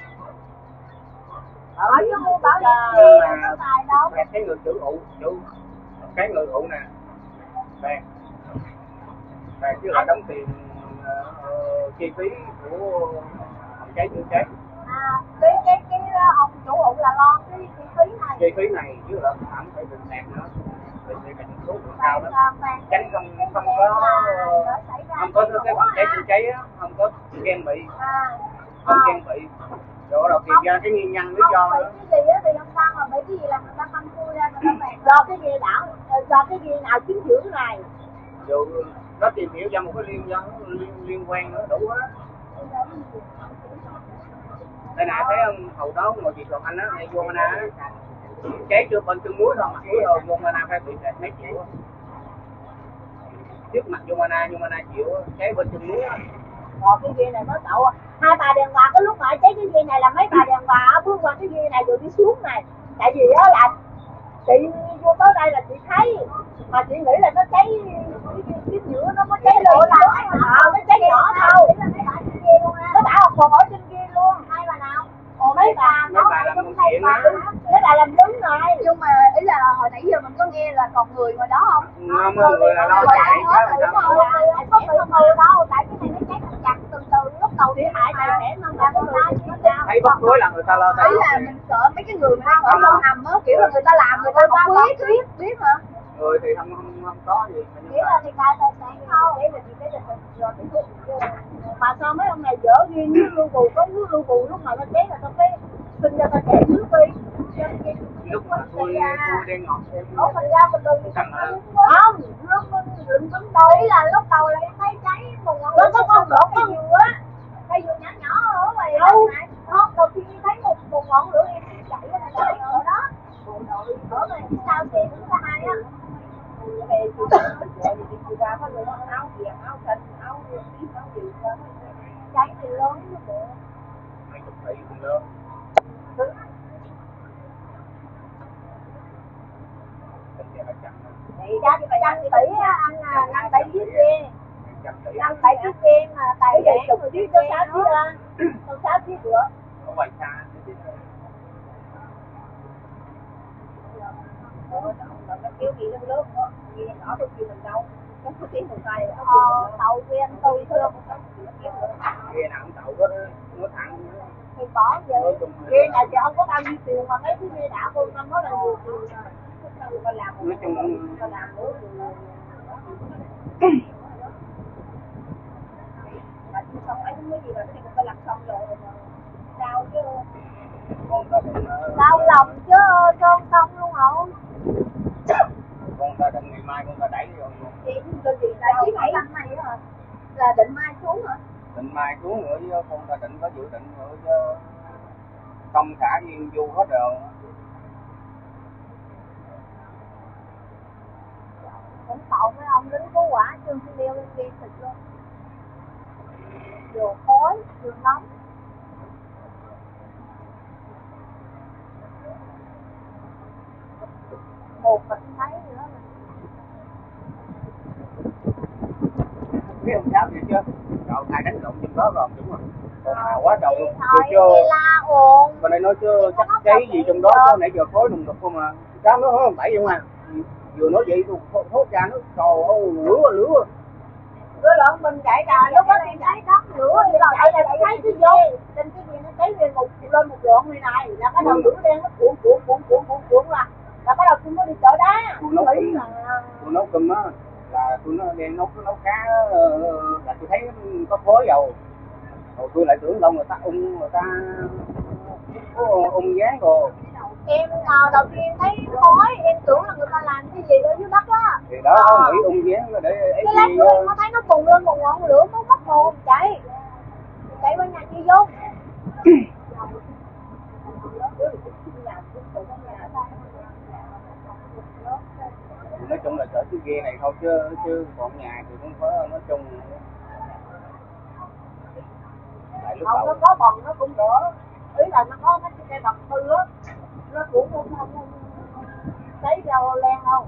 ở chứ mua bảo hiểm gì tài đâu. cái người chủ cái người ụ nè bàn chứ lại đóng tiền chi phí của phòng cháy chữa cháy. Cái ông chủ ụ là lo cái chi phí này. chi phí này chứ là hẳn phải bình sạc nữa, thì cái số lượng cao đó, tránh không có cái phòng cháy chữa cháy á, không có trang bị, không trang bị, rồi tìm ra cái nguyên nhân lý do nữa. Cái gì á thì ông ta mà bị cái gì là người ta không khui ra người ta mệt do cái gì đảo, do cái gì nào chính dưỡng này. Dù nó tìm hiểu ra một cái liên quan nữa đủ hết. Đây nè thấy không, hồi đó ngồi chị Ngọc Anh á, hay vô Mana á, cháy chưa bên chân muối thôi mà cuối rồi vô Mana phải bị mấy triệu. Trước mặt vô Mana chịu cháy bên chân muối á. Còn cái dây này mới cậu à. Hai bà đèn quạt cái lúc mà cháy cái dây này là mấy bà đèn quạt bước qua cái dây này rồi đi xuống này. Tại vì đó là chị vô tới đây là chị thấy mà chị nghĩ là nó cháy cái giữa nó có cháy lửa đâu, nó cháy nhỏ thôi. Nó bảo còn ở trên kia luôn. Hai bà nào? Mấy bà làm công chuyện á. Mấy bà làm đứng rồi. Nhưng mà ý là hồi nãy giờ mình có nghe là còn người ngoài đó không? Không, người là lo chạy hết rồi đó. Có bị mù đâu, tại cái này nó cháy chặt từ lúc đầu đi hại tài sản nên là thấy bất cuối là người ta lo chạy. Ý là mình sợ mấy cái người mà đang ở trong hầm á, kiểu là người ta làm người ta không biết hả? Người thì không có gì. Chỉ là thì tài sản thôi. Để là chị cái rồi mà sao mấy ông này dở riêng với lưu bù, có nước lưu bù lúc mà nó cháy là tao cái xin cho tao chạy nước đi. Lúc mà tôi đang ngọt em Mình ra mình đừng không, đừng vấn đầu là lúc đầu là em thấy cháy một ngọn lửa có con đổ con dừa á, cây dừa nhỏ nhỏ ở ngoài đâu, không đầu tiên thấy một ngọn lửa em chạy cái này chạy ở đó, ở ngoài sau kia cũng có hai á. Về chị ra có người áo vàng, áo xanh, áo tím, áo gì đó, cháy thì lớn nó bộ. mấy chục tỷ cũng lớn. Thì ra thì 100 tỷ á, anh 5-7 chiếc kia. 5-7 chiếc kia mà tài sản rồi chiếc có 6 chiếc ra. Có 6 chiếc nữa. Có vài xa. Nó kêu gì nó lớn quá. Gì nhỏ tôi kêu mình đâu. Nó có tiếng một tay. Tàu kia anh tôi chưa. Kia nào cũng tàu có nó thẳng. Thì bỏ vậy. Kia này thì không có bao nhiêu tiền mà mấy cái kia đã tôi không có là nhiều tiền. Nói chung là mà xong ấy mới gì là cái này người ta làm xong rồi sao chứ đau lòng chứ sơn xong luôn không con ta định ngày mai con ta đẩy rồi chị là chiếc 7 năm này hả là định mai xuống hả định mai xuống nữa chứ con ta định có dự định nữa chứ công xã viên du hết rồi. cũng tội với ông lính cứu hỏa chương xin đeo lên ghi thịt luôn vừa khói vừa nóng một mình thấy nữa Biết ông giáo gì chưa? Rồi ai đánh lộn trong đó rồi đúng rồi. Còn nào quá trời luôn. thôi la ồn bên đây nói chứ chắc cháy gì trong đó chứ nãy giờ khói đùng đục không mà. Cháu nó không tẩy không à. Vừa nói vậy thốt ra nó trời ơi lửa cái lợn mình chạy ra lúc đó thì cháy đó lửa thì chạy là thấy cái vô trên cái gì nó cháy lên một đoạn này này là cái đầu lửa đen nó cuộn là cái đầu tôi mới đi chợ đá tôi nấu cơm á là tôi nó đen nấu cá là tôi thấy có khói dầu rồi tôi lại tưởng đâu người ta ung dán rồi em đầu tiên thấy khói em tưởng là người ta làm cái gì ở dưới đất á thì đó nghĩ ung dán để ấy cái lát nữa nó thấy nó bùng lên một ngọn lửa nó mất hồn chạy bên nhà chi vô nói chung là chở cái ghe này thôi chứ còn nhà thì cũng có nói chung lại lúc không đầu nó có bần nó cũng đỡ ý là nó có mấy cây bần tư á nó cũng không thấy đâu len đâu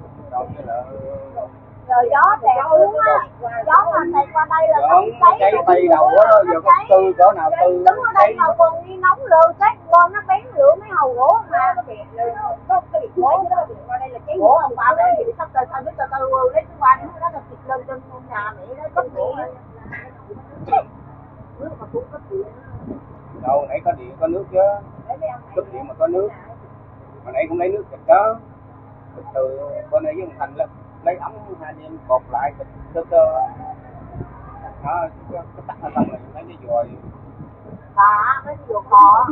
rồi gió tẹt xuống á gió mà tẹt qua đây là nó cháy tay đầu á giờ có tư cỡ nào tư đứng ở đây mà còn đi nóng lơ cái con nó bén lửa mấy hầu gỗ mà có cái biệt gỗ đó qua đây là cháy gỗ ông bà đây thì sắp tới sao biết từ lấy cái quan đó là thịt lên trên nhà mẹ đó có điện nước mà cũng có điện đâu nãy có điện có nước chứ cúp điện mà có nước Hồi nãy cũng lấy nước thịt đó, thịt từ bên đây với ông Thành lấy ống hai anh em cột lại thịt đó, cái tắt nó xong rồi lấy cái dồi. Mấy cái dồi kho.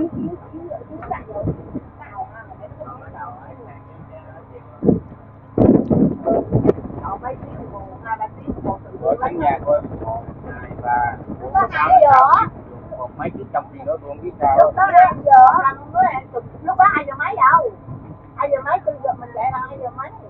Mấy tiếng một 2-3 tiếng một tự Rồi cả nhà coi 2, 3, 4, 5, 6, một mấy chiếc trong gì đó tôi không biết sao. Lúc đó 2 giờ, lúc đó 2 giờ mấy đâu? 2 giờ mấy, 4 giờ mình dậy là 2 giờ mấy.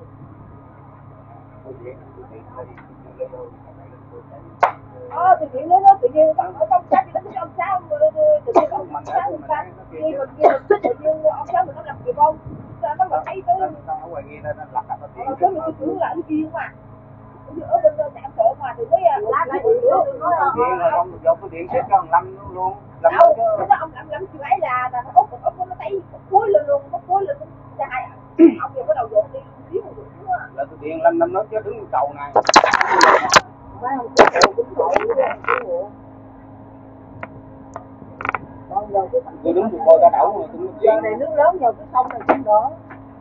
Thì chuyện đó tự nhiên ông Sáu đi đánh ông Sáu tự nhiên ông Sáu khi mình tự nhiên ông Sáu mình nó làm gì không? Sao nó mà thấy tới ở ngoài kia nó lặt lặt nó cái mình cứ là cái kia mà ở bên trạm sở mà thì mới lá lại nữa điện là không vô cái điện xếp cho thằng Lâm luôn Lâm đâu nó ông Lâm chưa ấy là nó úp nó thấy cuối lên luôn có cuối lên ra hai ông giờ bắt đầu dọn đi xíu một chút là tôi điện Lâm nói chứ đứng cầu này mấy ông cũng ngồi còn giờ cái tôi đứng tôi coi ta đậu mà tôi giờ này nước lớn giờ cái sông này cũng đỡ.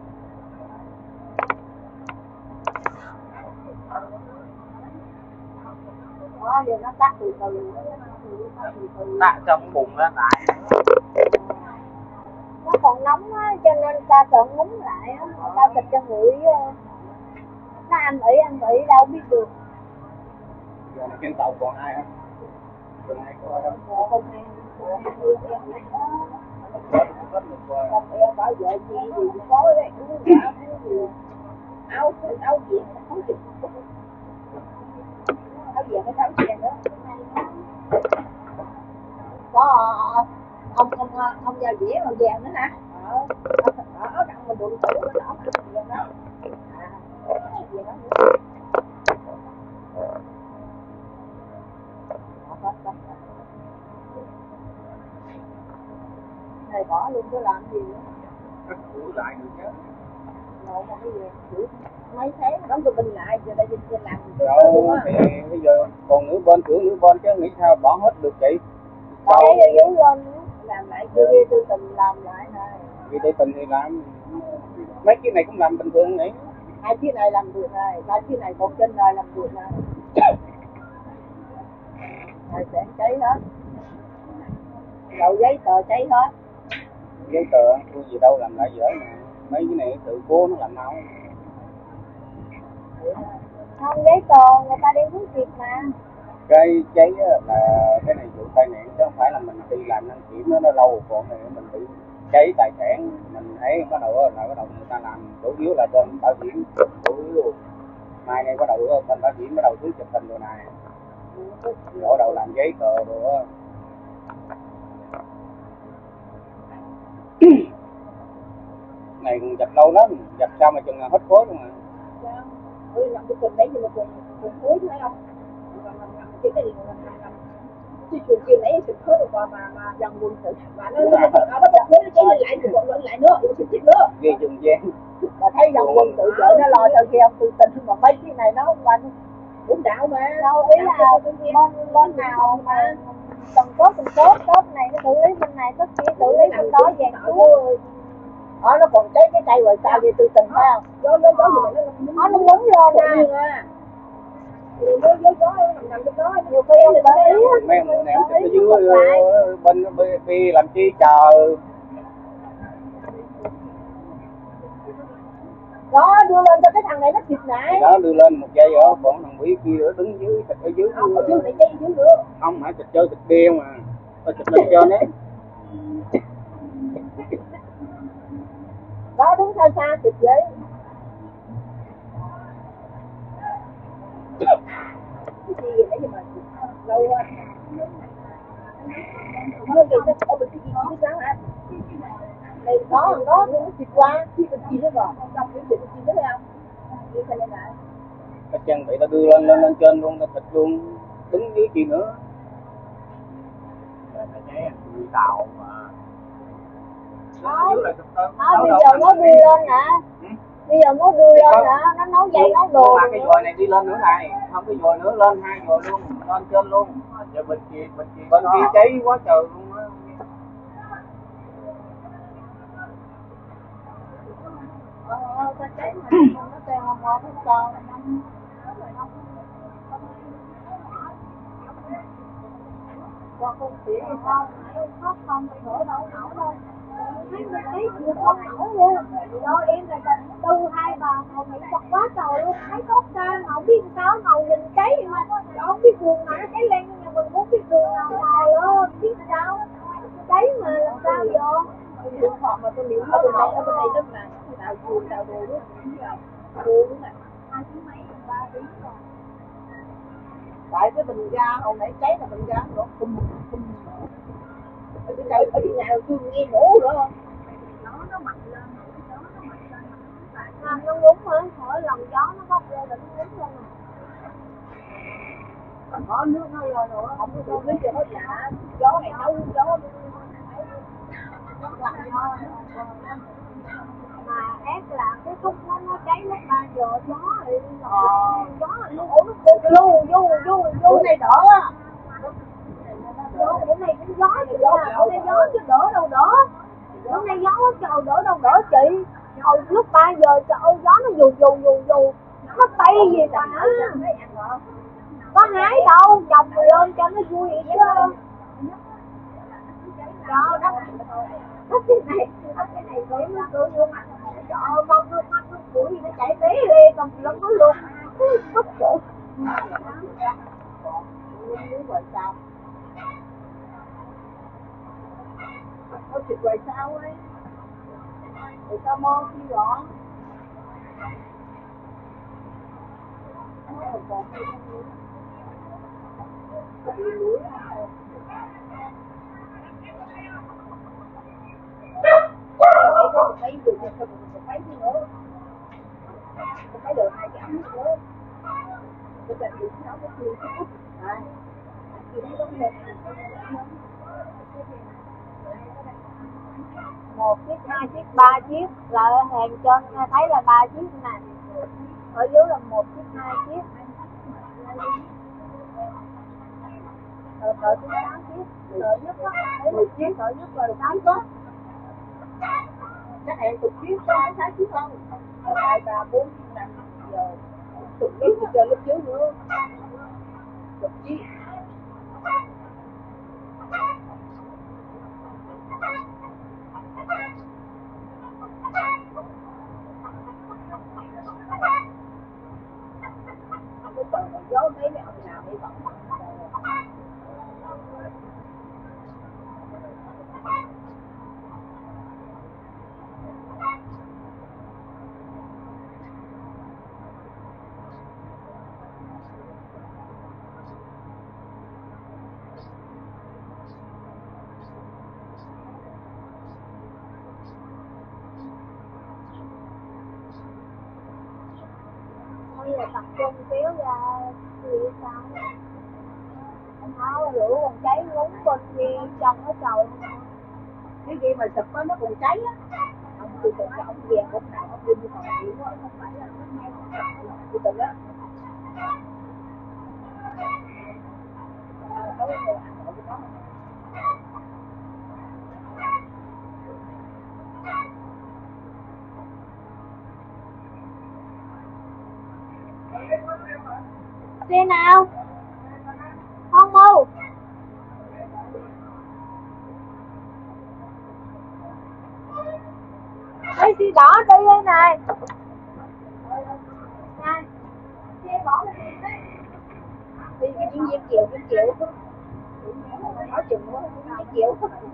Giờ nó tắt từ từ tắt trong bụng ra tại nó còn nóng á cho nên ta sợ ngúng lại á ta thịt cho nguội nó ăn ỉ đâu biết được giờ trên tàu còn ai không còn ai có đâu không ai em bảo vệ gì cũng có đấy áo gì không chịu áo gì cái áo chèn đó có ông giao dĩa màu vàng nữa hả ở đặng mình đụng thử cái đó vàng đó này bỏ luôn cứ làm gì nữa lại được chứ ngộ một cái gì mấy tháng đóng cho mình lại giờ đây mình làm đâu thì bây giờ còn nửa bên cửa nửa bên chứ nghĩ sao bỏ hết được chị bỏ dưới lên làm lại kia tư tình làm lại này vì tư tình thì làm mấy cái này cũng làm bình thường nhỉ 2 chiếc này làm được này 3 chiếc này còn trên này làm được này rồi sẽ cháy hết đậu giấy tờ cháy hết giấy tờ tôi gì đâu làm lại dở nè mấy cái này tự cố nó làm đâu không giấy tờ người ta đem hướng kịp mà cái cháy là cái này vụ tai nạn chứ không phải là mình đi làm đăng kiểm nó lâu còn này mình bị cháy tài sản mình thấy bắt đầu người ta làm chủ yếu là bên bảo hiểm chủ yếu mai này bắt đầu bên bảo hiểm bắt đầu xuống chụp hình rồi này bắt đầu làm giấy tờ rồi này còn giặt lâu lắm giặt sao mà chừng hết khối luôn mà làm cái tình đấy nhưng mà cùng khối thấy không cái này cái chuột kia nãy xịt khối được mà dần quần tự mà nó bật khối nó cháy lại thì còn lại nữa xịt tiếp nữa ghê dùng gian mà thấy dần quần tự vợ nó lo cho kia ông tự tình mà mấy cái này nó không quanh cũng đạo mà đâu ý là bên nào mà cần tốt này nó xử lý bên này tốt kia xử lý bên đó vàng chúa nó còn cái cây rồi sao vậy tự tình phải không gió gì mà nó nhúng lên nè gió nằm trong đó nhiều khi người ta ý mấy ông này ở dưới bên đi làm chi chờ đó đưa lên cho cái thằng này nó kịp lại đó đưa lên một giây ở còn thằng quỷ kia ở đứng dưới thịt ở dưới không có dưới này chơi dưới nữa không hả thịt chơi thịt bia mà tôi thịt lên cho nó đó đứng xa xa kịp giấy cái gì nãy giờ mà lâu quá nó kì nó ở bên cái gì nó sáng hả đây đó nó kịp qua chi nó rồi trong cái chuyện chi nó thấy không đi xem lại cái chân bị ta đưa lên trên luôn ta thịt luôn đứng dưới chi nữa tàu mà bây giờ nó đi lên nè bây giờ nó đưa lên nè nó nấu dây nấu đồ mà cái dồi này đi lên nữa này không cái dồi nữa lên 2 dồi luôn lên trên luôn giờ bên kia cháy quá trời luôn á Ta cháy mà nó tên là một cái con qua con tỉ thì sao khóc không thở đâu nổi đâu thấy chưa không nổi luôn do em là tầng tư hai bà ngồi nghĩ chặt quá trời luôn thấy khóc xa mà không biết sao ngồi nhìn cháy mà không biết đường nào nó cháy lên nhưng mình muốn biết đường nào ngồi đó biết sao cháy mà làm sao vậy điện thoại mà tôi liệu ở bên này rất là đào chuồng đào đồ đó buồn nè 2 tiếng mấy 3 tiếng rồi tại cái bình ga hồi nãy cháy là bình ga nó bùm bùm ở trên trời ở nhà tôi nghe nổ nữa không nó mạnh lên nó ngúng hả mỗi lần gió nó bốc lên là nó ngúng luôn còn có nước nó lên rồi không có biết cho nó lạ gió này nấu gió mà ép là cái khúc nó cháy lúc 3 giờ gió thì gió nó vô này đỡ á vô bữa nay cũng gió thì bữa nay gió chứ đỡ đâu đỡ bữa nay gió trời đỡ đâu đỡ chị hồi lúc 3 giờ trời gió nó dù nó bay gì mà có hái đâu trồng lên cho nó vui vậy chứ đó cái này cứ vô mặt trời ơi con nó củi gì nó chạy tí đi còn lắm nó luôn bất chịu như vậy sao có chuyện vậy sao ấy người ta mo khi gọn còn thấy được hay không thấy nữa không thấy được 2 cái ấm nữa tôi đặt được nó có nhiều cái út thì nó giống như 1 chiếc 2 chiếc 3 chiếc là hàng trên thấy là 3 chiếc nè ở dưới là 1 chiếc 2 chiếc rồi tới 8 chiếc lợi nhất đó 10 chiếc lợi nhất là 8 chiếc chắc em chục chiếc có 6 chiếc không 2, 3, 4, 5 giờ chục chiếc thì chơi lớp dưới nữa chục chiếc cái tuần này gió mấy ông nào đi bận là tập trung kéo ra thì sao áo lửa còn cháy ngúng bên kia trong cái trời cái gì mà sụp nó còn cháy á ông từ từ ông vàng lúc nào ông đi như còn nhiều quá không phải là nó ngay từ từ á có người ăn ở cái đó xe nào không mưu lấy xe đỏ đi đây này này xe đỏ đi cái chuyến Việt Kiều nói chừng quá Việt Kiều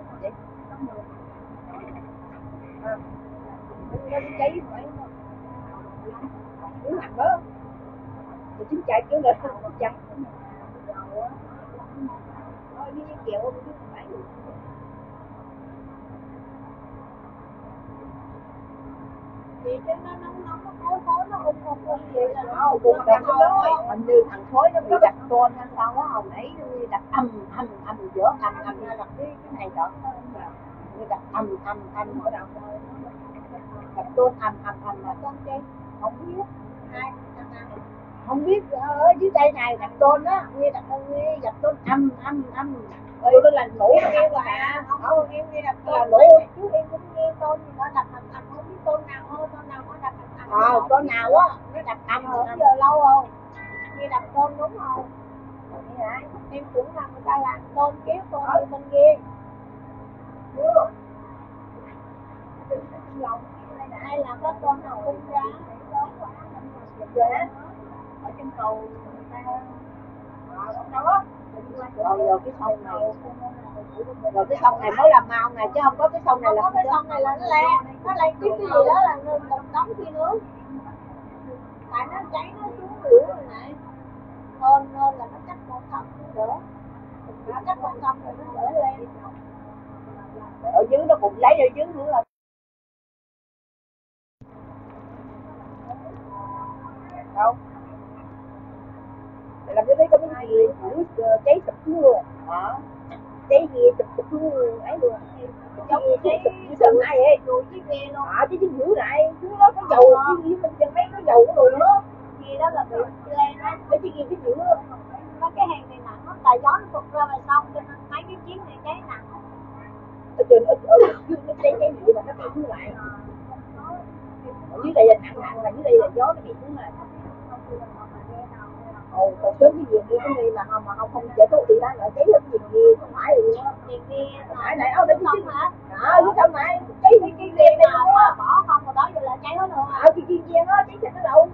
nó cháy phải đứng mặt đó thì chúng chạy kiểu này không chặt như kẹo phải thì chứ nó khói nó gì là cùng đặt khói hình như thằng khói nó bị đặt tôn hay sao á hồi nãy đặt âm giữa âm đặt cái này đó đặt âm ở đâu đặt tôn âm là con chơi không biết ai không biết ở dưới đây này đặt tôn á nghe đặt tôn âm tôi là nổ nghe là không em nghe đặt là nổ chứ em cũng nghe tôn gì đó đặt không biết tôn nào có đặt nào á nó đập âm Ở giờ lâu không? Như đập tôm đúng không? Dạ. em cũng là người ta làm tôm kéo tôm đi bên kia. Hay là có tôm nào phun ra Ở trên cầu người ta đâu á. Rồi cái sông này, rồi cái sông này mới làm mau này chứ không có cái sông này là có cái sông này là nó len tiếp cái gì đó là nên một đống kia nước, tại nó cháy nó xuống lửa rồi này hơn là nó cắt con sông nữa, nó cắt con sông rồi nó lửa lên ở dưới nó cũng lấy ở dưới nữa là đâu làm cái đấy có cái gì cháy sụp xuống luôn cháy gì sụp xuống ấy luôn cháy sụp ai vậy cái ghe luôn chứ chứ giữ lại xuống đó có dầu chứ mình chân mấy có dầu có đồ nữa ghe đó là bị lên đó, cái gì cái giữ có cái hàng này nặng lắm tại gió nó tụt ra ngoài sông cho nên mấy cái chiếc này cháy nặng. ở trên ở dưới nó cháy gì mà nó bị xuống lại ở dưới đây là nặng mà dưới đây là gió nó bị xuống lại còn sớm cái gì kia cái gì mà không chạy thuốc thì đang lại cháy lên gì kia không phải luôn á phải này ở bên sông hả? Chứ sao này cháy cái ghe này Mà bỏ không rồi đó giờ là cháy hết rồi. cái kia nó cháy trên nó đâu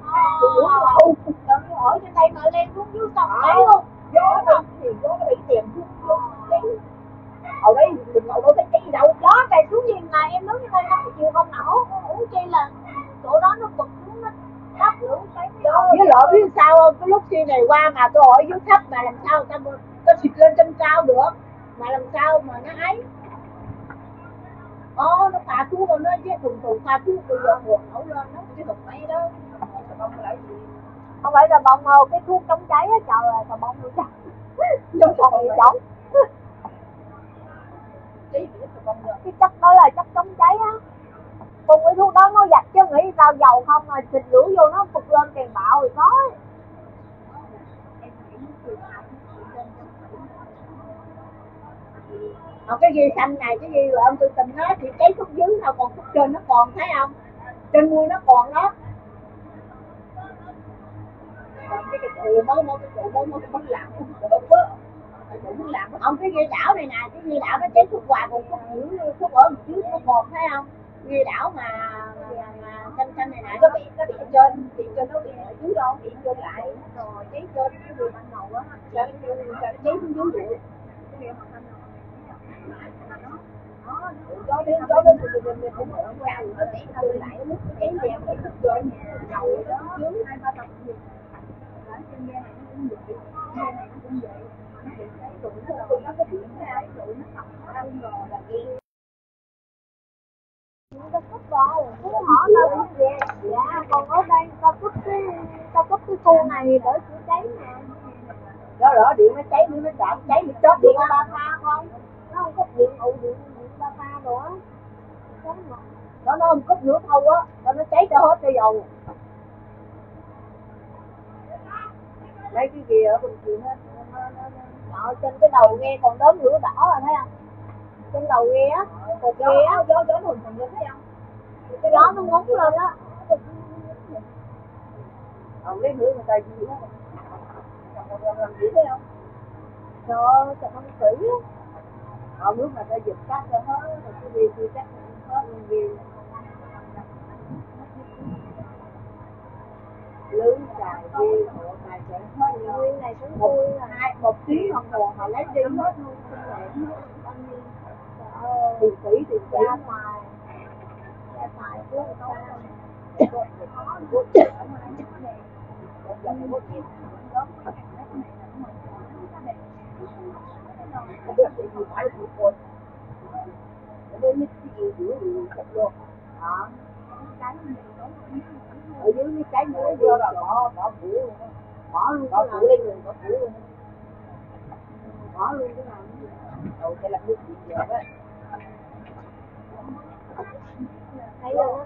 Ở trên đây mà lên xuống dưới sông cháy luôn. gió nó bị chèm xuống cháy ở đấy mình ngồi đâu thấy cháy gì đâu Gió cày xuống gì mà em đứng như đây nó chịu không nổi, uống chi là chỗ đó nó cực xuống nó đắp lửa cháy với lộ biết sao không cái lúc xe này qua mà tôi hỏi dưới thấp mà làm sao ta có xịt lên trên cao được mà làm sao mà nó ấy nó phá xuống rồi nó với thùng phá xuống bây giờ nguồn nổ lên nó cái thùng máy đó không phải là bông cái thuốc chống cháy á trời ơi, còn bông nữa chắc trong phòng bị chống cái chất đó là chất chống cháy á, cùng cái thuốc đó nó giặt chứ nghĩ sao dầu không mà xịt lửa vô nó phục lên kèn bạo thì có. cái ghi xanh này cái ghi rồi ông tư tình nó thì cháy khúc dưới nào còn khúc trên nó còn thấy không trên mui nó còn đó cái trụ mới làm ông cái ghi đảo này nè cái ghi đảo nó cháy khúc hoài còn khúc dưới khúc ở dưới nó còn thấy không ghi đảo mà xanh này nè nó bị trên nó bị ở dưới đâu bị trên lại rồi cháy trên cái đường ban đầu á cháy xuống dưới được gió đến mình cũng ở ngoài nó để hơi lại nó cháy đèn nó cực trên dầu đó dưới 2-3 tầng gì ở trên ghe này nó cũng vậy ghe này nó cũng vậy nó bị cháy rồi nó có điện cái rồi nó tập ăn rồi là ghe Ta cúp rồi, cứ hỏi tao cúp về. Dạ, còn ở đây tao cúp cái khu này để chữa cháy nè. đó điện nó cháy nữa nó chạm cháy nó chót Điện ba pha không? Nó không cúp điện điện ba pha nữa. nó không cúp nước đâu á nó cháy cho hết cái dầu mấy cái gì ở bên kia nó trên cái đầu ghe còn đốm lửa đỏ rồi thấy không? Trên đầu ghe á, cột ghe á, gió hùn lên thấy không cái gió nó ngút lên á. lấy nữa người ta gì đó làm gì thấy không Trời trời không kỹ á. nước mà ta giật cắt cho hết rồi cái gì kia cắt hết luôn gì lớn dài ghê hộ tài sản hết Nguyên này cũng vui là một tiếng đồng hồ mà lấy đi hết luôn tiền tỷ ra ngoài cứ không ở dưới cái trái nữa vô là bỏ phủ luôn bỏ lên người bỏ phủ luôn bỏ luôn cái nào đầu sẽ làm nước gì vậy đó thấy luôn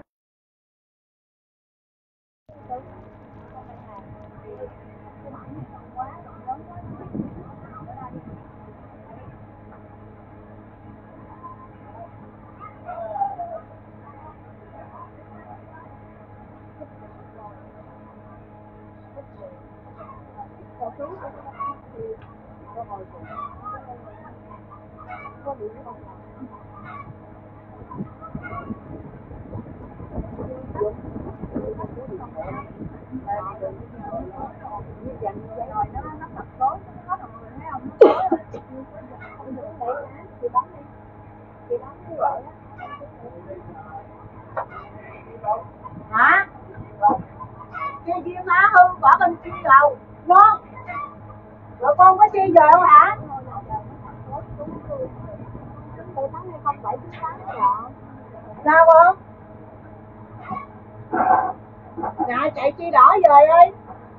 dành rồi nó thật tối hết rồi thấy không, nó tối rồi không được để chị bấm đi, chị bấm như vậy á. Hả? Chi chia má hư bỏ bên kia lầu ngon rồi con có chi về không hả? Tôi thắng 2078 rồi sao không? Nhà chạy chi đỏ về ơi.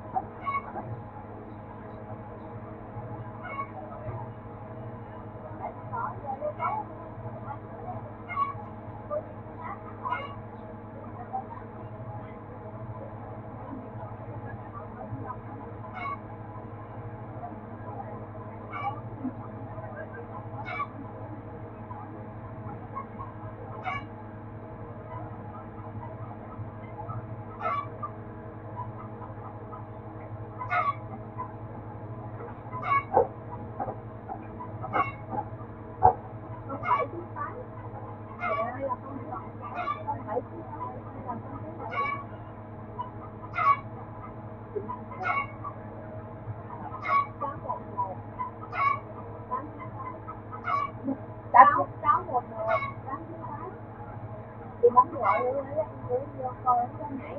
Chị bấm gọi vô coi nó nhảy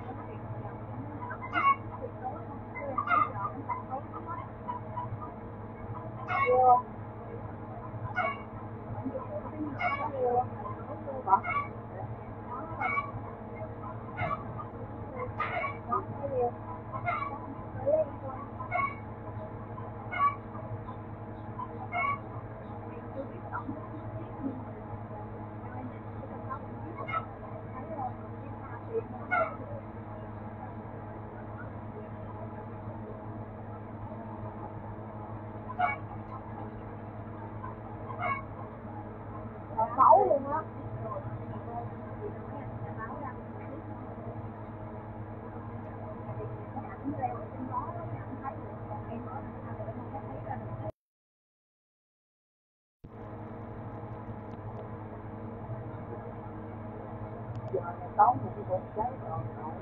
vô. Máu luôn á. Giờ này có một cái bột cháy rồi.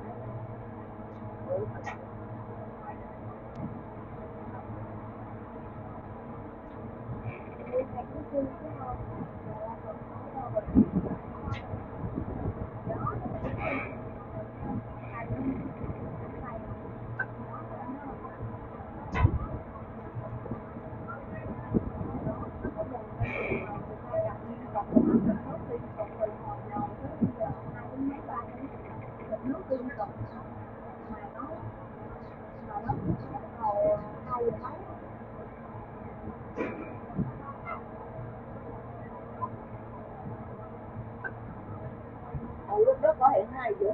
Lúc đó có hiện 2 dữ.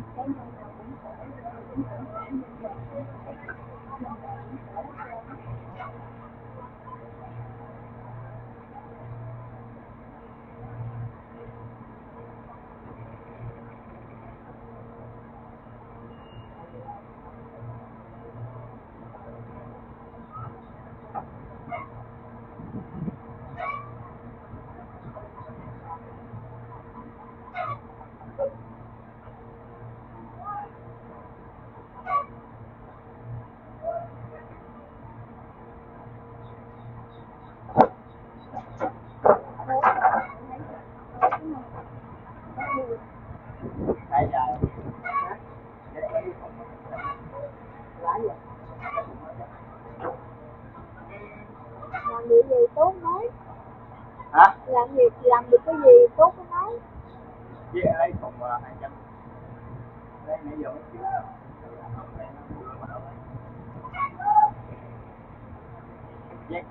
Làm được gì tốt nói. Hả? Làm được cái gì tốt nói. Với lấy phòng 200. Lấy nãy giờ mấy triệu. Giác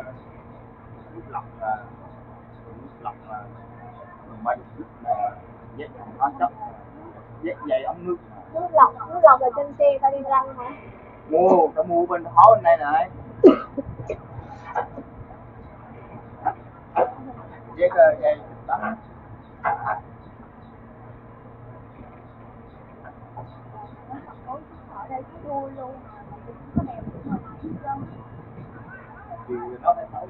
nước lọc là 30 lít là giác hóa chất, giác dày ống nước. Nước lọc là trên xe ta đi lăn hả? Tao mua bên Hó bên đây này. Giác dày tắm. Ở đây cứ vui luôn mà cũng có đẹp mà Thì nó phải thấu.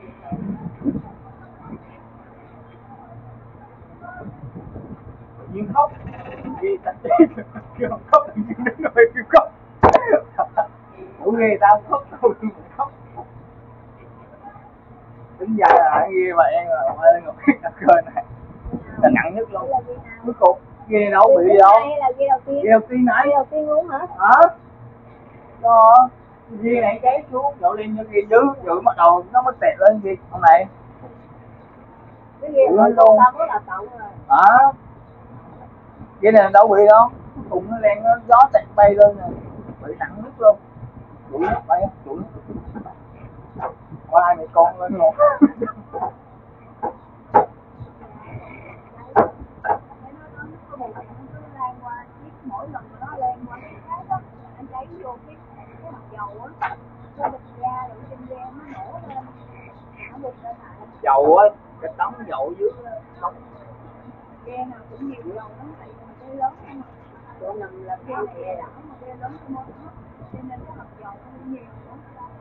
Tự nhiên khóc vì tạch kêu không khóc tự nhiên đứng ngồi kêu khóc. Đủ ghê tao khóc đâu khóc. Tính ra là ghê mà em là ơi ngồi cà khơi này là nặng nhất luôn. Cuối cùng ghê đâu bị gì đâu. Là ghê đầu tiên. Ghê đầu tiên nãy. Ghê đầu tiên luôn hả? Hả? Rồi ghê này cháy xuống dội lên như ghê dưới rồi bắt đầu nó mới tẹt lên ghê con này. Cái ghê rồi luôn. Tao mới là tậu rồi. Hả? Ghê này đâu bị đâu. Cuối cùng nó len nó gió tẹt bay lên rồi. Bị nặng nhất luôn. Đuổi nước bay đuổi nước. Có hai mẹ con lên luôn. Mỗi lần mà nó lên qua cái khác á, anh cháy vô cái mặt dầu á, nó bật ra rồi trên da nó nổ lên, nó bật lên lại. Dầu á, cái tấm dầu dưới tấm. Ghe nào cũng nhiều dầu lắm, tại vì cái lớn không mà. Chỗ nằm là cái ghe đỏ mà ghe lớn không hết, cho nên cái mặt dầu nó nhiều lắm.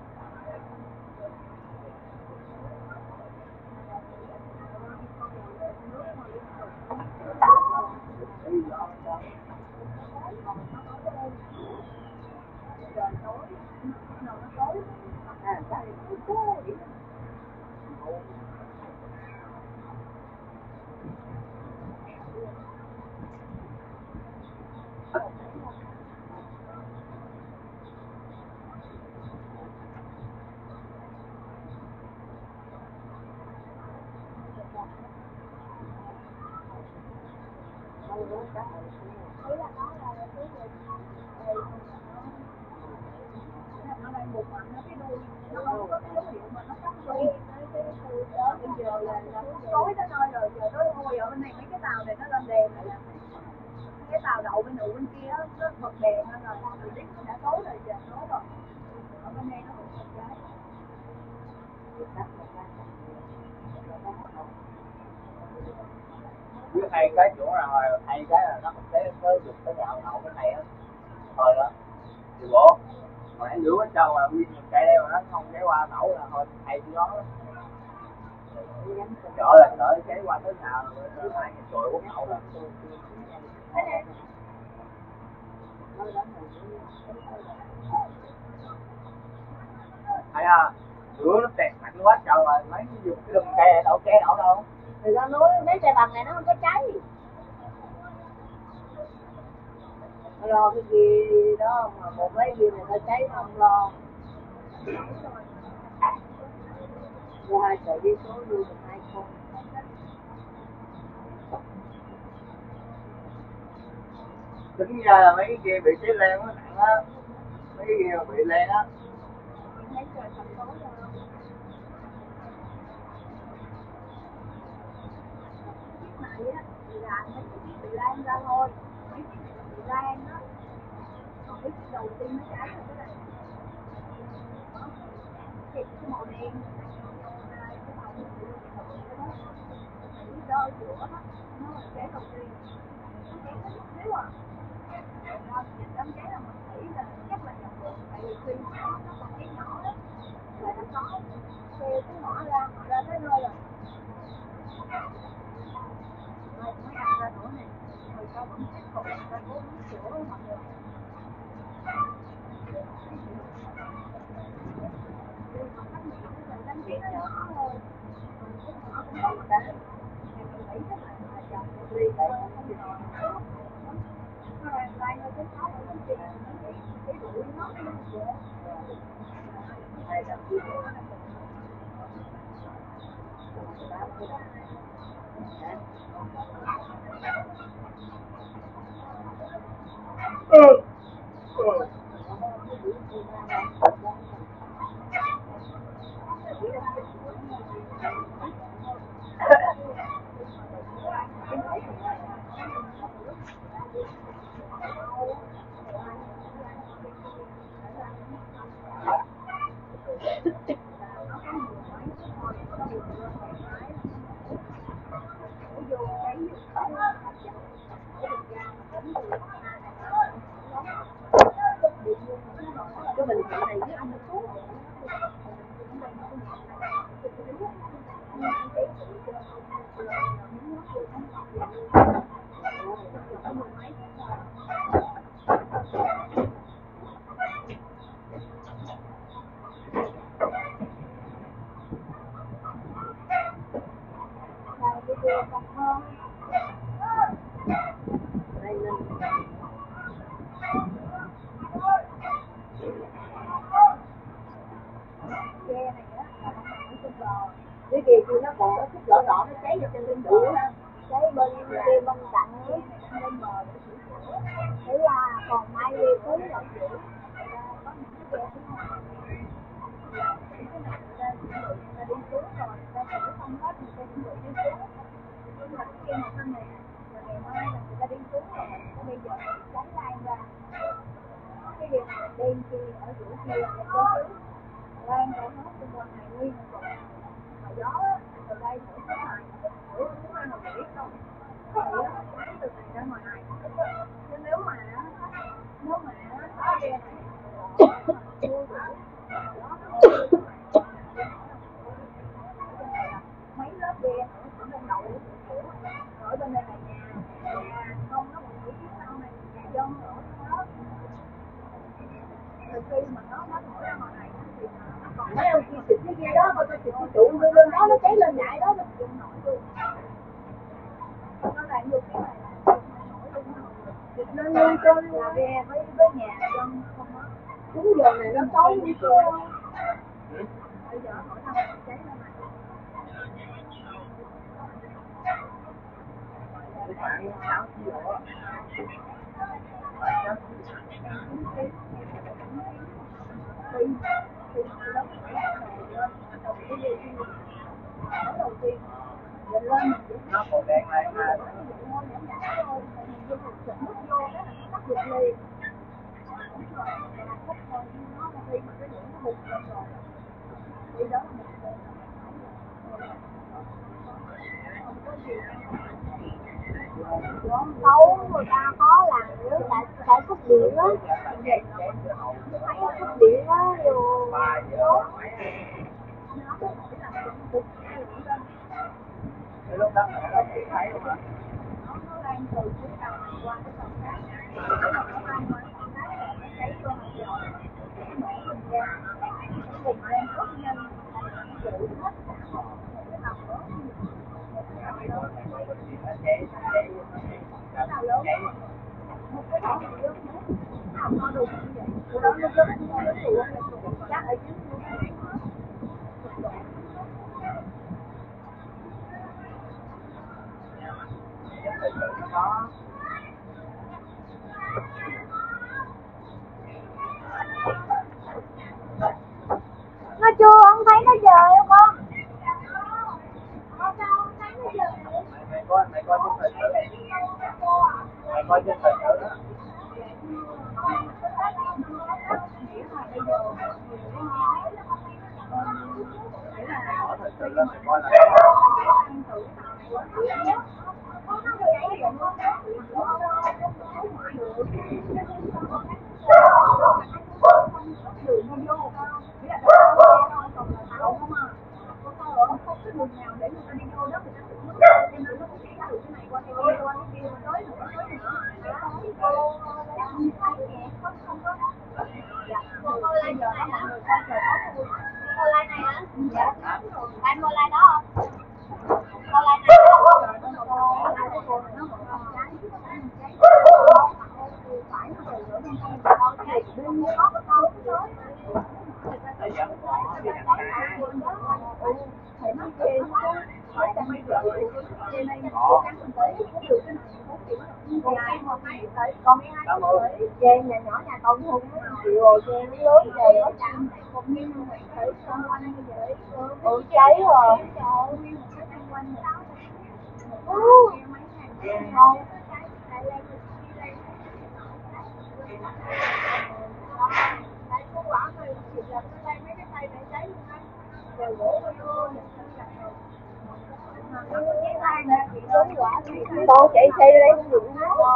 Nó đang buộc mạnh nó cái đuôi, nó không có cái dấu hiệu mà nó cắt đuôi. Bây giờ là tối tới nơi rồi, giờ tối thôi ở bên này mấy cái tàu này nó lên đèn rồi nè. Cái tàu đậu bên nụ bên kia nó bật đèn lên rồi, rồi biết nó đã tối rồi, giờ tối rồi. Ở bên đây nó cũng bật cháy. Với hai cái chỗ nào rồi, hai cái là nó không thể tới được tới nhà hậu cái này á. Thôi đó. Thì bộ mà anh rửa hết trơn mà nguyên những cây đây mà nó không cháy qua nổ là thôi hay chứ đó. Chợ là đợi cháy qua tới nhà rồi tới hai cái chổi uống nổ rồi. Hay à, rửa nó tẹt mạnh quá trời rồi mấy cái lùm cây đậu cháy đậu đâu. Thì ra nói mấy cây bằng này nó không có cháy. Nó lo cái gì đó mà một mấy gì này nó cháy nó không lo. Mua hai sợi dây số luôn được 2 con. Tính ra là mấy cái kia bị cháy len nó nặng á. Mấy cái kia bị len á. Thấy trời sập tối rồi. Này á, thì là mấy cái chiếc bị lan ra thôi. Mấy chiếc bị lan á. Còn cái chiếc đầu tiên nó cháy rồi cái này. Cái màu đen. Cái màu đôi giữa đó. Nó là cháy đầu tiên. Nó cháy có chút xíu à. Đám cháy là mình nghĩ là chắc là dòng đường. Tại vì khi nó còn cháy nhỏ đó. Là nó có xe cứ ngõ ra tới nơi rồi. Rồi mới ăn ra nữa nè. Người ta vẫn tiếp tục người ta cố gắng sửa mọi người. Nhưng mà các mình nghĩ là đám cháy nó nhỏ thôi. Còn cái nhỏ cũng không có đáng. Thì mình nghĩ chắc là chồng đi để không gì rồi. Nó đang tay hơi cái sáu ở bên kia cái đuổi nó cái dễ. Đây là cái bình này với anh thuốc. cái kia kia nó còn có chút lỏ lỏ nó cháy vô trên lưng bự ha, cháy bên kia bên cạnh lên bờ để là còn mai đi cuốn rồi có những cái ta đi xuống rồi ta thử không hết thì ta chuẩn bị đi xuống nhưng mà cái kia một bên này rồi ngày mai là người ta đi xuống rồi bây giờ cháy lan ra cái gì đen kia ở giữa kia là cháy xuống lan ra hết xung quanh này nguyên mà gió từ đây thổi xuống này thổi xuống này là biết không rồi á cháy từ này ra ngoài này chứ nếu mà có ghe này mấy lớp ghe ở bên đầu ở bên đây là nhà không nó còn phía sau này nhà dân ở đó từ khi mà nó nổi ra ngoài này thì nó còn mấy ông kia xịt cái kia đó coi xịt cái trụ lên đó nó cháy lên nhại đó nó chịu nổi luôn nó làm vô cái này nổi luôn xịt lên luôn cho là ghe với nhà dân không á đúng giờ này nó tối như cơ bây giờ hỏi thằng cháy lên này nó còn đen này mà xấu người ta có làm nữa tại cúp điện á thấy cúp điện á rồi lúc đó nó chỉ thấy luôn á nó đang từ cuối đầu này qua cái đầu khác nó đang qua cháy vô hàng rồi nó mình ra cùng lên rất nhanh giữ hết cả một cái tàu đó nào lớn một cái tàu lớn không có đủ như vậy của đó nó rất chắc ở dưới nó chưa ông thấy nó dời không con? Sao ông thấy nó dời? mày coi trên thời sự mày coi trên thời sự đó ở thời sự đó mày coi là Chê nhà nhỏ nhà con không chịu rồi, chê nó lớn rồi nó chạm thấy xung quanh như vậy cháy rồi không con chạy xe đây cũng được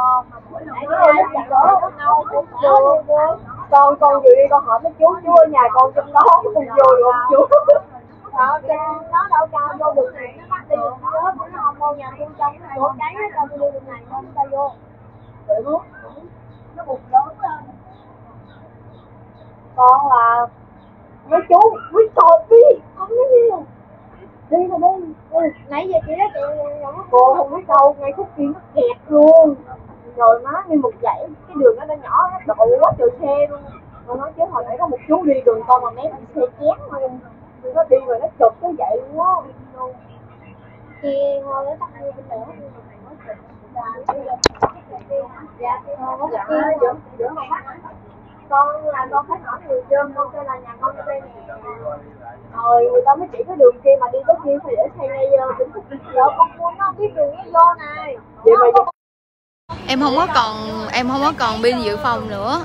con vừa đi con hỏi mấy chú ở nhà con trong đó không vô được ông chú nó đâu cao vô được này nó bắt đi được nó không vô nhà bên trong chỗ cháy nó đâu đi được này không ta vô nó bùng lớn lên con là mấy chú quý con đi không có nhiều Đi thôi đi. Nãy giờ chị nói chị cô không biết đâu, ngay khúc kia nó kẹt luôn. Rồi má như một dãy, cái đường nó nhỏ hết, độ quá trời xe luôn. Rồi nói chứ hồi nãy có một chú đi đường con mà mép xe chén luôn. Nó đi rồi nó chụp tới vậy luôn á. Thì thôi nó tắt đi bên đó. Dạ, giữa con mắt. Con là con phải hỏi người dân, con kêu là nhà con ở đây nè. Rồi người ta mới chỉ cái đường kia mà đi tới kia phải để xe ngay Vĩnh Phúc. Giờ con muốn nó biết đường nó vô này. Vậy mà Em không có còn pin dự phòng nữa.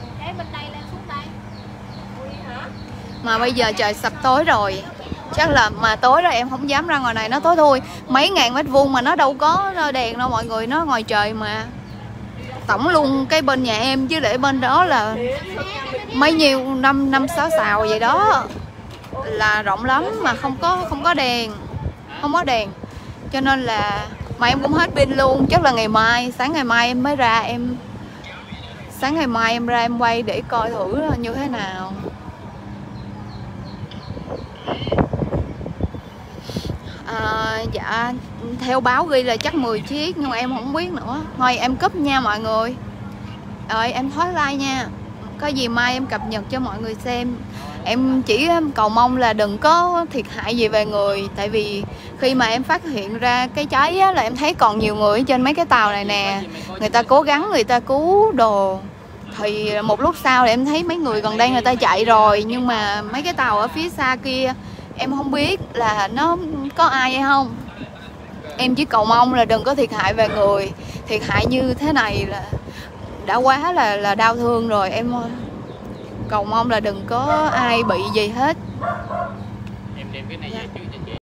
Mà bây giờ trời sập tối rồi. Chắc là mà tối rồi em không dám ra ngoài này, nó tối thui. Mấy ngàn mét vuông mà nó đâu có đèn đâu mọi người, nó ngoài trời mà. Tổng luôn cái bên nhà em chứ để bên đó là mấy nhiêu năm sáu xào vậy đó. Là rộng lắm mà không có đèn. Không có đèn. Cho nên là mà em cũng hết pin luôn, chắc là ngày mai, sáng ngày mai em mới ra sáng ngày mai em ra em quay để coi thử như thế nào. Dạ theo báo ghi là chắc 10 chiếc nhưng mà em không biết nữa. Thôi em cúp nha mọi người. Rồi em thoát like nha. Có gì mai em cập nhật cho mọi người xem. Em chỉ cầu mong là đừng có thiệt hại gì về người. Tại vì khi mà em phát hiện ra cái cháy á, là em thấy còn nhiều người trên mấy cái tàu này nè. Người ta cố gắng người ta cứu đồ. Thì một lúc sau thì em thấy mấy người gần đây người ta chạy rồi. Nhưng mà mấy cái tàu ở phía xa kia em không biết là nó có ai hay không. Em chỉ cầu mong là đừng có thiệt hại về người. Thiệt hại như thế này là đã quá là đau thương rồi. Em cầu mong là đừng có ai bị gì hết. Em đem cái này về trước cho chị.